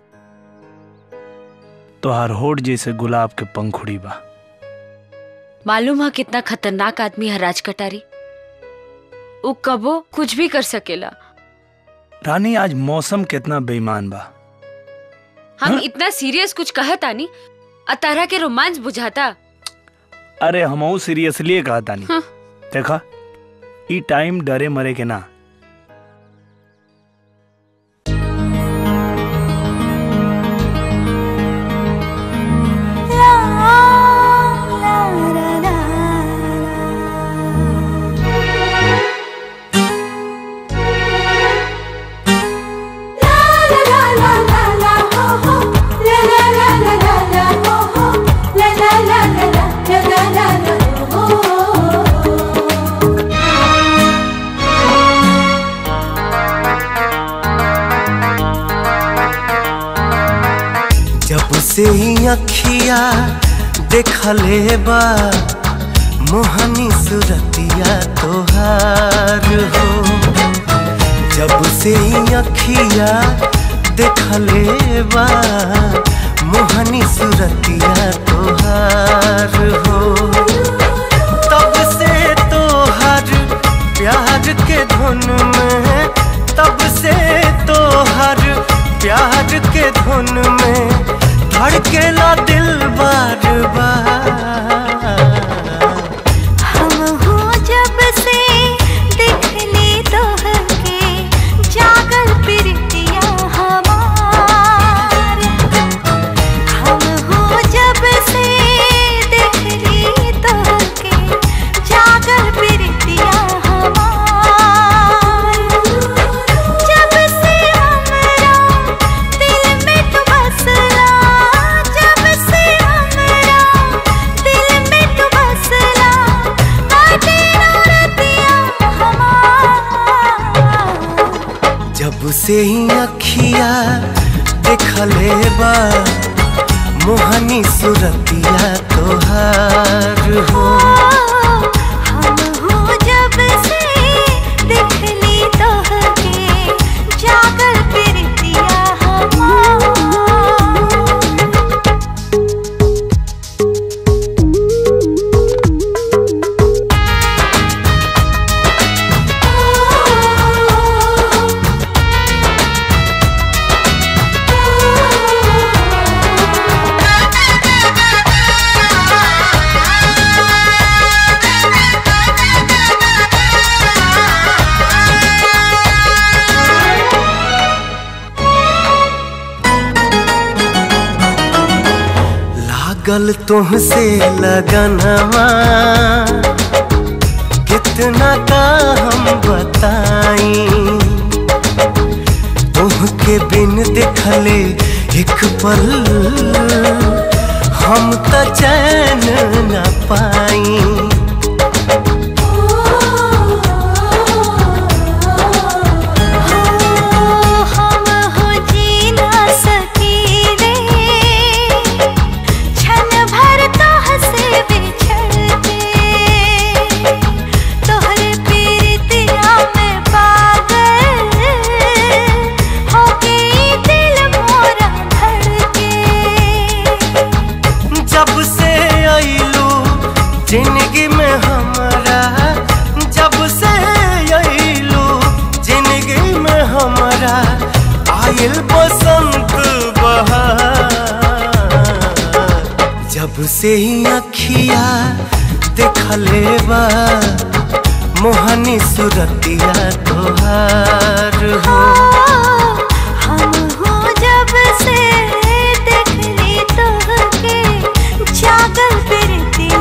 तोहार होठ जैसे गुलाब के पंखुड़ी बा।
मालूम है कितना खतरनाक आदमी है राज कटारी। वो कबो कुछ भी कर सकेला।
रानी आज मौसम कितना बेईमान बा।
हम इतना सीरियस कुछ कहता नहीं, अतारा के रोमांस बुझाता।
अरे हमऊ सीरियसली कहता नहीं। देखा ई टाइम डरे मरे के ना।
से ही अखिया देखले बा मोहनी सुरतिया तोहार हो। जब से अखिया देखले बा मोहनी सुरतिया तोहार हो। तब से तोहार प्यार के धुन में, तब से तोहार प्यार के धुन में धड़केला दिल बार बार।
हम हो जब से देखली तोहके जागल प्रीतिया हमार। हम हो जब से देखली तोहके जागल प्रीतिया हमार। जब से हमरा दिल में तू बसला, जब से हमरा दिल में तू बसला, काटे रतिया हमार।
जब से ही अखिया देखले बा मोहनी सुरतिया तोहार हो।
हम हो जब से देखली तोहके जागल प्रीतिया हमार।
लागल तुमसे लगनवा कितना का हम बताई। तुमके बिन देखले एक पल हम त चैन न पाई।
हम हो जी ना सकीले क्षण भर तोह से बिछड़ के। तोहरे प्रीतिया में पागल हो गई दिल मोरा धड़के।
जब से आइलू जिंदगी में हमारा, जब से आइलू जिंदगी में हमारा आइल बसंत बहार। जब से ही अखिया देखले बा मोहनी सुरतिया तोहार हो।
हम हो जब से देखली तोहके जागल प्रीतिया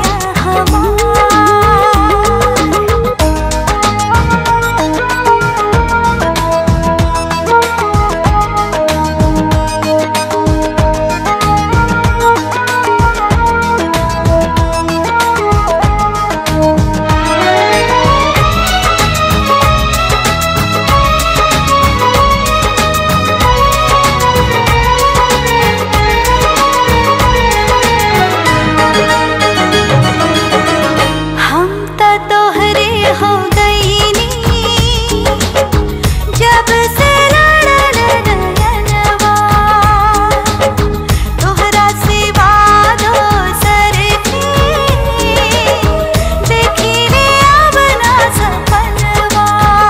हम त तोहरे हो गईनी जब से लड़ल नयनवा। तोहरा सिवा दोसर के देखिले अब ना सपनवा।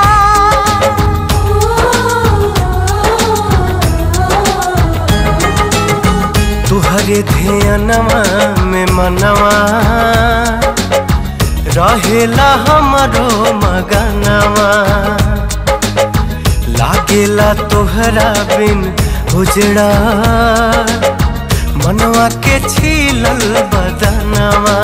तुहरे ध्यानवा में मनवा रहेला हमरो मगनवा। लागेला तोहरा बिन उजड़ा मनवा के छीलल बदनवा।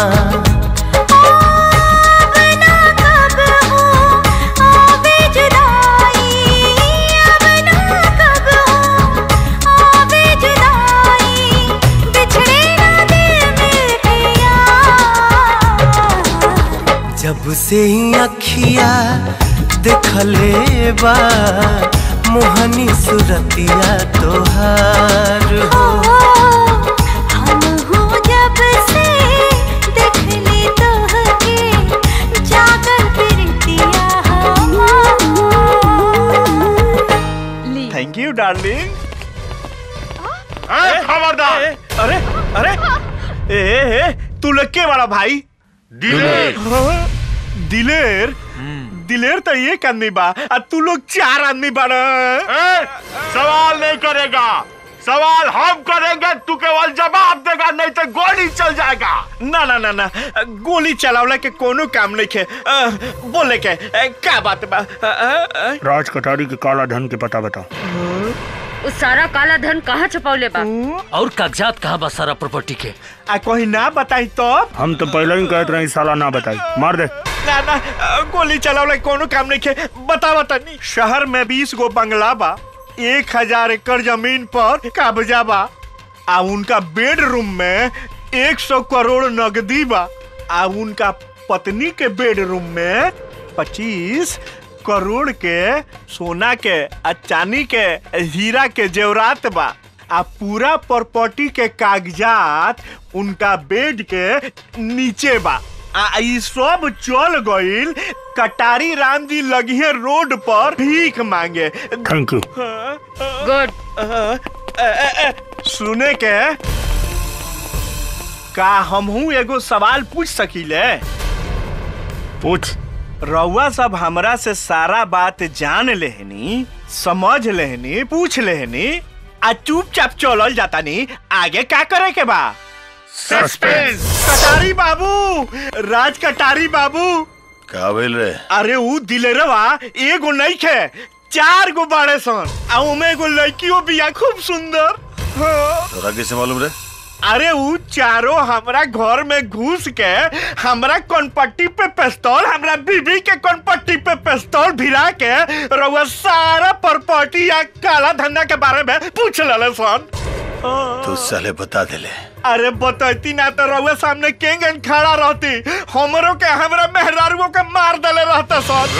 जब से ही अखिया देखले बा मोहनी सुरतिया तोहार हो।
हम हो जब से देखली तोहके
डार्लिंग। खबरदार। अरे अरे ए तू लक्के वाला भाई दिलेर। दिलेर दिलेर तो एक आदमी बा, तू लोग 4 आदमी बा।
सवाल नहीं करेगा, सवाल हम करेंगे, तू केवल जवाब देगा, नहीं तो गोली चल जाएगा।
ना ना ना ना, गोली चलावला के कोनो काम नहीं है। बोले के क्या बात बा?
राज कटारी के काला धन के पता बताओ।
उस सारा काला धन कहाँ छुपौले बा?
और कागजात कहाँ बा सारा प्रॉपर्टी के?
कोई ना बताई तो?
हम तो पहले ही कहते रहे साला ना बताई, मार दे।
ना ना, गोली चलावला कोनो काम नहीं है। बता नहीं। शहर में 20 गो बंगला बा, 1000 एकड़ जमीन पर कब्जा बा, आ उनका बेडरूम में 100 करोड़ नगदी बा, आ उनका पत्नी के बेडरूम में 25 करोड़ के सोना के, चांदी के, हीरा के जेवरात बा। आ पूरा प्रॉपर्टी के कागजात उनका बेड के नीचे बा। ई सब चल गईल कटारी राम जी लगिए रोड पर भीख मांगे।
Thank you.
गुड।
सुने के का हमहू एगो सवाल पूछ सकीले?
पूछ।
रउआ सब हमरा से सारा बात जान लेहनी, समझ लेहनी, पूछ लेहनी, आ चुपचाप चलल जाता नी। आगे क्या करे के बा? सस्पेंस। कटारी बाबू, राज कटारी बाबू।
का भेल रे?
अरे ऊ दिलेरवा एगो नहीं खे, 4 गो बाड़े सन, आ उमे एगो लड़कियों बिया खूब सुंदर।
तोरा कैसे मालूम रे?
अरे ऊ चारों हमरा घर में घुस के हमरा कनपट्टी पे पिस्तौल, हमरा बीबी के कनपट्टी पे पिस्तौल भिरा के रउआ सारा प्रॉपर्टी या काला धंधा के बारे में पूछ लले सन।
तू साले बता देले।
अरे बताती ना तो रउआ सामने केंगन खड़ा रहती, हमरो के हमरा मेहरारुओं के मार देले रहता सन।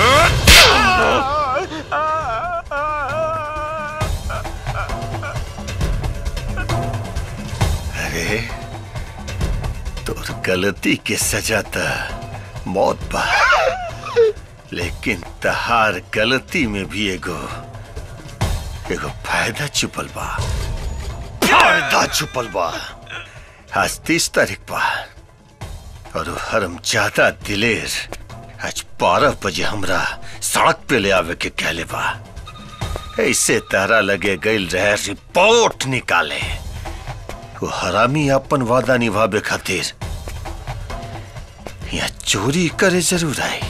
अरे तोर गलती के सजा त मौत बा, लेकिन तहार गलती में भी एगो फायदा छुपल बा। फायदा छुपल बा। आज 30 तारीख बा और हरमजादा दिलेर आज 12 बजे हमरा सड़क पे ले आवे के कहले बा। ऐसे तारा लगे गईल रहे रिपोर्ट निकाले। वो हरामी अपन वादा निभावे खातिर या चोरी करे जरूर आई।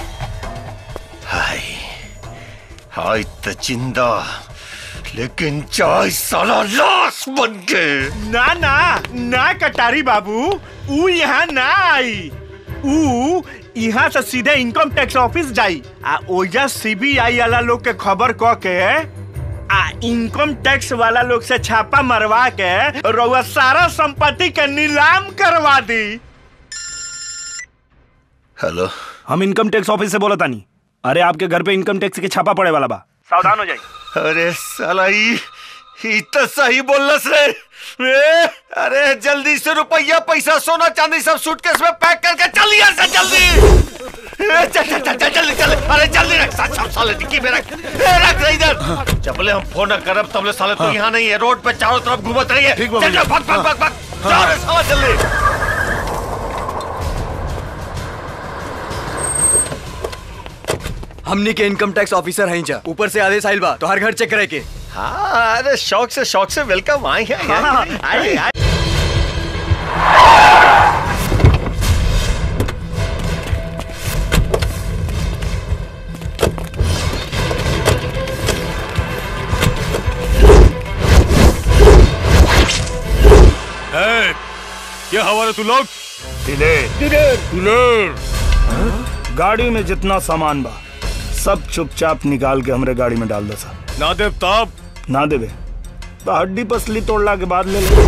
हाय हाय त जिंदा, लेकिन चाय साला लाश बन के।
ना ना ना कटारी बाबू, ऊ यहाँ ना आई। ऊ यहाँ से सीधे इनकम टैक्स ऑफिस जाई, आ ओजा सीबीआई वाला लोग के खबर क के आ इनकम टैक्स वाला लोग से छापा मरवा के रउआ सारा संपत्ति के नीलाम करवा दी।
हेलो,
हम इनकम टैक्स ऑफिस से बोला तानी। अरे आपके घर पे इनकम टैक्स के छापा पड़े वाला बा, सावधान हो जाइए।
अरे साला ई तो सही बोलस रे। अरे जल्दी से रुपया, पैसा, सोना चांदी सब सूटकेस में पैक करके चल यहाँ से जल्दी। जल्दी चल। अरे जल्दी रख, साले डिक्की में रख। रख इधर। जबले हम फोन करब तबले साले तू यहाँ नहीं है, रोड पे चारों तरफ घूमत रही है। चल भाग। चल साला जल्दी।
हमनी के इनकम टैक्स ऑफिसर हैं जा, ऊपर से आदेश आइल बा तो हर घर चेक करे के।
हाँ, अरे शौक से वेलकम आए हैं। आए।
क्या हवाले तू लोग?
दिलेर। गाड़ी में जितना सामान बा सब चुपचाप निकाल के हमरे गाड़ी में डाल दो साहब।
ना देव तब?
ना देवे तो हड्डी पसली तोड़ला के बाद ले ले।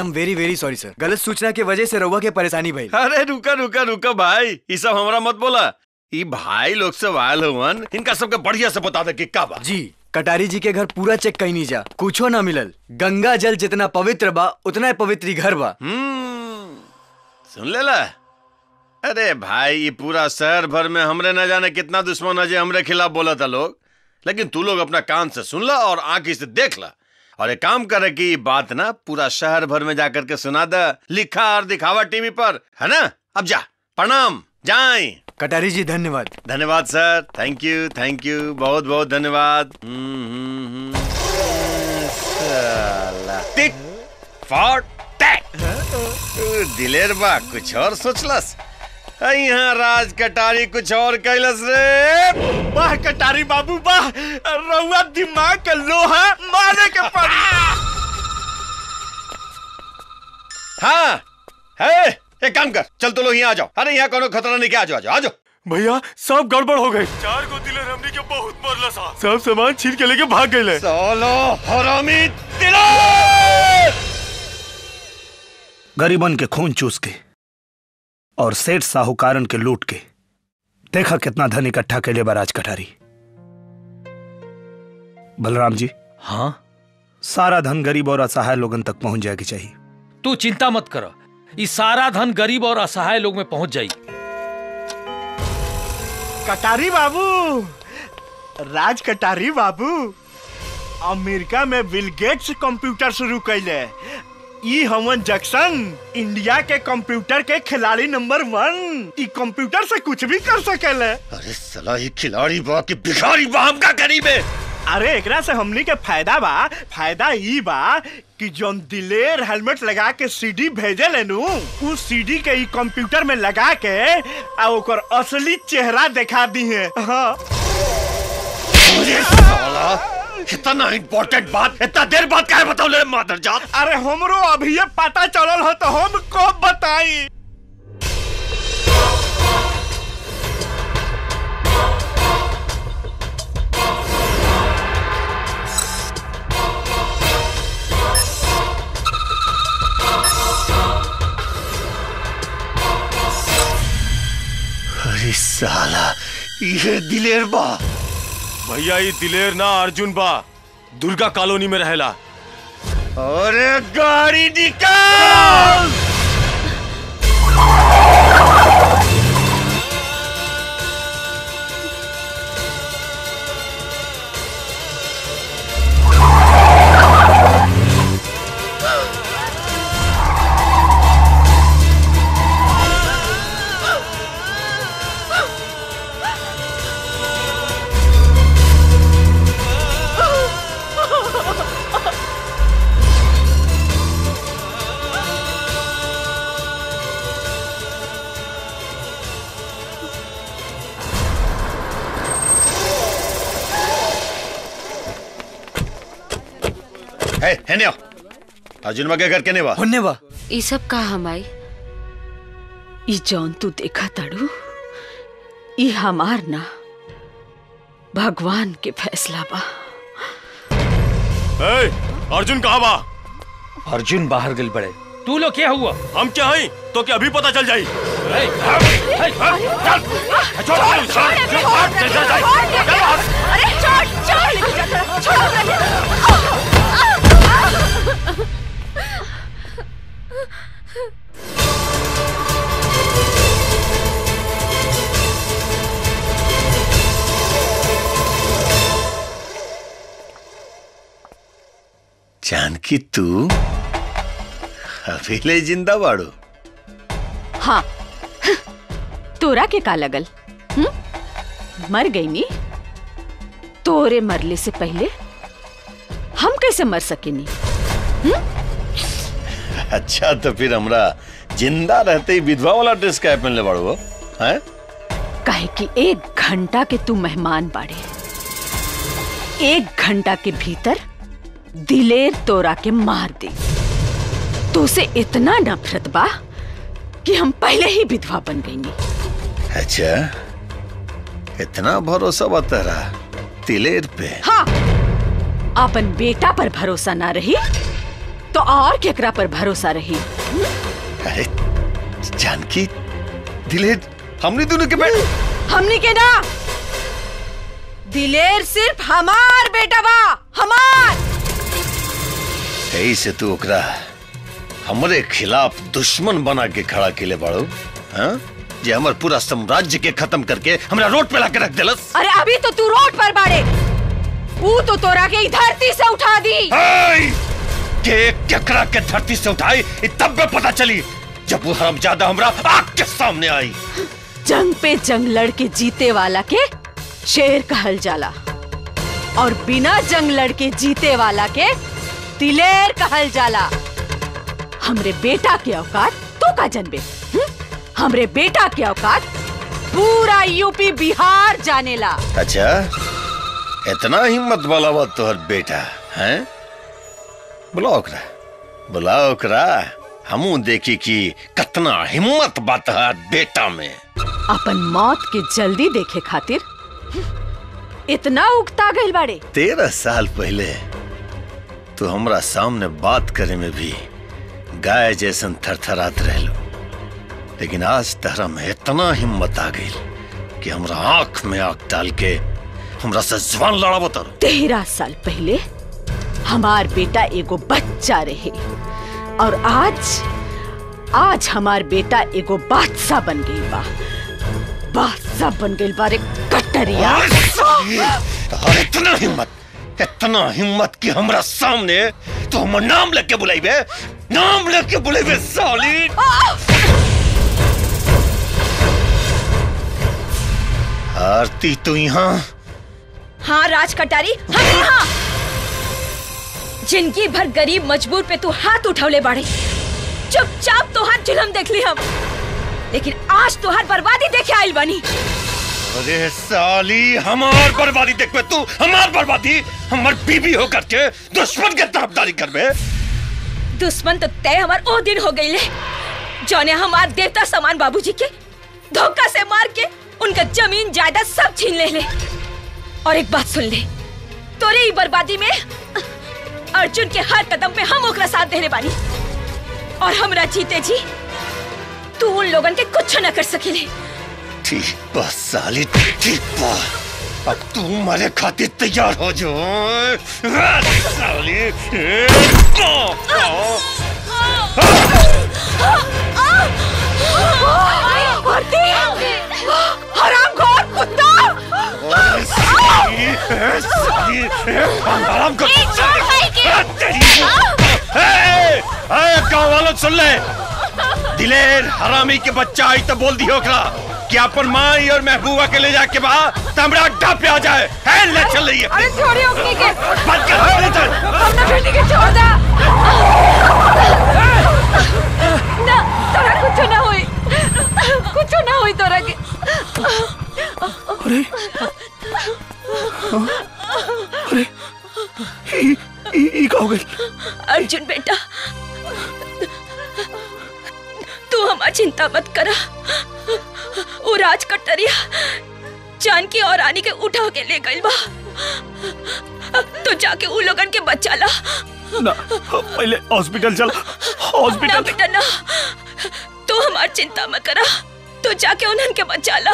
Am very very sorry sir. गलत सूचना के वजह से रउआ के परेशानी भइल।
अरे रुका रुका रुका भाई, ये सब हमरा मत बोला। ये भाई लोग सब आयल हुवन, इनका सबके बढ़िया से बता दे कि का बा।
जी कटारी जी के घर पूरा चेक कहीं नहीं जा, कुछो ना मिलल। गंगा जल जितना पवित्र बा उतना पवित्र घर बा।
सुन लेला। अरे भाई ये पूरा शहर भर में हमरे न जाने कितना दुश्मन है जो हमरे खिलाफ बोला था लोग, लेकिन तू लोग अपना कान से सुन ला और आंखी से देख ला, और एक काम करे कि बात ना पूरा शहर भर में जाकर के सुना दे, लिखा और दिखावा टीवी पर, है ना। अब जा, प्रणाम, जाए।
कटारी जी धन्यवाद।
धन्यवाद सर, थैंक यू, बहुत बहुत धन्यवाद। Tit for tat. दिलेर बा कुछ और सोचलस, यहाँ राज कटारी कुछ और कैलस रे।
वाह कटारी बाबू वाह, रउआ दिमाग के लोहा मारे के पड़ी।
हाँ है, एक काम कर, चल तो लोग यहाँ आ जाओ। अरे यहाँ कोनो खतरा नहीं, क्या आ जाओ।
भैया सब गड़बड़ हो गई। 4 को दिलेर हमनी के बहुत मरला सा, सब सामान छीन के लेके भाग गए।
सालो हरामी दिलेर।
गरीबन के खून चूस के और सेठ साहूकारन के लूट के देखा कितना धन इकट्ठा के लिए राज कटारी। बलराम जी।
हाँ,
सारा धन गरीब और असहाय लोगन तक पहुंच जाएगी चाहिए।
तू चिंता मत कर, ये सारा धन गरीब और असहाय लोग में पहुंच जाएगी।
कटारी बाबू, राज कटारी बाबू, अमेरिका में बिल गेट्स कंप्यूटर शुरू कैले। ई हमन जैक्सन इंडिया के कंप्यूटर के खिलाड़ी नंबर 1। ई कंप्यूटर से कुछ भी कर सकेले।
अरे साला ये खिलाड़ी बा कि भिखारी बा, हम का करीबे।
अरे एकरा से हमनी के फायदा ई बा कि जोन दिलेर हेलमेट लगा के सीडी भेजे लेनु, उस सीडी के ई कंप्यूटर में लगा के आ ओकर असली चेहरा दिखा दी है। हाँ।
अरे साला इतना इम्पोर्टेंट बात इतना देर बाद क्या बताओ ले मादरजात।
अरे हमरो अभी ये पता चलल हो तो हम कब बताई।
अरे साला ये दिलेर बा।
भैया ये दिलेर ना अर्जुन बा, दुर्गा कॉलोनी में रहेला।
अरे गाड़ी निकाल। अर्जुन के घर के नेवा
होने बा।
ई सब का हमाई
ई जौन तू देखा ताड़ू, ई हमार ना भगवान के फैसला बा।
अर्जुन कहाँ बा?
अर्जुन बाहर गल बड़े। तू लोग क्या हुआ?
हम क्या हैं तो क्या अभी पता चल जाई।
जानकी तू अभी ले जिंदा बाड़ू?
हाँ, तोरा के का लगल? मर गई नी? तोरे मरले से पहले हम कैसे मर सकेनी?
अच्छा तो फिर हमरा जिंदा रहते ही विधवा वाला ड्रेस का पहन ले बाड़ू हैं?
काहे कि 1 घंटा के तू मेहमान बाड़े, 1 घंटा के भीतर दिलेर तोरा के मार दे। तो उसे इतना नफरत बा कि हम पहले ही विधवा बन गई नी।
अच्छा, इतना भरोसा बता रहा दिलेर पे?
हाँ, अपन बेटा पर भरोसा ना रही तो और केकरा पर भरोसा रही?
अरे जानकी, दिलेर हमने दोनों के बेटे।
हमनी के ना, दिलेर सिर्फ हमार बेटा बा, हमार।
यही से तू ओकरा हमारे खिलाफ दुश्मन बना के खड़ा केले बाड़ो, हाँ? जे हमार पूरा साम्राज्य के खत्म करके हमरा रोड पे लाके रख देलस।
अरे अभी तो तू रोड पर बाड़े, वो तो तोरा के धरती से उठा दी।
के केकरा के धरती से उठाई तब में पता चली जब वो हरामजादा हमरा आँख के सामने आई।
जंग पे जंग लड़के जीते वाला के शेर कहल जाला और बिना जंग लड़के जीते वाला के दिलेर कहल जाला। हमरे बेटा के औकात तू का जनबे? हमरे बेटा के औकात पूरा यूपी बिहार जानेला।
अच्छा, इतना हिम्मत वाला बात तोहर बेटा है? बुलाओ ओकरा, बुलाओ ओकरा, हमू देखी कि कितना हिम्मत बात है बेटा में।
अपन मौत के जल्दी देखे खातिर इतना उगता गइल बाड़े।
13 साल पहले तो हमरा सामने बात करे में भी गाय जैसन थरथरात रहलो, लेकिन आज तहरा में इतना हिम्मत आ गई कि हमरा आंख में आंख डाल के हमरा से जवान लड़ाबो तारो।
13 साल पहले हमार बेटा एगो बच्चा रहे और आज हमार बेटा एगो बादशाह बन गई बा। बादशाह बन गई बारे कटरिया।
इतना हिम्मत कि हमरा सामने तो हमर नाम लेके बुलाइबे, नाम लेके बुलाइबे साली। आरती तू यहाँ?
हाँ राज कटारी, हम यहाँ। जिंदगी भर गरीब मजबूर पे तू हाथ उठौले बाड़े, चुपचाप तो हाथ जुलम देख ली हम, लेकिन आज तो हर बर्बादी देखे आइल बनी।
अरे साली, हमार बर्बादी देखबे तू? हमार बर्बादी? हमार बीबी होकर के दुश्मन के तरफदारी करबे?
दुश्मन तो तय हमार ओ दिन हो गई ले, जौने हमार देवता समान बाबूजी के धोखा से मार के उनका जमीन जायदाद सब छीन ले। और एक बात सुन ले, तोरे ही बर्बादी में अर्जुन के हर कदम पे हम ओकरा साथ देने बानी, और हमरा जीते जी तू उन लोगन के कुछ न कर सकेले।
ठीक बा साली, ठीक बा। अब तू मरे खातिर तैयार हो जो साली।
हरामखोर कुत्ता!
गाँव वालों सुन ले, दिलेर हरामी के बच्चा आई तो बोल दियो ओकरा कि अपन माई और महबूबा के ले जाके बा तमरा अड्डा पे आ जाए। है ले चल रही है।
अरे छोड़िए ओकनी के।
बंद कर, ले चल।
अपना बेटी के छोड़ दा। ना, तोरा कुछ ना होई, कुछ ना होई तोरा के।
अरे अरे ई का हो गई?
अर्जुन बेटा, तू हमारी चिंता मत करा। वो राज कटरिया जानकी और रानी के उठा के ले गई बा, तो जाके उन लोगन के बचा ला।
ना, पहले हॉस्पिटल चल। हॉस्पिटल
ना बेटा ना, तू हमारी चिंता मत करा, तू जाके उन्हन के बचा ला।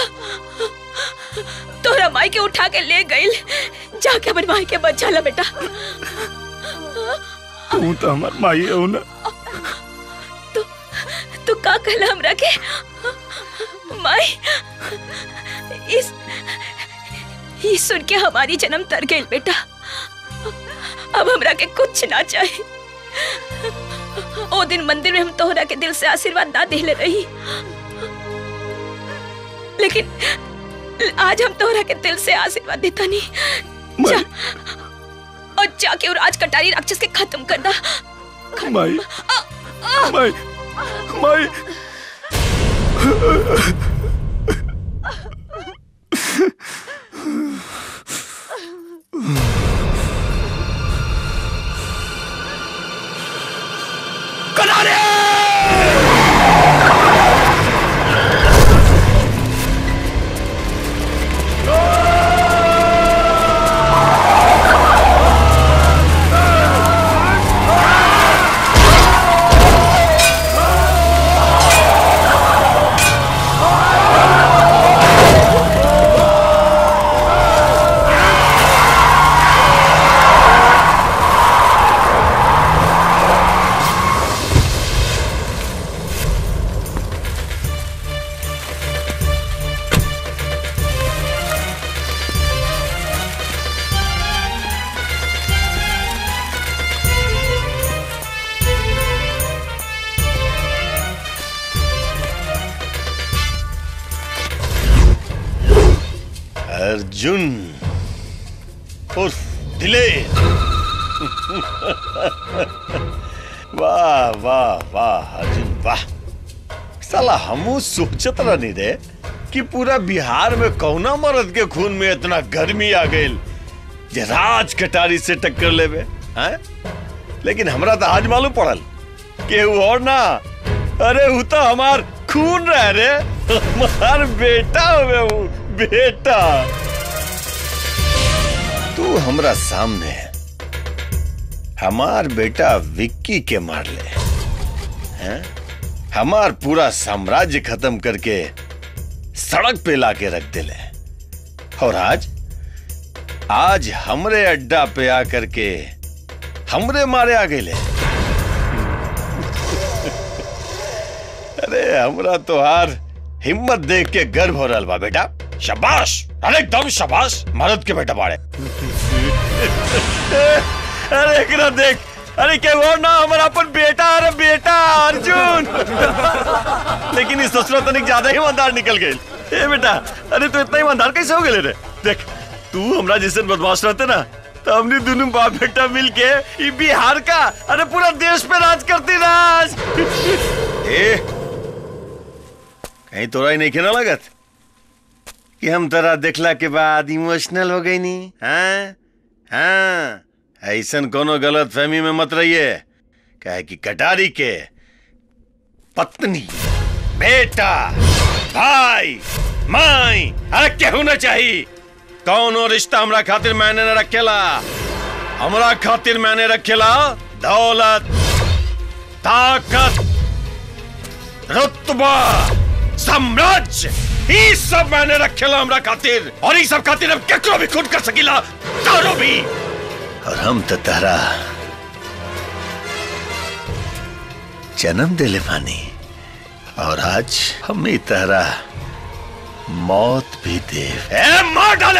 तोरा माई के उठा के ले गई, जाके अपन माई के बचा ला बेटा।
तू तो हमार माई हो ना।
तू का कहला हमरा के? माई, इस सुन के हमारी जन्म तर गई बेटा। अब हमरा के कुछ ना चाहिए। ओ दिन मंदिर में हम तोहरा के दिल से आशीर्वाद ना देले रही, लेकिन आज हम तोहरा के दिल से आशीर्वाद देता नहीं। जा, और जाके राज कटारी राक्षस के खत्म कर दा।
माई, माई, माई।
अर्जुन उर्फ दिलेर। वाह वाह वाह अर्जुन वाह। साला हमू सोचत रहनी रे कि पूरा बिहार में कौना मर्द के खून में इतना गर्मी आ गई जे राज कटारी से टक्कर लेवे हैं? लेकिन हमरा तो आज मालूम पड़ल कि वो और ना, अरे वो तो हमार खून रह रे, हमार बेटा हुए वो बेटा। तू हमरा सामने हमार बेटा विक्की के मार ले हैं? हमार पूरा साम्राज्य खत्म करके सड़क पे लाके रख दे ले, और आज हमरे अड्डा पे आकर के हमरे मारे आ गए ले। अरे हमरा तो हार हिम्मत देख के गर्व हो रहा बा बेटा। शाबाश, अरे एकदम शाबाश, मर्द के बेटा बाड़े। अरे एकरा देख, अरे क्या वो ना हमारा अपन बेटा, अरे बेटा अर्जुन। लेकिन इस ससुरा तनिक ज्यादा ही ईमानदार निकल गए। ए बेटा, अरे तू इतना ईमानदार कैसे हो गए रे? देख तू हमरा जैसे बदमाश रहते ना, तो हमने दोनों बाप बेटा मिलके ये बिहार का, अरे पूरा देश पे राज करती राज। ए कहीं तोरा ही नहीं खेना लगत कि हम तेरा देखला के बाद इमोशनल हो गई नी? हाँ हाँ, ऐसन कोनो गलत फहमी में मत रहिए, कहे कि कटारी के पत्नी, बेटा, भाई, माई, अरे केहू न चाहिए। कौनो रिश्ता हमरा खातिर मैंने न रखेला। हमरा खातिर मैंने रखेला दौलत, ताकत, रुतबा, साम्राज्य, ये सब मैंने रखेला हमरा खातिर। और ये सब खातिर हम केकरो भी खून कर सकीला, तारो भी। और हम तो तारा जन्म दिले पानी, और आज हम ही तारा मौत भी दे। मार डाले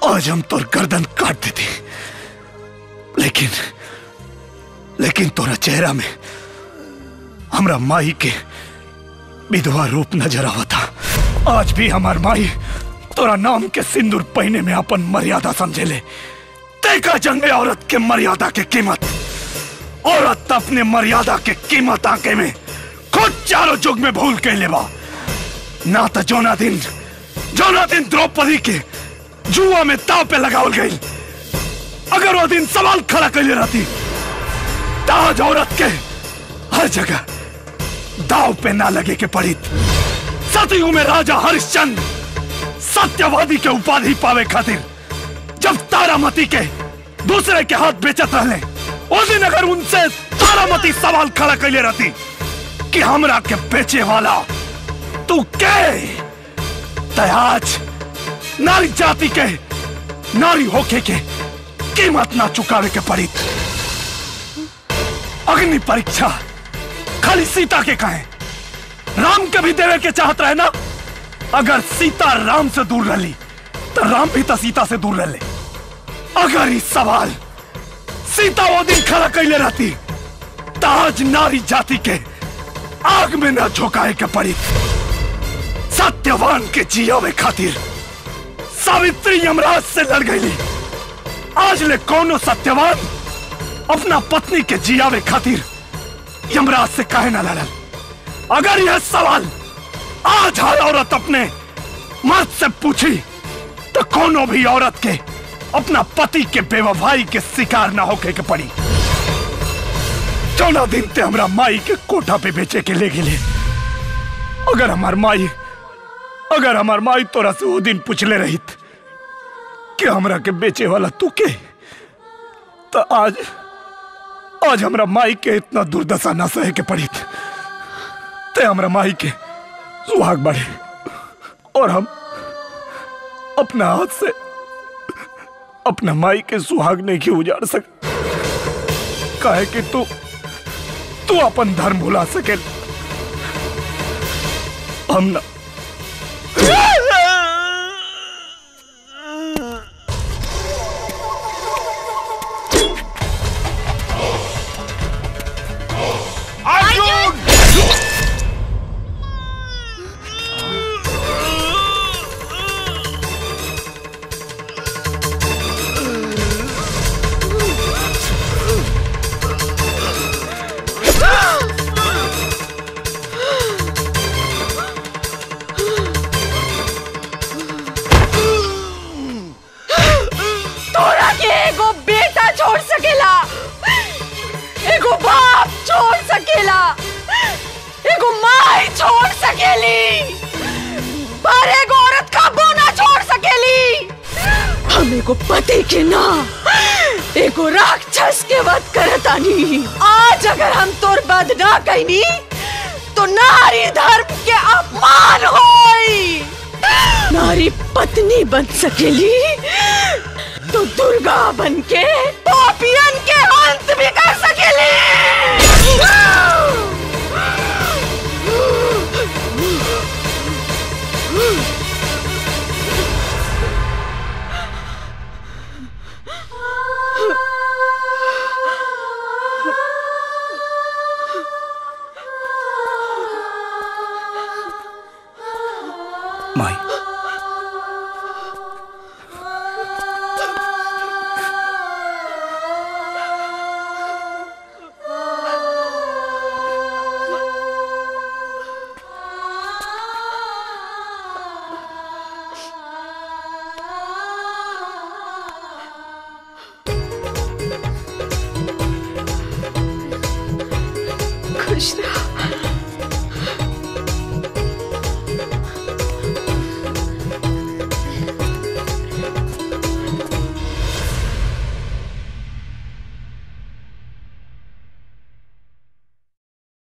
आज हम तोर गर्दन काट देते, लेकिन तोरा चेहरा में हमरा माई के विधवा रूप नजर आवता। आज भी हमार माई तोरा नाम के सिंदूर पहने में अपन मर्यादा समझेले। देखा जंगे औरत के मर्यादा के कीमत। औरत अपने मर्यादा के कीमत आंके में खुद चारों जुग में भूल के लेवा। ना तो जोना दिन द्रौपदी के जुआ में दाव पे लगावल गई, अगर वो दिन सवाल खड़ा कर ले रहती, ताज औरत के हर जगह दाव पे ना लगे के पड़ी। सतयुग में राजा हरिश्चंद्र सत्यवादी के उपाधि पावे खातिर जब तारामती के दूसरे के हाथ बेचत रहले, उस दिन अगर उनसे तारामती सवाल खड़ा कर ले रहती कि हमरा के बेचे वाला तू के, आज नारी जाति के नारी होके के कीमत ना चुकावे के पड़ी। अग्नि परीक्षा खाली सीता के कहे, राम के भी देवे के चाहत रहे ना। अगर सीता राम से दूर रही तो राम भी तो सीता से दूर रहे। अगर इस सवाल सीता वो दिन खड़ा कैले रहती तो आज नारी जाति के आग में न झोंकाए के पड़ी। सत्यवान के जियावे खातिर सावित्री यमराज से लड़ गई। आज ले कौनो सत्यवान अपना पत्नी के जियावे खातिर यमराज से काहे ना लड़ल। अगर यह सवाल आज हर औरत अपने मर्द से पूछी तो कोनो भी औरत के अपना पति के बेवफाई के शिकार ना होके के पड़ी। 14 दिन ते हमरा माई के कोठा पे बेचे के ले गेले। अगर हमार माई तोरा से वो दिन पूछले रहित कि हमरा के बेचे वाला तू के, तो आज हमरा माई के इतना दुर्दशा ना सहे के पड़ी। ते हमरा माई के सुहाग बढ़े और हम अपना हाथ से अपना माई के सुहाग नहीं की उजाड़ सक। काहे कि तू अपन धर्म भुला सके, हम ना।
एगो बाप छोड़ सकेला, एगो माई छोड़ सकेली, पर एगो औरत काबू ना छोड़ सकेली। हम एगो पति के ना एगो राक्षस के वध करतानी। आज अगर हम तोर वध ना कईनी तो नारी धर्म के अपमान होई। नारी पत्नी बन सकेली तो दुर्गा बनके पापियन के अंत भी कर सकेली।
माई,
खुश रहो।